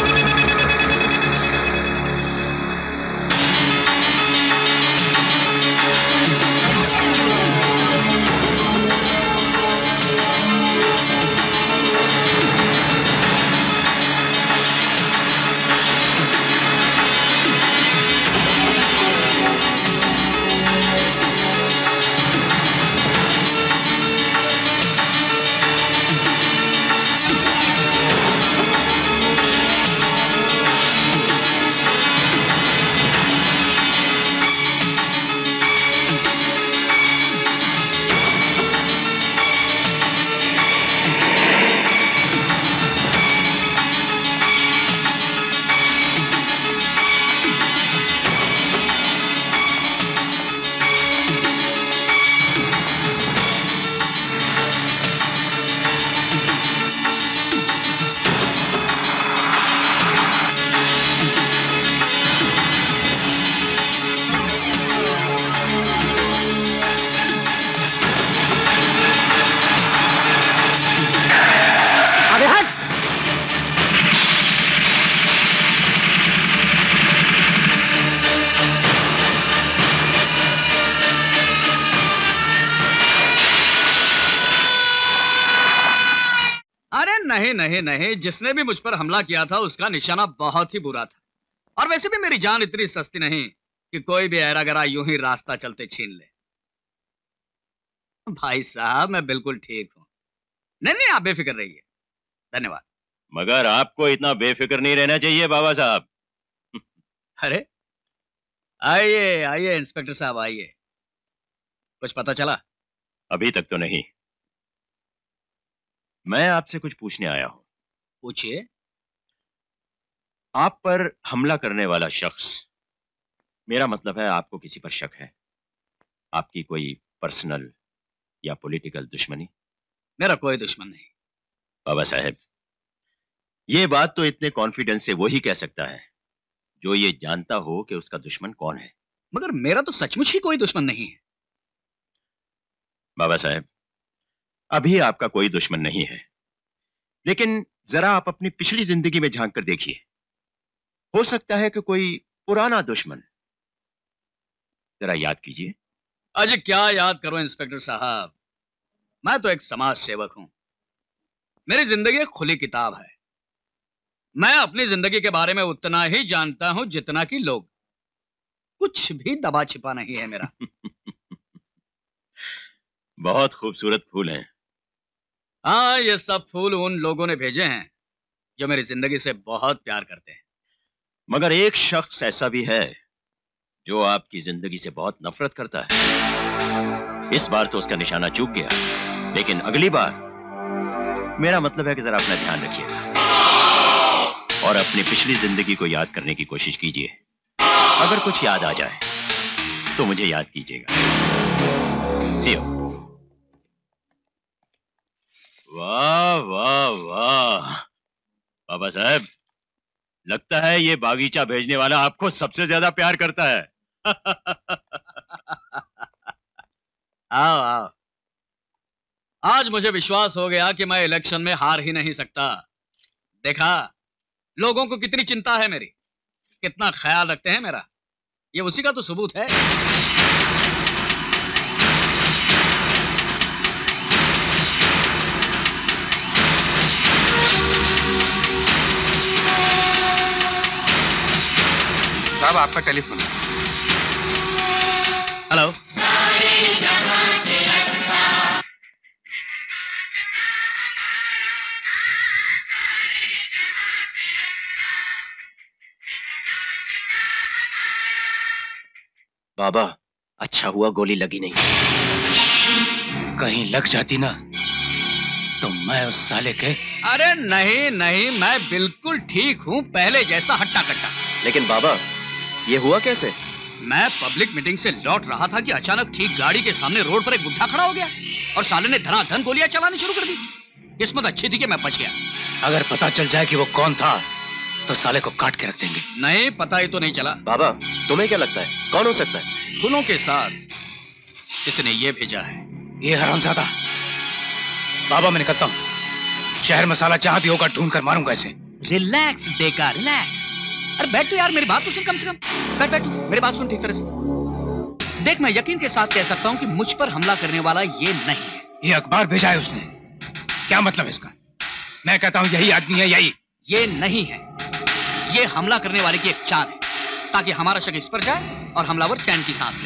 नहीं नहीं नहीं, जिसने भी मुझ पर हमला किया था उसका निशाना बहुत ही बुरा था। और वैसे भी मेरी जान इतनी सस्ती नहीं कि कोई भी ऐरा गरा यूं ही रास्ता चलते छीन ले। भाई साहब मैं बिल्कुल ठीक हूं। नहीं नहीं, आप बेफिक्र रहिए। धन्यवाद। मगर आपको इतना बेफिक्र नहीं रहना चाहिए बाबा साहब। अरे आइए आइए इंस्पेक्टर साहब आइए। कुछ पता चला? अभी तक तो नहीं। मैं आपसे कुछ पूछने आया हूं। पूछिए। आप पर हमला करने वाला शख्स, मेरा मतलब है आपको किसी पर शक है? आपकी कोई पर्सनल या पॉलिटिकल दुश्मनी? मेरा कोई दुश्मन नहीं। बाबा साहब, ये बात तो इतने कॉन्फिडेंस से वो ही कह सकता है जो ये जानता हो कि उसका दुश्मन कौन है। मगर मेरा तो सचमुच ही कोई दुश्मन नहीं है। बाबा साहब, अभी आपका कोई दुश्मन नहीं है, लेकिन जरा आप अपनी पिछली जिंदगी में झांक कर देखिए। हो सकता है कि कोई पुराना दुश्मन जरा याद कीजिए। अजय क्या याद करूं इंस्पेक्टर साहब, मैं तो एक समाज सेवक हूं। मेरी जिंदगी एक खुली किताब है। मैं अपनी जिंदगी के बारे में उतना ही जानता हूं जितना कि लोग। कुछ भी दबा छिपा नहीं है मेरा। बहुत खूबसूरत फूल हैं। हाँ, ये सब फूल उन लोगों ने भेजे हैं जो मेरी जिंदगी से बहुत प्यार करते हैं। मगर एक शख्स ऐसा भी है जो आपकी जिंदगी से बहुत नफरत करता है। इस बार तो उसका निशाना चूक गया, लेकिन अगली बार मेरा मतलब है कि जरा अपना ध्यान रखिएगा और अपनी पिछली जिंदगी को याद करने की कोशिश कीजिए। अगर कुछ याद आ जाए तो मुझे याद कीजिएगा। See you। वाह वाह वाह बाबा साहब, लगता है ये बागीचा भेजने वाला आपको सबसे ज्यादा प्यार करता है। आओ आओ, आज मुझे विश्वास हो गया कि मैं इलेक्शन में हार ही नहीं सकता। देखा लोगों को कितनी चिंता है मेरी, कितना ख्याल रखते हैं मेरा। ये उसी का तो सबूत है। साहब आपका टेलीफोन। हेलो। बाबा, अच्छा हुआ गोली लगी नहीं। कहीं लग जाती ना तो मैं उस साले के। अरे नहीं नहीं, मैं बिल्कुल ठीक हूं, पहले जैसा हट्टा कट्टा। लेकिन बाबा, ये हुआ कैसे? मैं पब्लिक मीटिंग से लौट रहा था कि अचानक ठीक गाड़ी के सामने रोड पर एक बुढ़ा खड़ा हो गया और साले ने धनाधन गोलियां चलानी शुरू कर दी। किस्मत अच्छी थी कि मैं बच गया। अगर पता चल जाए कि वो कौन था तो साले को काट के रख देंगे। नहीं, पता ही तो नहीं चला। बाबा, तुम्हें क्या लगता है कौन हो सकता है? फूलों के साथ किसने ये भेजा है? ये हरामजादा। बाबा, मैं निकलता हूँ। शहर मसाला जहां भी होगा ढूंढ कर मारूंगा इसे। रिलैक्स बेकार, रिलैक्स। अरे बैठ तो यार, मेरी बात तो सुन कम से कम। बैठ बैठ, मेरी बात सुन ठीक तरह से। देख, मैं यकीन के साथ कह सकता हूँ कि मुझ पर हमला करने वाला ये नहीं है। ये अखबार भेजा है उसने। क्या मतलब है इसका? मैं कहता हूँ यही आदमी है, यही। ये नहीं है, ये हमला करने वाले की एक चाल है ताकि हमारा शक इस पर जाए और हमलावर चैन की सांस ले।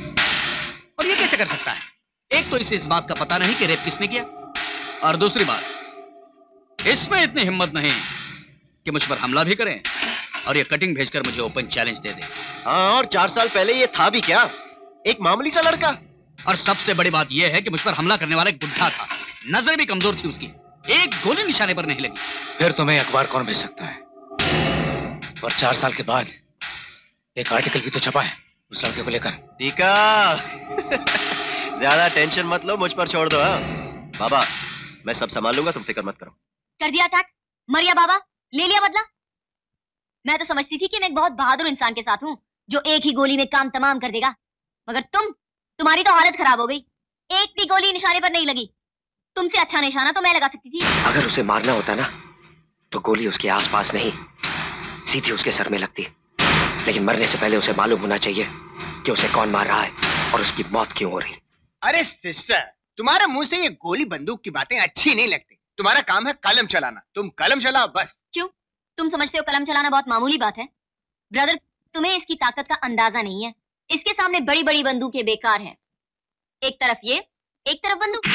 और ये कैसे कर सकता है? एक तो इसे इस बात का पता नहीं कि रेप किसने किया, और दूसरी बात, इसमें इतनी हिम्मत नहीं कि मुझ पर हमला भी करें और ये कटिंग भेजकर मुझे ओपन चैलेंज दे दे। हाँ, और 4 साल पहले ये था भी क्या, एक मामूली सा लड़का। और सबसे बड़ी बात यह है कि मुझ पर हमला करने वाला एक बुढ़ा था, नजर भी कमजोर थी उसकी, एक गोली निशाने पर नहीं लगी। फिर तुम्हें अखबार कौन भेज सकता है? और 4 साल के बाद एक आर्टिकल भी तो छपा है उस लड़के को लेकर। टीका ज्यादा टेंशन मत लो, मुझ पर छोड़ दो। हाँ बाबा, मैं सब संभाल लूंगा, तुम फिक्र मत करो। कर दिया अटैक, मरिया बाबा, ले लिया बदला। मैं तो समझती थी कि मैं एक बहुत बहादुर इंसान के साथ हूँ जो एक ही गोली में काम तमाम कर देगा, मगर तुम्हारी तो हालत खराब हो गई। एक भी गोली निशाने पर नहीं लगी। तुमसे अच्छा निशाना तो मैं लगा सकती थी। अगर उसे मारना होता ना तो गोली उसके आसपास नहीं, सीधी उसके सर में लगती। लेकिन मरने से पहले उसे मालूम होना चाहिए कि उसे कौन मार रहा है और उसकी मौत क्यों हो रही। अरे सिस्टर, तुम्हारे मुंह से ये गोली बंदूक की बातें अच्छी नहीं लगती। तुम्हारा काम है कलम चलाना, तुम कलम चलाओ बस। क्यों? तुम समझते हो कलम चलाना बहुत मामूली बात है? ब्रदर, तुम्हें इसकी ताकत का अंदाजा नहीं है। इसके सामने बड़ी बड़ी बंदूकें बेकार हैं। एक तरफ ये, एक तरफ बंदूक।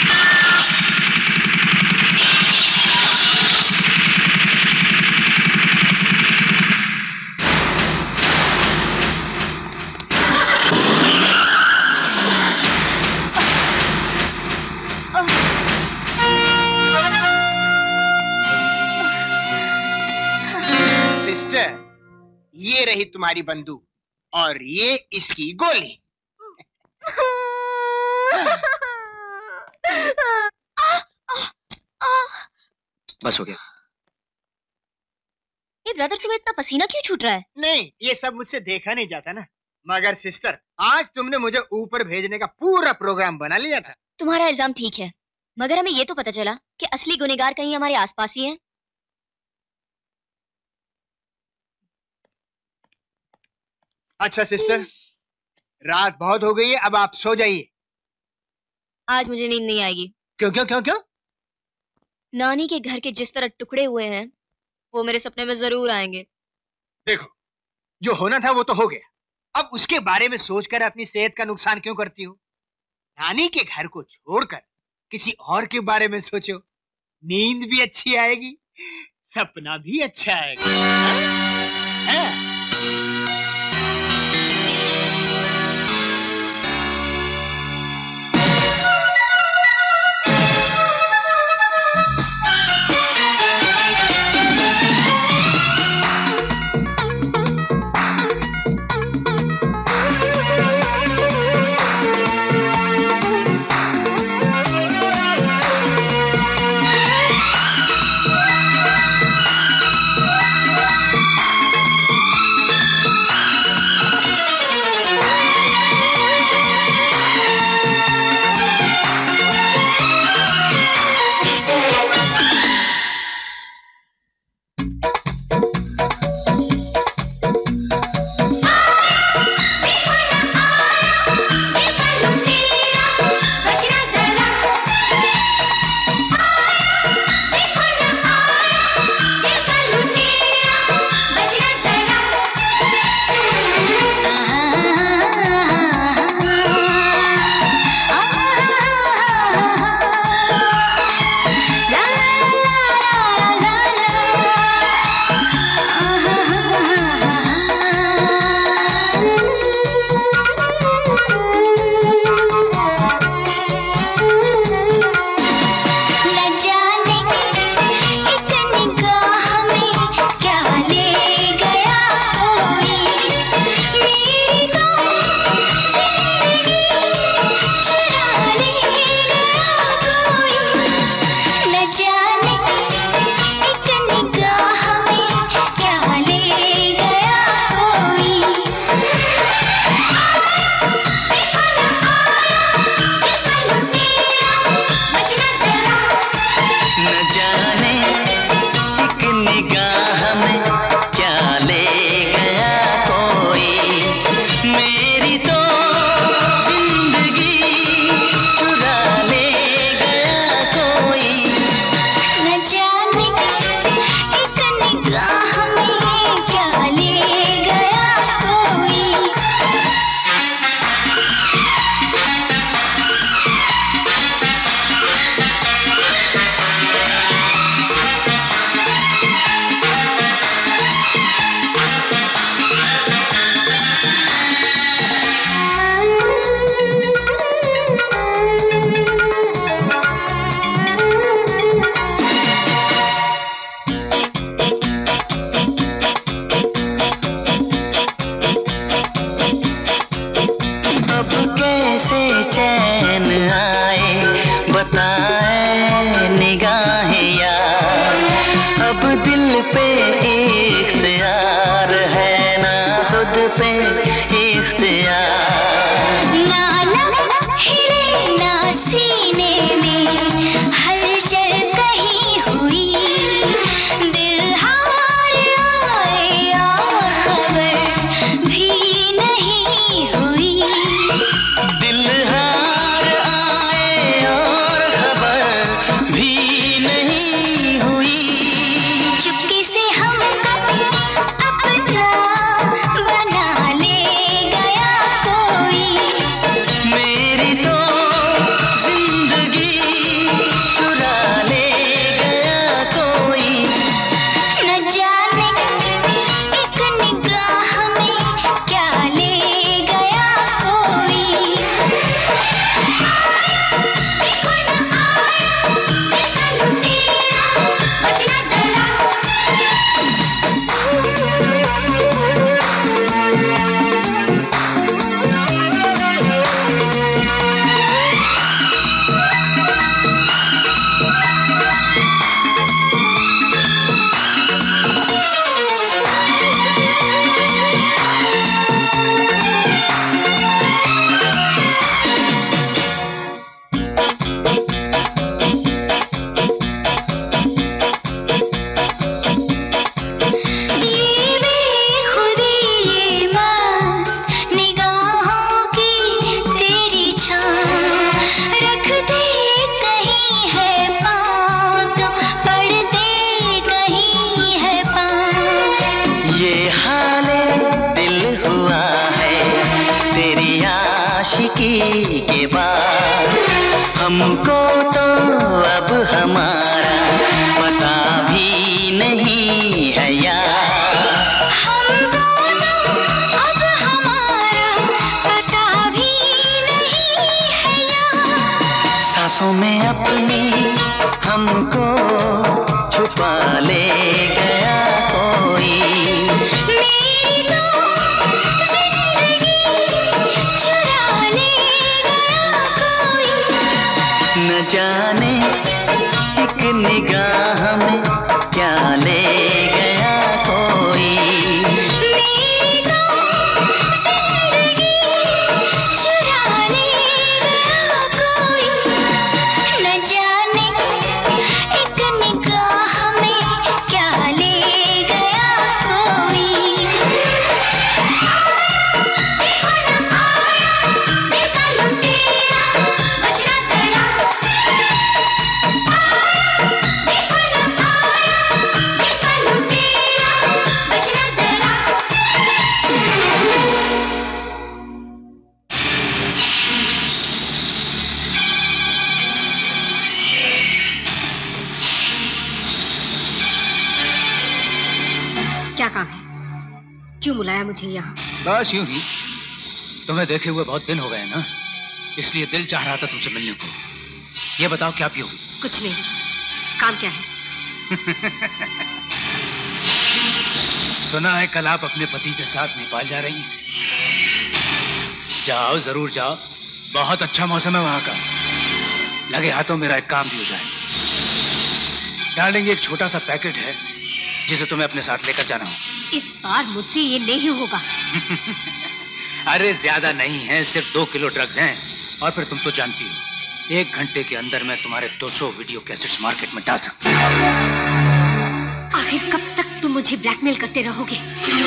सिस्टर, ये रही तुम्हारी बंदूक और ये इसकी गोली। बस हो गया। ये ब्रदर, तुम्हें इतना पसीना क्यों छूट रहा है? नहीं, ये सब मुझसे देखा नहीं जाता ना। मगर सिस्टर, आज तुमने मुझे ऊपर भेजने का पूरा प्रोग्राम बना लिया था। तुम्हारा इल्जाम ठीक है, मगर हमें ये तो पता चला कि असली गुनहगार कहीं हमारे आसपास ही है। अच्छा सिस्टर, रात बहुत हो गई है, अब आप सो जाइए। आज मुझे नींद नहीं आएगी। क्यों क्यों क्यों क्यों? नानी के घर के जिस तरह टुकड़े हुए हैं वो मेरे सपने में जरूर आएंगे। देखो, जो होना था वो तो हो गया, अब उसके बारे में सोचकर अपनी सेहत का नुकसान क्यों करती हो? नानी के घर को छोड़कर किसी और के बारे में सोचो, नींद भी अच्छी आएगी, सपना भी अच्छा आएगा। हाँ? हमको तो अब हमारा पता भी नहीं है यार। हमको तो अब हमारा पता भी नहीं है यार। सांसों में अपनी हमको छुपा ले गया कोई। मेरी तो जिंदगी चुरा ले गया कोई। न जाने एक निगाह में क्या ले गया कोई। मेरी तो जिंदगी चुरा ले गया कोई। न जाने एक निगाह में क्या ले गया कोई। देखो न आया देखा लुटेरा बचना जरा। देखो न आया देखा लुटेरा बचना जरा। क्या काम है? क्यों बुलाया मुझे यहाँ? बस यूं ही, तुम्हें देखे हुए बहुत दिन हो गए ना, इसलिए दिल चाह रहा था तुमसे मिलने को। ये बताओ क्या पियोगी? कुछ नहीं। काम क्या है? सुना है कल आप अपने पति के साथ नेपाल जा रही हैं। जाओ, जरूर जाओ, बहुत अच्छा मौसम है वहां का। लगे हाथों मेरा एक काम भी हो जाए। डार्लिंग, एक छोटा सा पैकेट है जिसे तुम्हें अपने साथ लेकर जाना हो। इस बार मुझसे ये नहीं होगा। अरे ज्यादा नहीं है, सिर्फ 2 किलो ड्रग्स हैं। और फिर तुम तो जानती हो, 1 घंटे के अंदर मैं तुम्हारे 200 वीडियो कैसेट्स मार्केट में डाल सकता हूँ। आखिर कब तक तुम मुझे ब्लैकमेल करते रहोगे?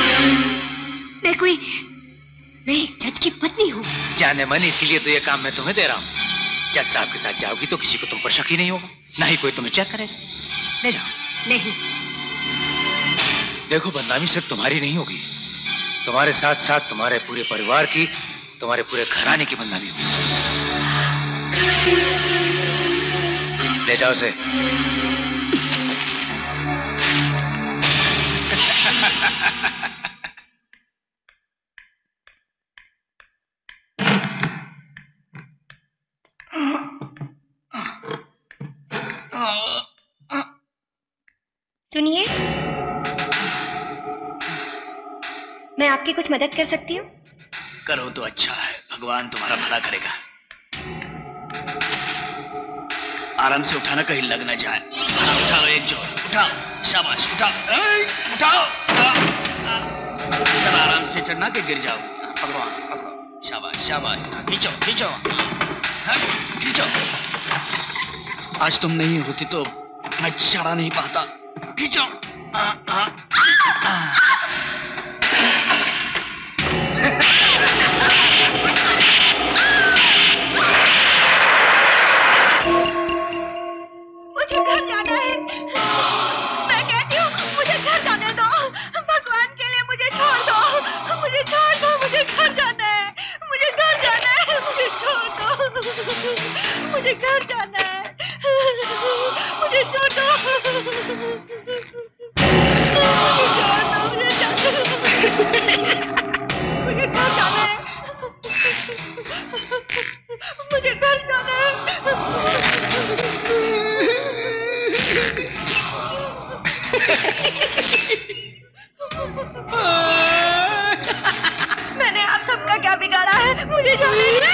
मैं एक जज की पत्नी हूँ। जाने मन, इसीलिए तो ये काम मैं तुम्हें दे रहा हूँ। जज साहब के साथ जाओगी तो किसी को तुम पर शक ही नहीं होगा, ना ही कोई तुम्हें चेक करेगा। ले जाओ। नहीं। देखो, बदनामी सिर्फ तुम्हारी नहीं होगी, तुम्हारे साथ साथ तुम्हारे पूरे परिवार की, तुम्हारे पूरे घराने की बदनामी होगी। ले जाओ उसे। सुनिए, मैं आपकी कुछ मदद कर सकती हूँ? करो तो अच्छा है, भगवान तुम्हारा भला करेगा। आराम से उठाना, कहीं लग ना जाए। उठाओ एक जोर, उठाओ, शाबाश, उठाओ, उठाओ। जरा आराम से चढ़ना के गिर जाओ। भगवान से पकड़ो, शाबाश शाबाश, खींचो खींचो खींचो। आज तुम नहीं होती तो मैं चढ़ा नहीं पाता। खींचो। मुझे घर जाना है। मैं कहती हूँ मुझे घर जाने दो। भगवान के लिए मुझे छोड़ दो। मुझे छोड़ दो, मुझे घर जाना है। मुझे घर जाना है, मुझे छोड़ दो। मुझे घर जाना है, मुझे छोड़ दो। मुझे घर जाना है। मुझे घर जाना है। मैंने आप सबका क्या बिगाड़ा है? मुझे जाने दो।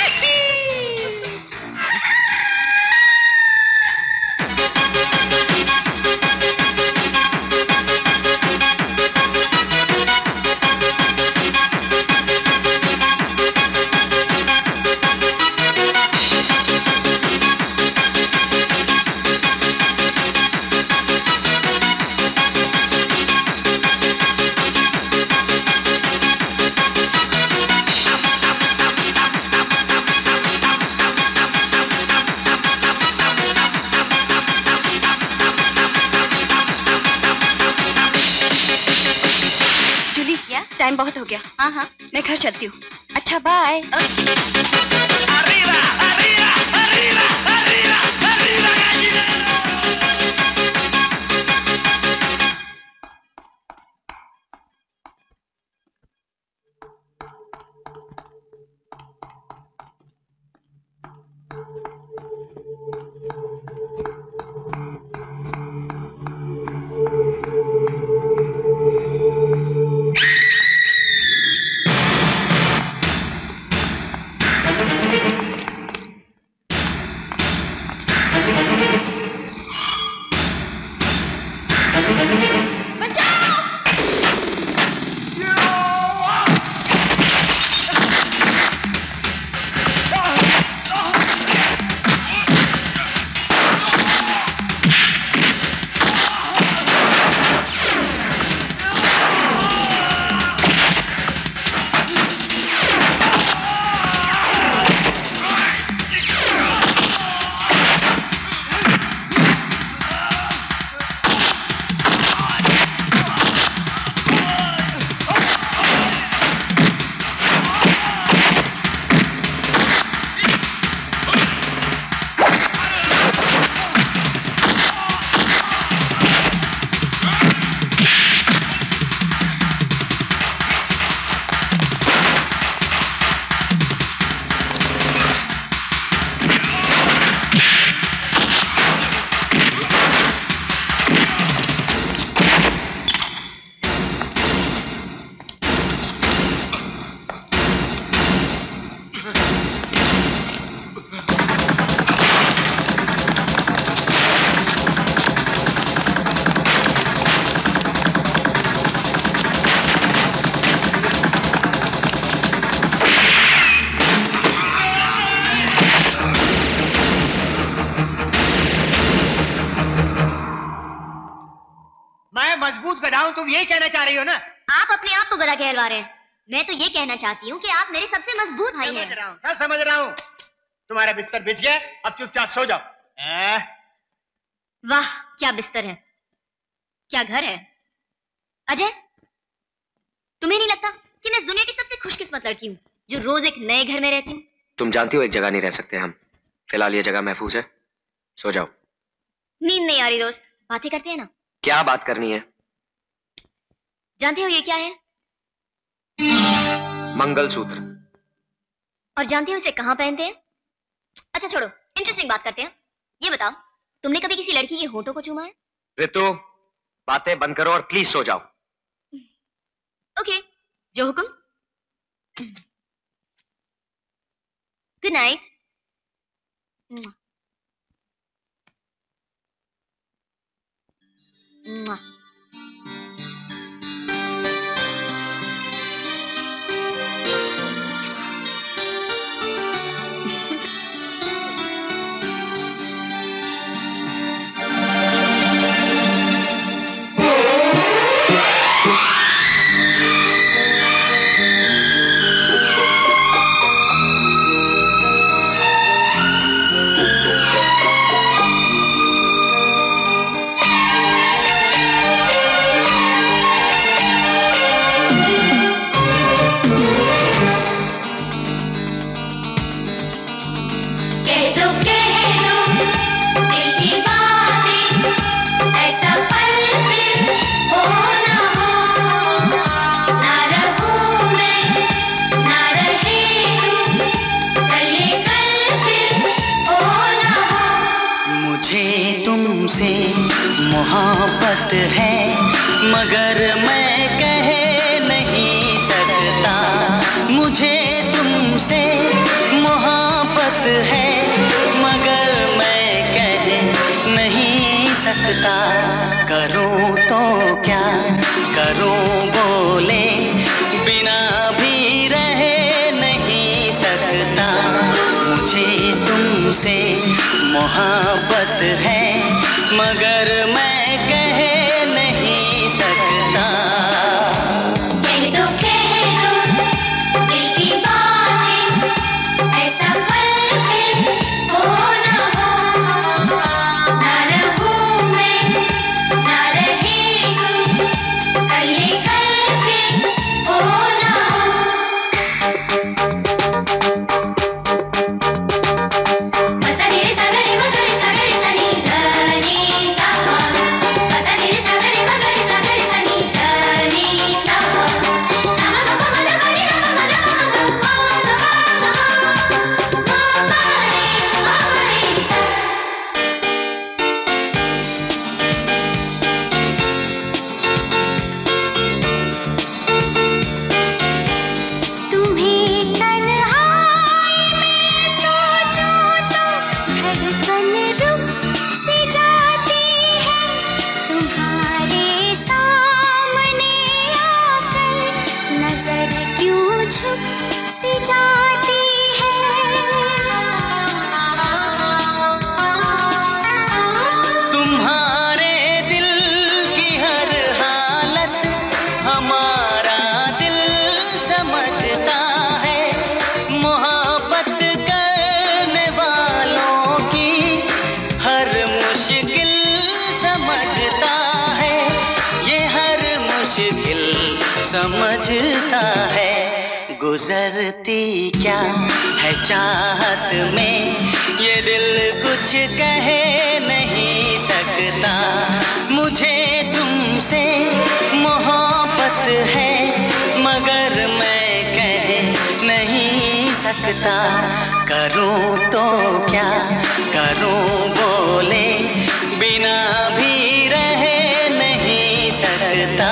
टाइम बहुत हो गया। हाँ हाँ, मैं घर चलती हूँ। अच्छा, bye. Arriba, arriba, arriba, arriba. खूब गधा हूँ, तुम यही कहना चाह रही हो ना? आप अपने आप को गधा कहलवा रहे हैं। मैं तो ये कहना चाहती हूँ कि आप मेरे सबसे मजबूत भाई हैं। समझ रहा हूँ, सब समझ रहा हूँ। तुम्हारा बिस्तर बिछ गया, अब चुपचाप सो जाओ। वाह, क्या बिस्तर है, क्या घर है। अजय, तुम्हें नहीं लगता कि मैं इस दुनिया की सबसे खुशकिस्मत लड़की हूँ जो रोज एक नए घर में रहती हूँ? तुम जानती हो एक जगह नहीं रह सकते हम। फिलहाल ये जगह महफूज है, सो जाओ। नींद नहीं आ रही दोस्त, बातें करते हैं ना। क्या बात करनी है? जानते हो ये क्या है? मंगलसूत्र। और जानते हो इसे कहाँ पहनते हैं? अच्छा छोड़ो, इंटरेस्टिंग बात करते हैं। ये बताओ, तुमने कभी किसी लड़की के होठों को चूमा है? ऋतु, बातें बंद करो और प्लीज सो जाओ। ओके, जो हुक्म। Good night. तुमसे मोहब्बत है मगर मैं कह नहीं सकता। मुझे तुमसे मोहब्बत है मगर मैं कह नहीं सकता। करूं तो क्या करूं बोले बिना भी रह नहीं सकता। मुझे तुमसे मोहब्बत है मगर मैं कह नहीं सकता। कह दो दिल की बातें, ऐसा पल फिर हो ना हो। ना रहूं मैं ना रहे तुम, कल ये कल फिर हो ना समझता है। गुजरती क्या है चाहत में ये दिल कुछ कह नहीं सकता। मुझे तुमसे मोहब्बत है मगर मैं कह नहीं सकता। करूं तो क्या करूं बोले बिना भी रह नहीं सकता।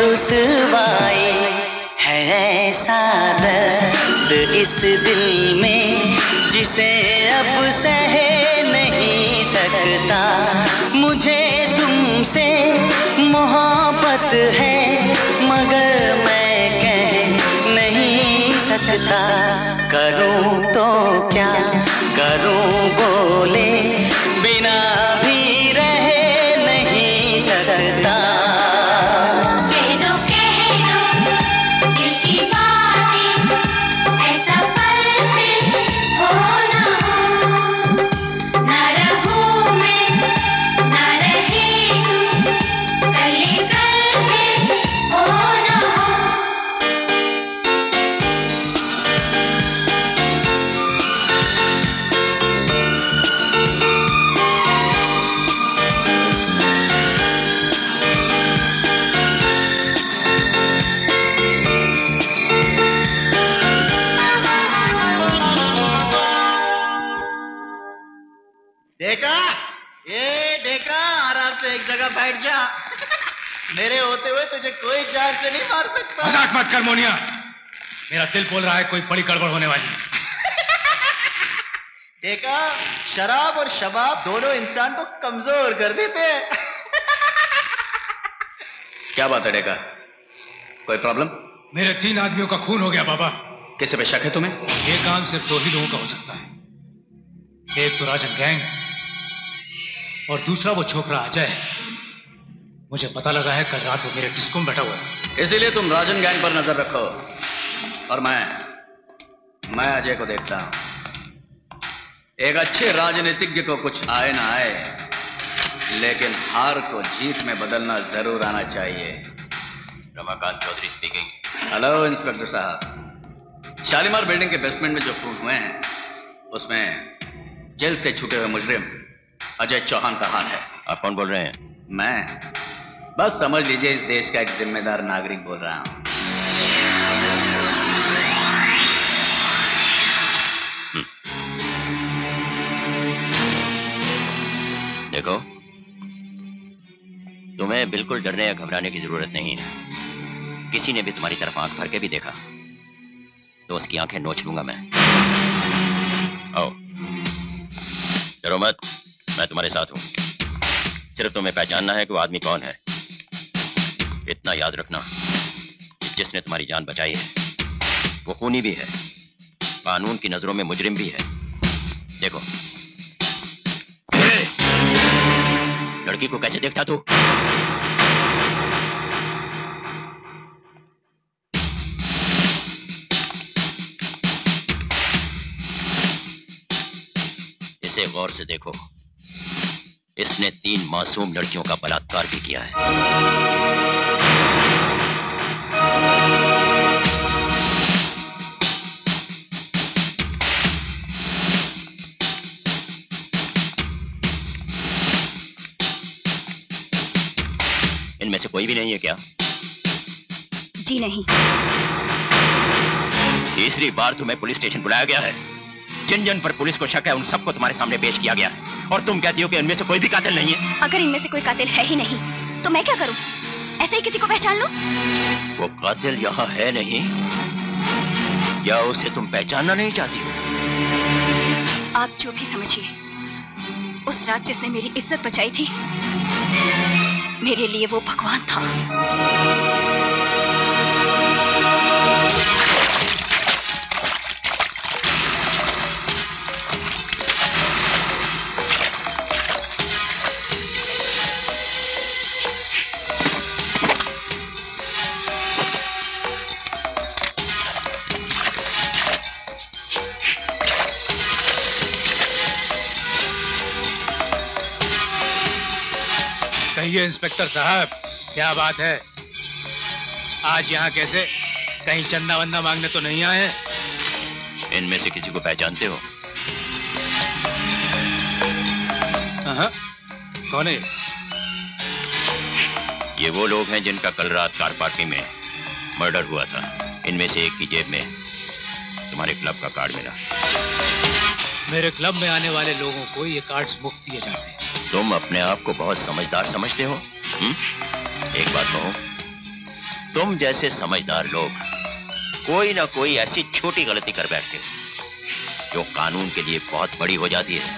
रुसवाई है, ऐसा दर्द इस दिल में जिसे अब सह नहीं सकता। मुझे तुमसे मोहब्बत है मगर मैं कह नहीं सकता। करूं तो क्या करूं बोले बिना भी रह नहीं सकता। एक जगह बैठ जा। मेरे होते हुए तुझे कोई जान से नहीं मार सकता। मजाक मत कर मोनिया, मेरा दिल बोल रहा है कोई बड़ी गड़बड़ होने वाली है। देखा, शराब और शबाब दोनों इंसान को कमजोर कर देते हैं। क्या बात है डेका, कोई प्रॉब्लम? मेरे 3 आदमियों का खून हो गया बाबा। किस पे शक है तुम्हें? ये काम सिर्फ 2 ही लोगों का हो सकता है, एक तो राजन गैंग और दूसरा वो छोकरा अजय। मुझे पता लगा है कल रात वो मेरे डिस्को में बैठा हुआ है। इसीलिए तुम राजन गैंग पर नजर रखो और मैं अजय को देखता हूं। एक अच्छे राजनीतिज्ञ को कुछ आए ना आए, लेकिन हार को जीत में बदलना जरूर आना चाहिए। Ramakant Chaudhary speaking. Hello inspector साहब, शालीमार बिल्डिंग के बेसमेंट में जो खून हुए हैं उसमें जेल से छूटे हुए मुजरिम अजय चौहान का हाथ है। आप कौन बोल रहे हैं? मैं बस समझ लीजिए इस देश का एक जिम्मेदार नागरिक बोल रहा हूं। देखो, तुम्हें बिल्कुल डरने या घबराने की जरूरत नहीं है। किसी ने भी तुम्हारी तरफ आंख भर के भी देखा तो उसकी आंखें नोच लूंगा मैं। आओ, डरो मत, मैं तुम्हारे साथ हूं। सिर्फ तुम्हें पहचानना है कि वो आदमी कौन है। इतना याद रखना कि जिसने तुम्हारी जान बचाई है वो खूनी भी है, कानून की नजरों में मुजरिम भी है। देखो, लड़की को कैसे देखता तू? इसे गौर से देखो, इसने 3 मासूम लड़कियों का बलात्कार भी किया है। इनमें से कोई भी नहीं है क्या? जी नहीं। तीसरी बार तुम्हें पुलिस स्टेशन बुलाया गया है। जिन जिन पर पुलिस को शक है उन सबको तुम्हारे सामने पेश किया गया है और तुम कहती हो कि इनमें से कोई भी कातिल नहीं है। अगर इनमें से कोई कातिल है ही नहीं तो मैं क्या करूं? ऐसे ही किसी को पहचान लो? वो कातिल यहाँ है नहीं, या उसे तुम पहचानना नहीं चाहती हो? आप जो भी समझिए, उस रात जिसने मेरी इज्जत बचाई थी मेरे लिए वो भगवान था। कहिए इंस्पेक्टर साहब, क्या बात है? आज यहाँ कैसे? कहीं चंदा वंदा मांगने तो नहीं आए? इनमें से किसी को पहचानते हो? हाँ, कौन है? ये वो लोग हैं जिनका कल रात कार पार्टी में मर्डर हुआ था। इनमें से एक की जेब में तुम्हारे क्लब का कार्ड मिला। मेरे क्लब में आने वाले लोगों को ये कार्ड्स मुफ्त दिए जाते हैं। तुम अपने आप को बहुत समझदार समझते हो? एक बात कहो, तुम जैसे समझदार लोग कोई ना कोई ऐसी छोटी गलती कर बैठते हो जो कानून के लिए बहुत बड़ी हो जाती है।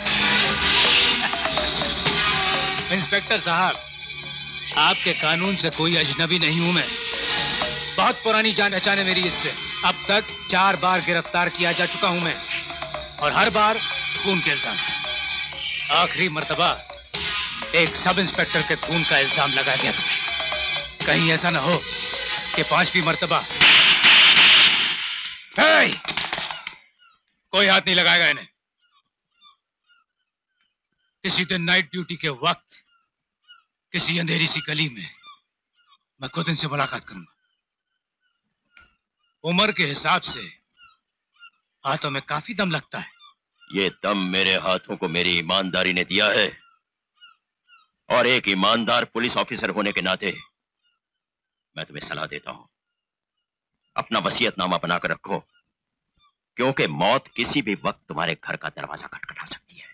इंस्पेक्टर साहब, आपके कानून से कोई अजनबी नहीं हूं मैं। बहुत पुरानी जान पहचान है मेरी इससे। अब तक 4 बार गिरफ्तार किया जा चुका हूं मैं, और हर बार खून के इल्जाम। आखिरी मर्तबा एक सब इंस्पेक्टर के खून का इल्जाम लगा दिया। कहीं ऐसा ना हो कि 5वीं मर्तबा कोई हाथ नहीं लगाएगा इन्हें। किसी दिन नाइट ड्यूटी के वक्त किसी अंधेरी सी गली में मैं खुद इनसे मुलाकात करूंगा। उम्र के हिसाब से हाथों में काफी दम लगता है। ये दम मेरे हाथों को मेरी ईमानदारी ने दिया है, और एक ईमानदार पुलिस ऑफिसर होने के नाते मैं तुम्हें सलाह देता हूं, अपना वसीयतनामा बनाकर रखो, क्योंकि मौत किसी भी वक्त तुम्हारे घर का दरवाजा खटखटा सकती है।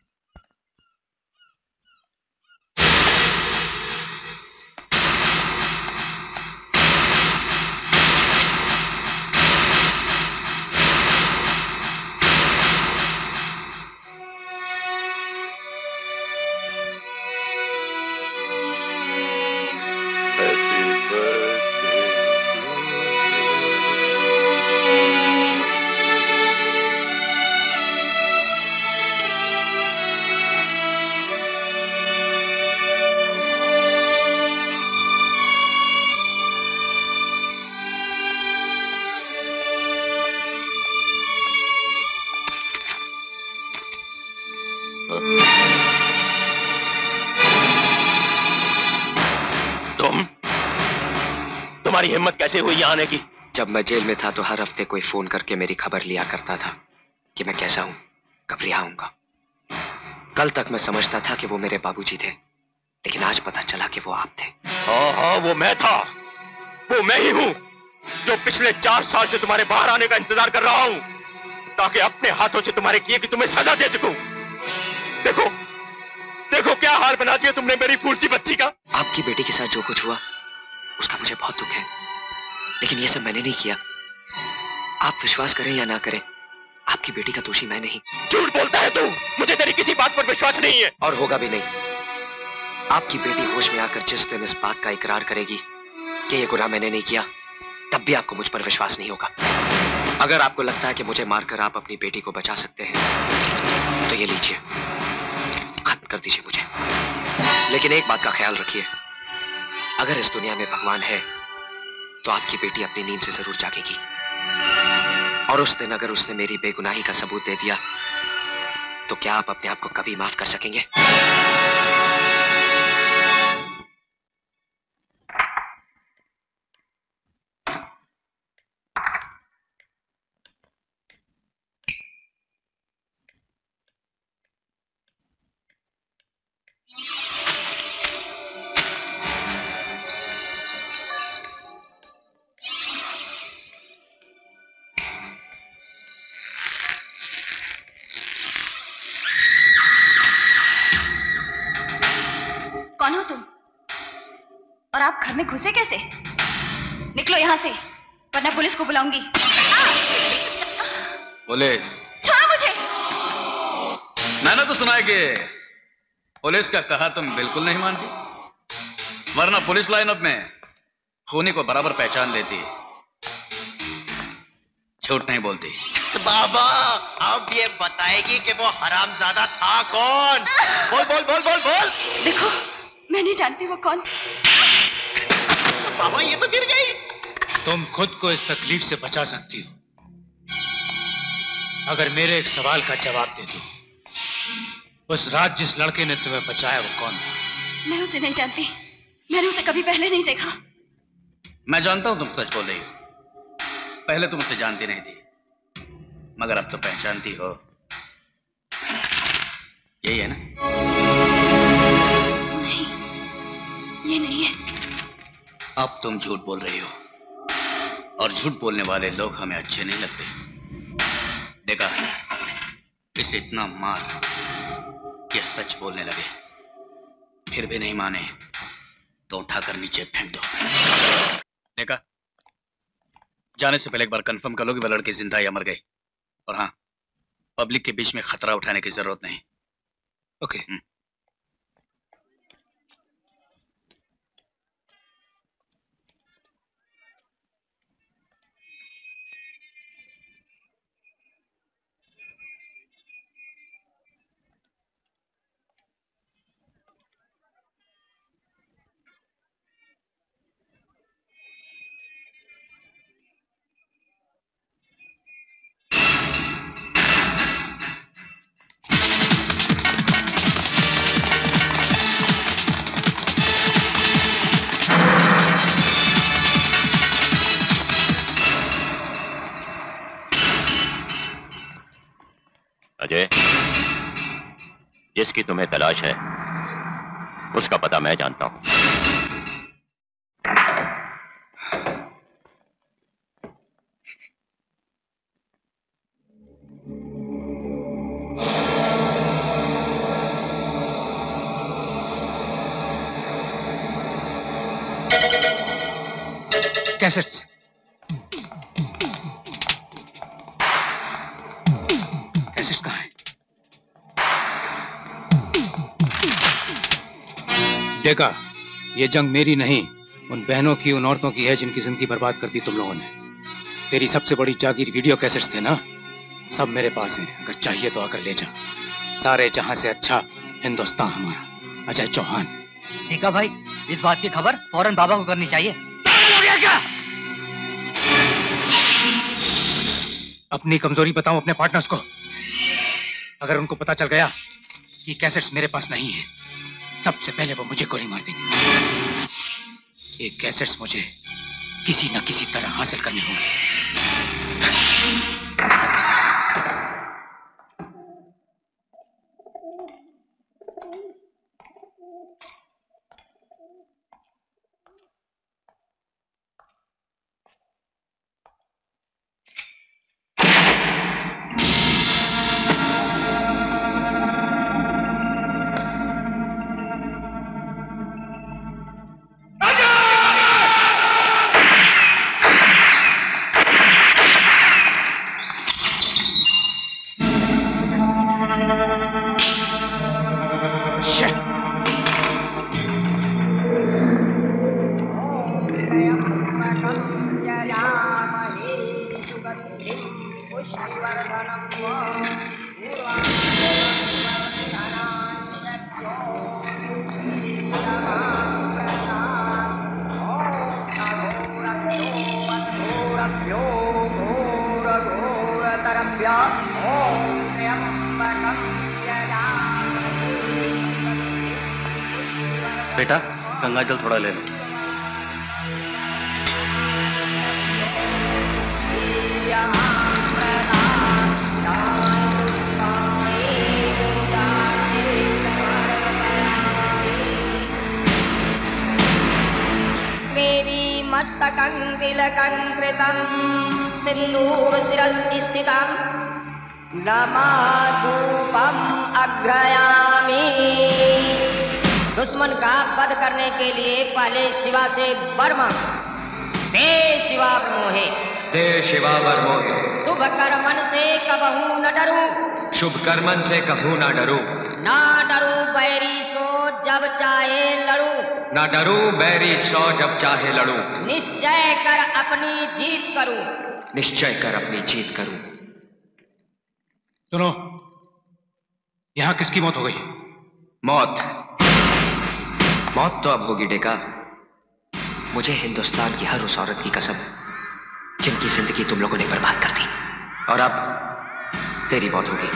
तुम्हारी हिम्मत कैसे हुई यहाँ आने की? जब मैं जेल में था तो हर हफ्ते कोई फोन करके मेरी खबर लिया करता था कि मैं कैसा हूं, कब रिहा होऊंगा। कल तक मैं समझता था कि वो मेरे बाबूजी थे, लेकिन आज पता चला कि वो आप थे। हाँ, वो मैं था। वो मैं ही हूँ जो पिछले 4 साल से तुम्हारे बाहर आने का इंतजार कर रहा हूँ, ताकि अपने हाथों से तुम्हारे किए कि तुम्हें सजा दे सकूं। देखो देखो क्या हाल बना दिया तुमने मेरी फूल सी बच्ची का। आपकी बेटी के साथ जो कुछ हुआ उसका मुझे बहुत दुख है, लेकिन ये सब मैंने नहीं किया। आप विश्वास करें या ना करें, आपकी बेटी का दोषी मैं नहीं। झूठ बोलता है तू, मुझे तेरी किसी बात पर विश्वास नहीं है। और होगा भी नहीं। आपकी बेटी होश में आकर जिस दिन इस बात का इकरार करेगी कि ये गुनाह मैंने नहीं किया, तब भी आपको मुझ पर विश्वास नहीं होगा। अगर आपको लगता है कि मुझे मारकर आप अपनी बेटी को बचा सकते हैं, तो ये लीजिए, खत्म कर दीजिए मुझे। लेकिन एक बात का ख्याल रखिए, अगर इस दुनिया में भगवान है तो आपकी बेटी अपनी नींद से जरूर जागेगी, और उस दिन अगर उसने मेरी बेगुनाही का सबूत दे दिया तो क्या आप अपने आप को कभी माफ कर सकेंगे? कौन हो तुम? और आप घर में घुसे कैसे? निकलो यहाँ से, वरना पुलिस को बुलाऊंगी। पुलिस? छोड़ो मुझे। मैंने तो सुना है कि पुलिस का कहा तुम बिल्कुल नहीं मानती, वरना पुलिस लाइनअप में खूनी को बराबर पहचान देती, झूठ नहीं बोलती। बाबा अब ये बताएगी कि वो हरामजादा था कौन? बोल बोल बोल बोल बोल। देखो, मैं नहीं जानती वो कौन। बाबा ये तो गिर गई। तुम खुद को इस तकलीफ से बचा सकती हो अगर मेरे एक सवाल का जवाब दे दो। उस रात जिस लड़के ने तुम्हें बचाया वो कौन था? मैं उसे नहीं जानती, मैंने उसे कभी पहले नहीं देखा। मैं जानता हूं तुम सच बोल रही हो। पहले तुम उसे जानती नहीं थी, मगर अब तो पहचानती हो। यही है ना? नहीं, ये नहीं है। अब तुम झूठ बोल रही हो, और झूठ बोलने वाले लोग हमें अच्छे नहीं लगते। देखा, इसे इतना मार कि सच बोलने लगे, फिर भी नहीं माने तो उठाकर नीचे फेंक दो। देखा, जाने से पहले एक बार कंफर्म कर लो कि वह लड़की जिंदा या मर गई। और हाँ, पब्लिक के बीच में खतरा उठाने की जरूरत नहीं। ओके। अजय, जिसकी तुम्हें तलाश है उसका पता मैं जानता हूं। कैसेट्स। कैसेट्स कहाँ हैं? देखा, ये जंग मेरी नहीं, उन बहनों की, उन औरतों की है जिनकी जिंदगी बर्बाद कर दी तुम लोगों ने। तेरी सबसे बड़ी जागीर वीडियो कैसेट्स थे ना, सब मेरे पास हैं। अगर चाहिए तो आकर ले जा। सारे जहां से अच्छा हिंदुस्तान हमारा। अजय चौहान। देखा भाई, इस बात की खबर फौरन बाबा को करनी चाहिए। अपनी कमजोरी बताऊं अपने पार्टनर्स को। अगर उनको पता चल गया कि कैसेट्स मेरे पास नहीं है, सबसे पहले वो मुझे गोली मार देंगे। ये कैसेट्स मुझे किसी न किसी तरह हासिल करने होंगे। बेटा, गंगा जल थोड़ा ले लो। देवी मस्तकं तिलकं कृतं सिन्दूरशिरस्थितं नमाधूपम् अग्रयामि। दुश्मन का वध करने के लिए पहले शिवा से वर मांग। दे शिवा वर मोहे, दे शिवा वर मोहे। शुभ कर्मन से कबहू न डरूं, शुभ कर्मन से कभू ना डरूं। ना डरूं बैरी सो जब चाहे लड़ूं, ना डरूं बैरी सौ जब चाहे लड़ूं। निश्चय कर अपनी जीत करूं, निश्चय कर अपनी जीत करूं। सुनो, यहां किसकी मौत हो गई? मौत तो अब होगी डेका। मुझे हिंदुस्तान की हर उस औरत की कसम जिनकी जिंदगी तुम लोगों ने बर्बाद कर दी। और अब तेरी मौत होगी।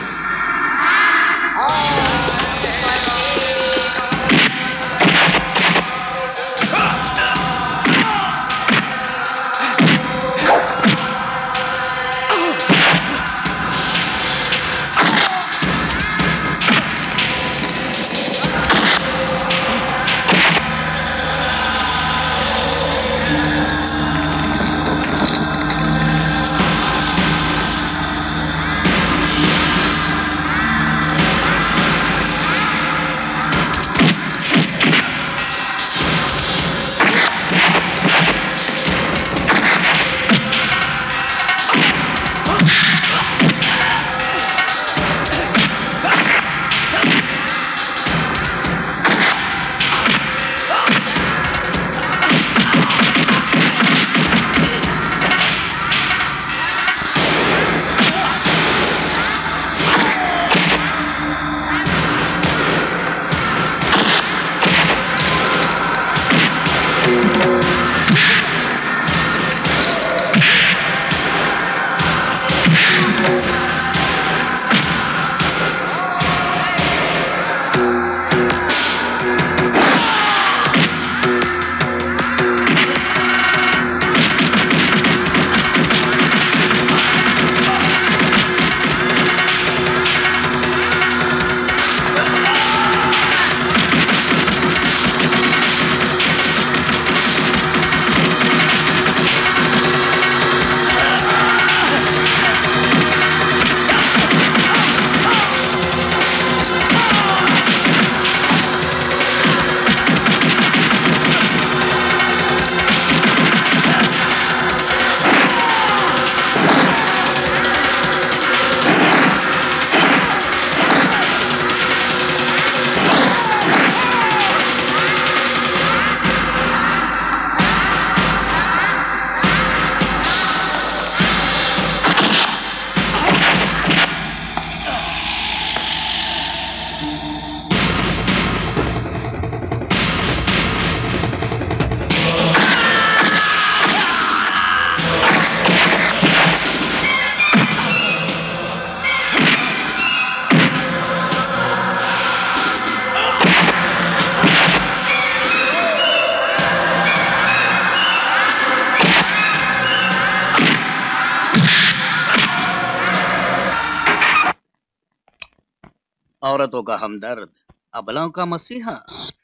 औरतों का हमदर्द, अबलाओं का मसीहा।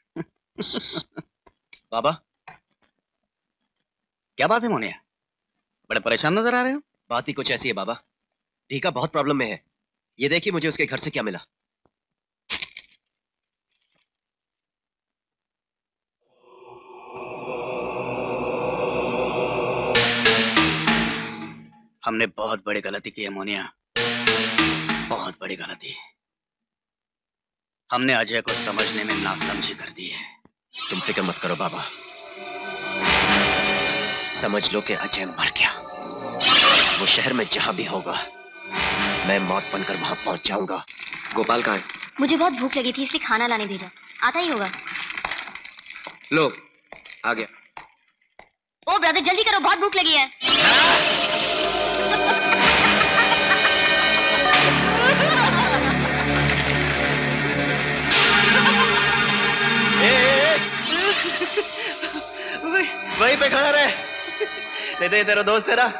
बाबा, क्या बात है मोनिया, बड़े परेशान नजर आ रहे हो? बात ही कुछ ऐसी है बाबा। टीका बहुत प्रॉब्लम में है। ये देखिए मुझे उसके घर से क्या मिला। हमने बहुत बड़ी गलती की है मोनिया, बहुत बड़ी गलती। हमने अजय को समझने में नासमझी कर दी है। तुम फिक्र मत करो बाबा, समझ लो कि अजय मर गया। वो शहर में जहां भी होगा मैं मौत बनकर वहां पहुंच जाऊंगा। गोपाल कहाँ है? मुझे बहुत भूख लगी थी इसलिए खाना लाने भेजा, आता ही होगा। लो आ गया। ओ ब्रदर जल्दी करो, बहुत भूख लगी है। वहीं पे खड़ा रहे, नहीं तो तेरा दोस्त तेरा।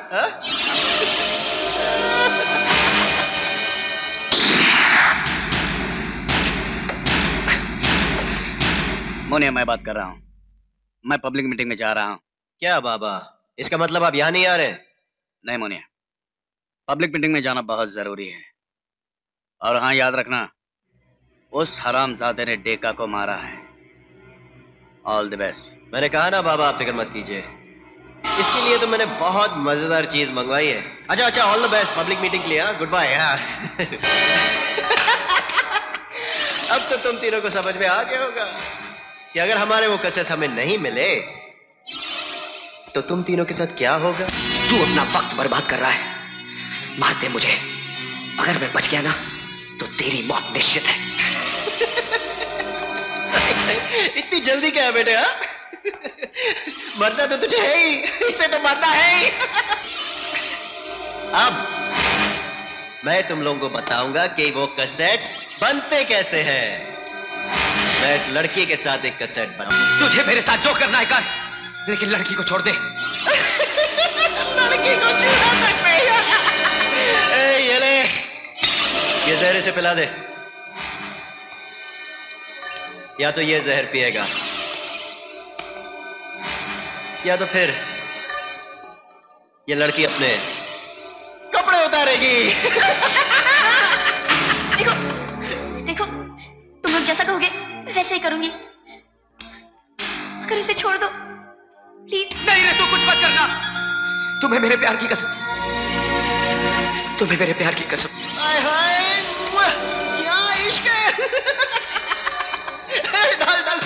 मोनिया मैं बात कर रहा हूँ, मैं पब्लिक मीटिंग में जा रहा हूँ। क्या बाबा, इसका मतलब आप यहाँ नहीं आ रहे? नहीं मोनिया, पब्लिक मीटिंग में जाना बहुत जरूरी है। और हाँ याद रखना, उस हरामजादे ने डेका को मारा है। All the best. मैंने कहा ना बाबा, आप फिक्र मत कीजिए। इसके लिए तो मैंने बहुत मजेदार चीज मंगवाई है। अच्छा अच्छा, all the best public meeting के लिए। Goodbye. अब तो तुम तीनों को समझ में आ गया होगा कि अगर हमारे वो कैसेट हमें नहीं मिले तो तुम तीनों के साथ क्या होगा। तू अपना वक्त बर्बाद कर रहा है, मार दे मुझे। अगर मैं बच गया ना तो तेरी मौत निश्चित है। इतनी जल्दी क्या है बेटे? हाँ, मरना तो तुझे है ही, इसे तो मरना है ही। अब मैं तुम लोगों को बताऊंगा कि वो कैसेट्स बनते कैसे हैं। मैं इस लड़की के साथ एक कैसेट बनाऊंगा। तुझे मेरे साथ जो करना है कर, लेकिन लड़की को छोड़ दे। लड़की को छूना तक नहीं। ये ले, ये जहर से पिला दे, या तो ये जहर पिएगा या तो फिर ये लड़की अपने कपड़े उतारेगी। देखो देखो, तुम लोग जैसा कहोगे वैसे ही करूंगी। अगर इसे छोड़ दो प्लीज। नहीं रे, तू कुछ मत करना। तुम्हें मेरे प्यार की कसम, तुम्हें मेरे प्यार की कसम। हाय हाय, क्या इश्क है। डाल डाल।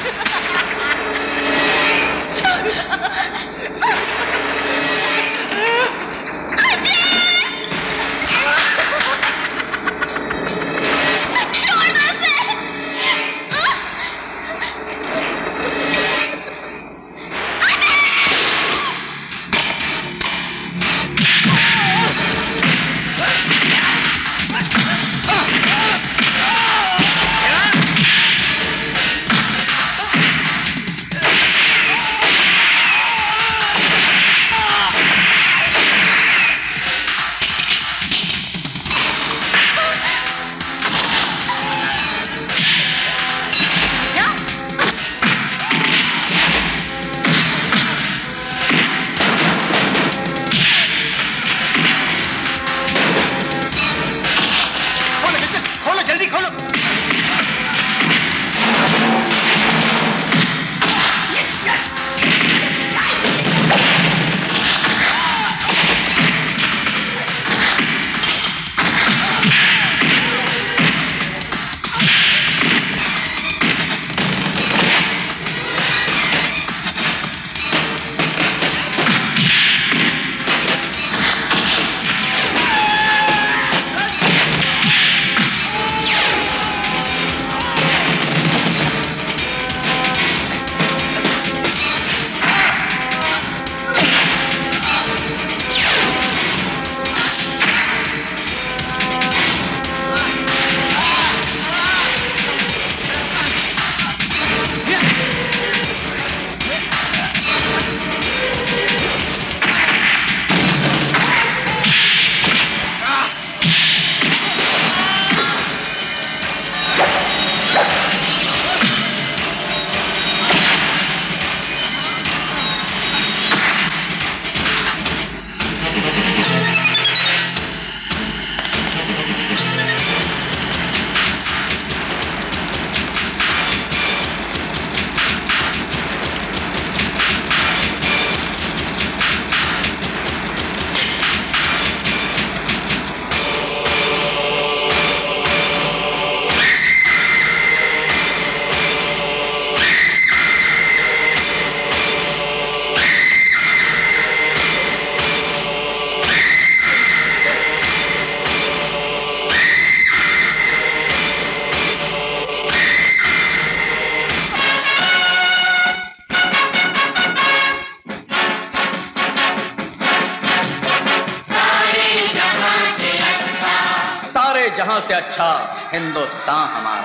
यहाँ से अच्छा हिंदुस्तान हमारा,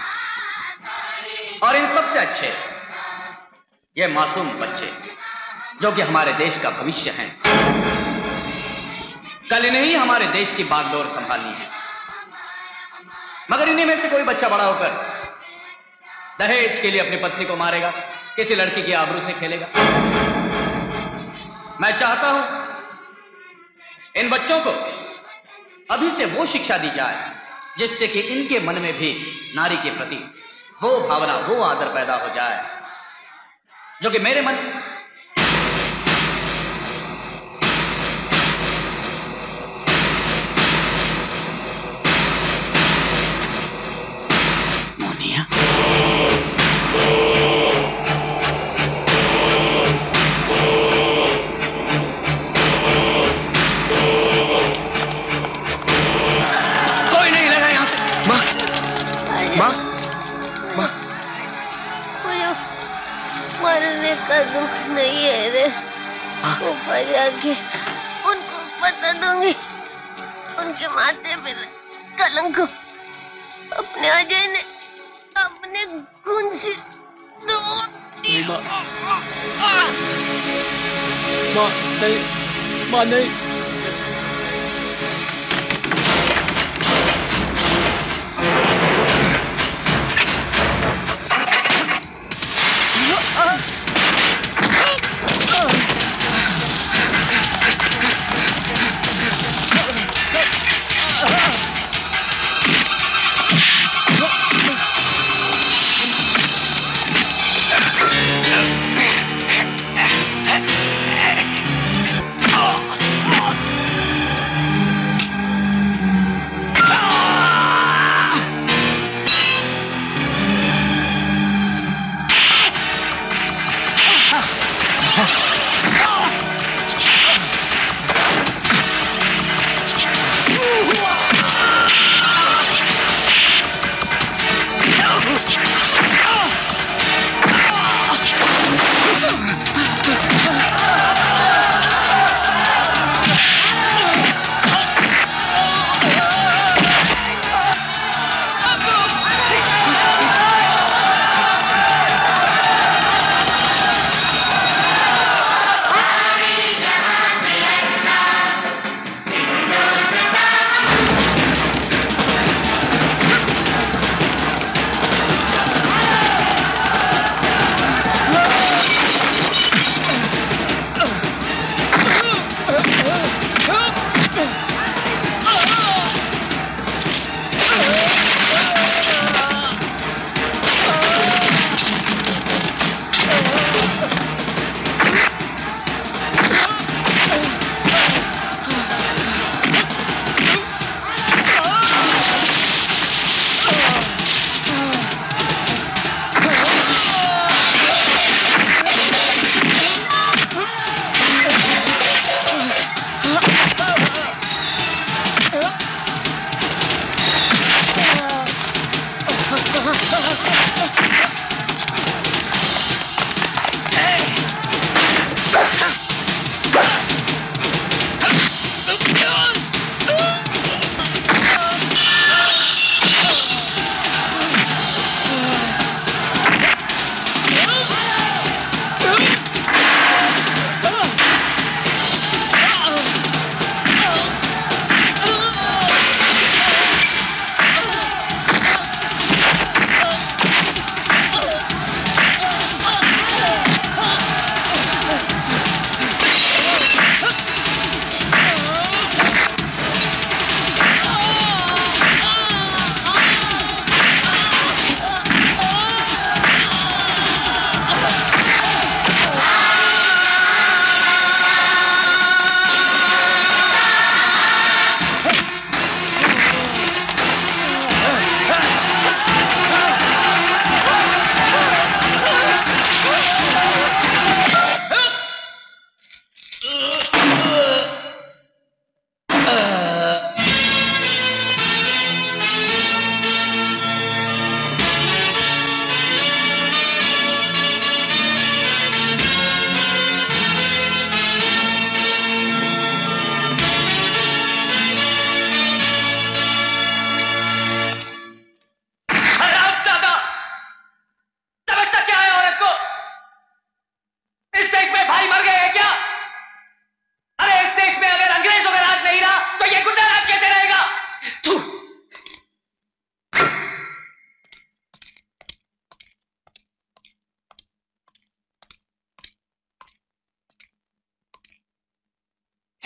और इन सबसे अच्छे ये मासूम बच्चे जो कि हमारे देश का भविष्य हैं। कल इन्हें ही हमारे देश की बागडोर संभालनी है, मगर इन्हीं में से कोई बच्चा बड़ा होकर दहेज के लिए अपनी पत्नी को मारेगा, किसी लड़की की आबरू से खेलेगा। मैं चाहता हूं इन बच्चों को अभी से वो शिक्षा दी जाए जिससे कि इनके मन में भी नारी के प्रति वो भावना, वो आदर पैदा हो जाए जो कि मेरे मन मोनिया। कोई नहीं लगा यहां से। माँ, मरने का दुख नहीं है रे, ऊपर जाके उनको पता दूंगी, उनके माथे पे कलंक अपने अजय ने अपने खून से तोड़ दिया। माँ नहीं।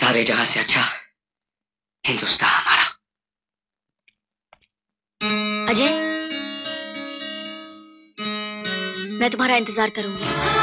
सारे जहां से अच्छा हिंदुस्तान हमारा। अजय, मैं तुम्हारा इंतजार करूंगी।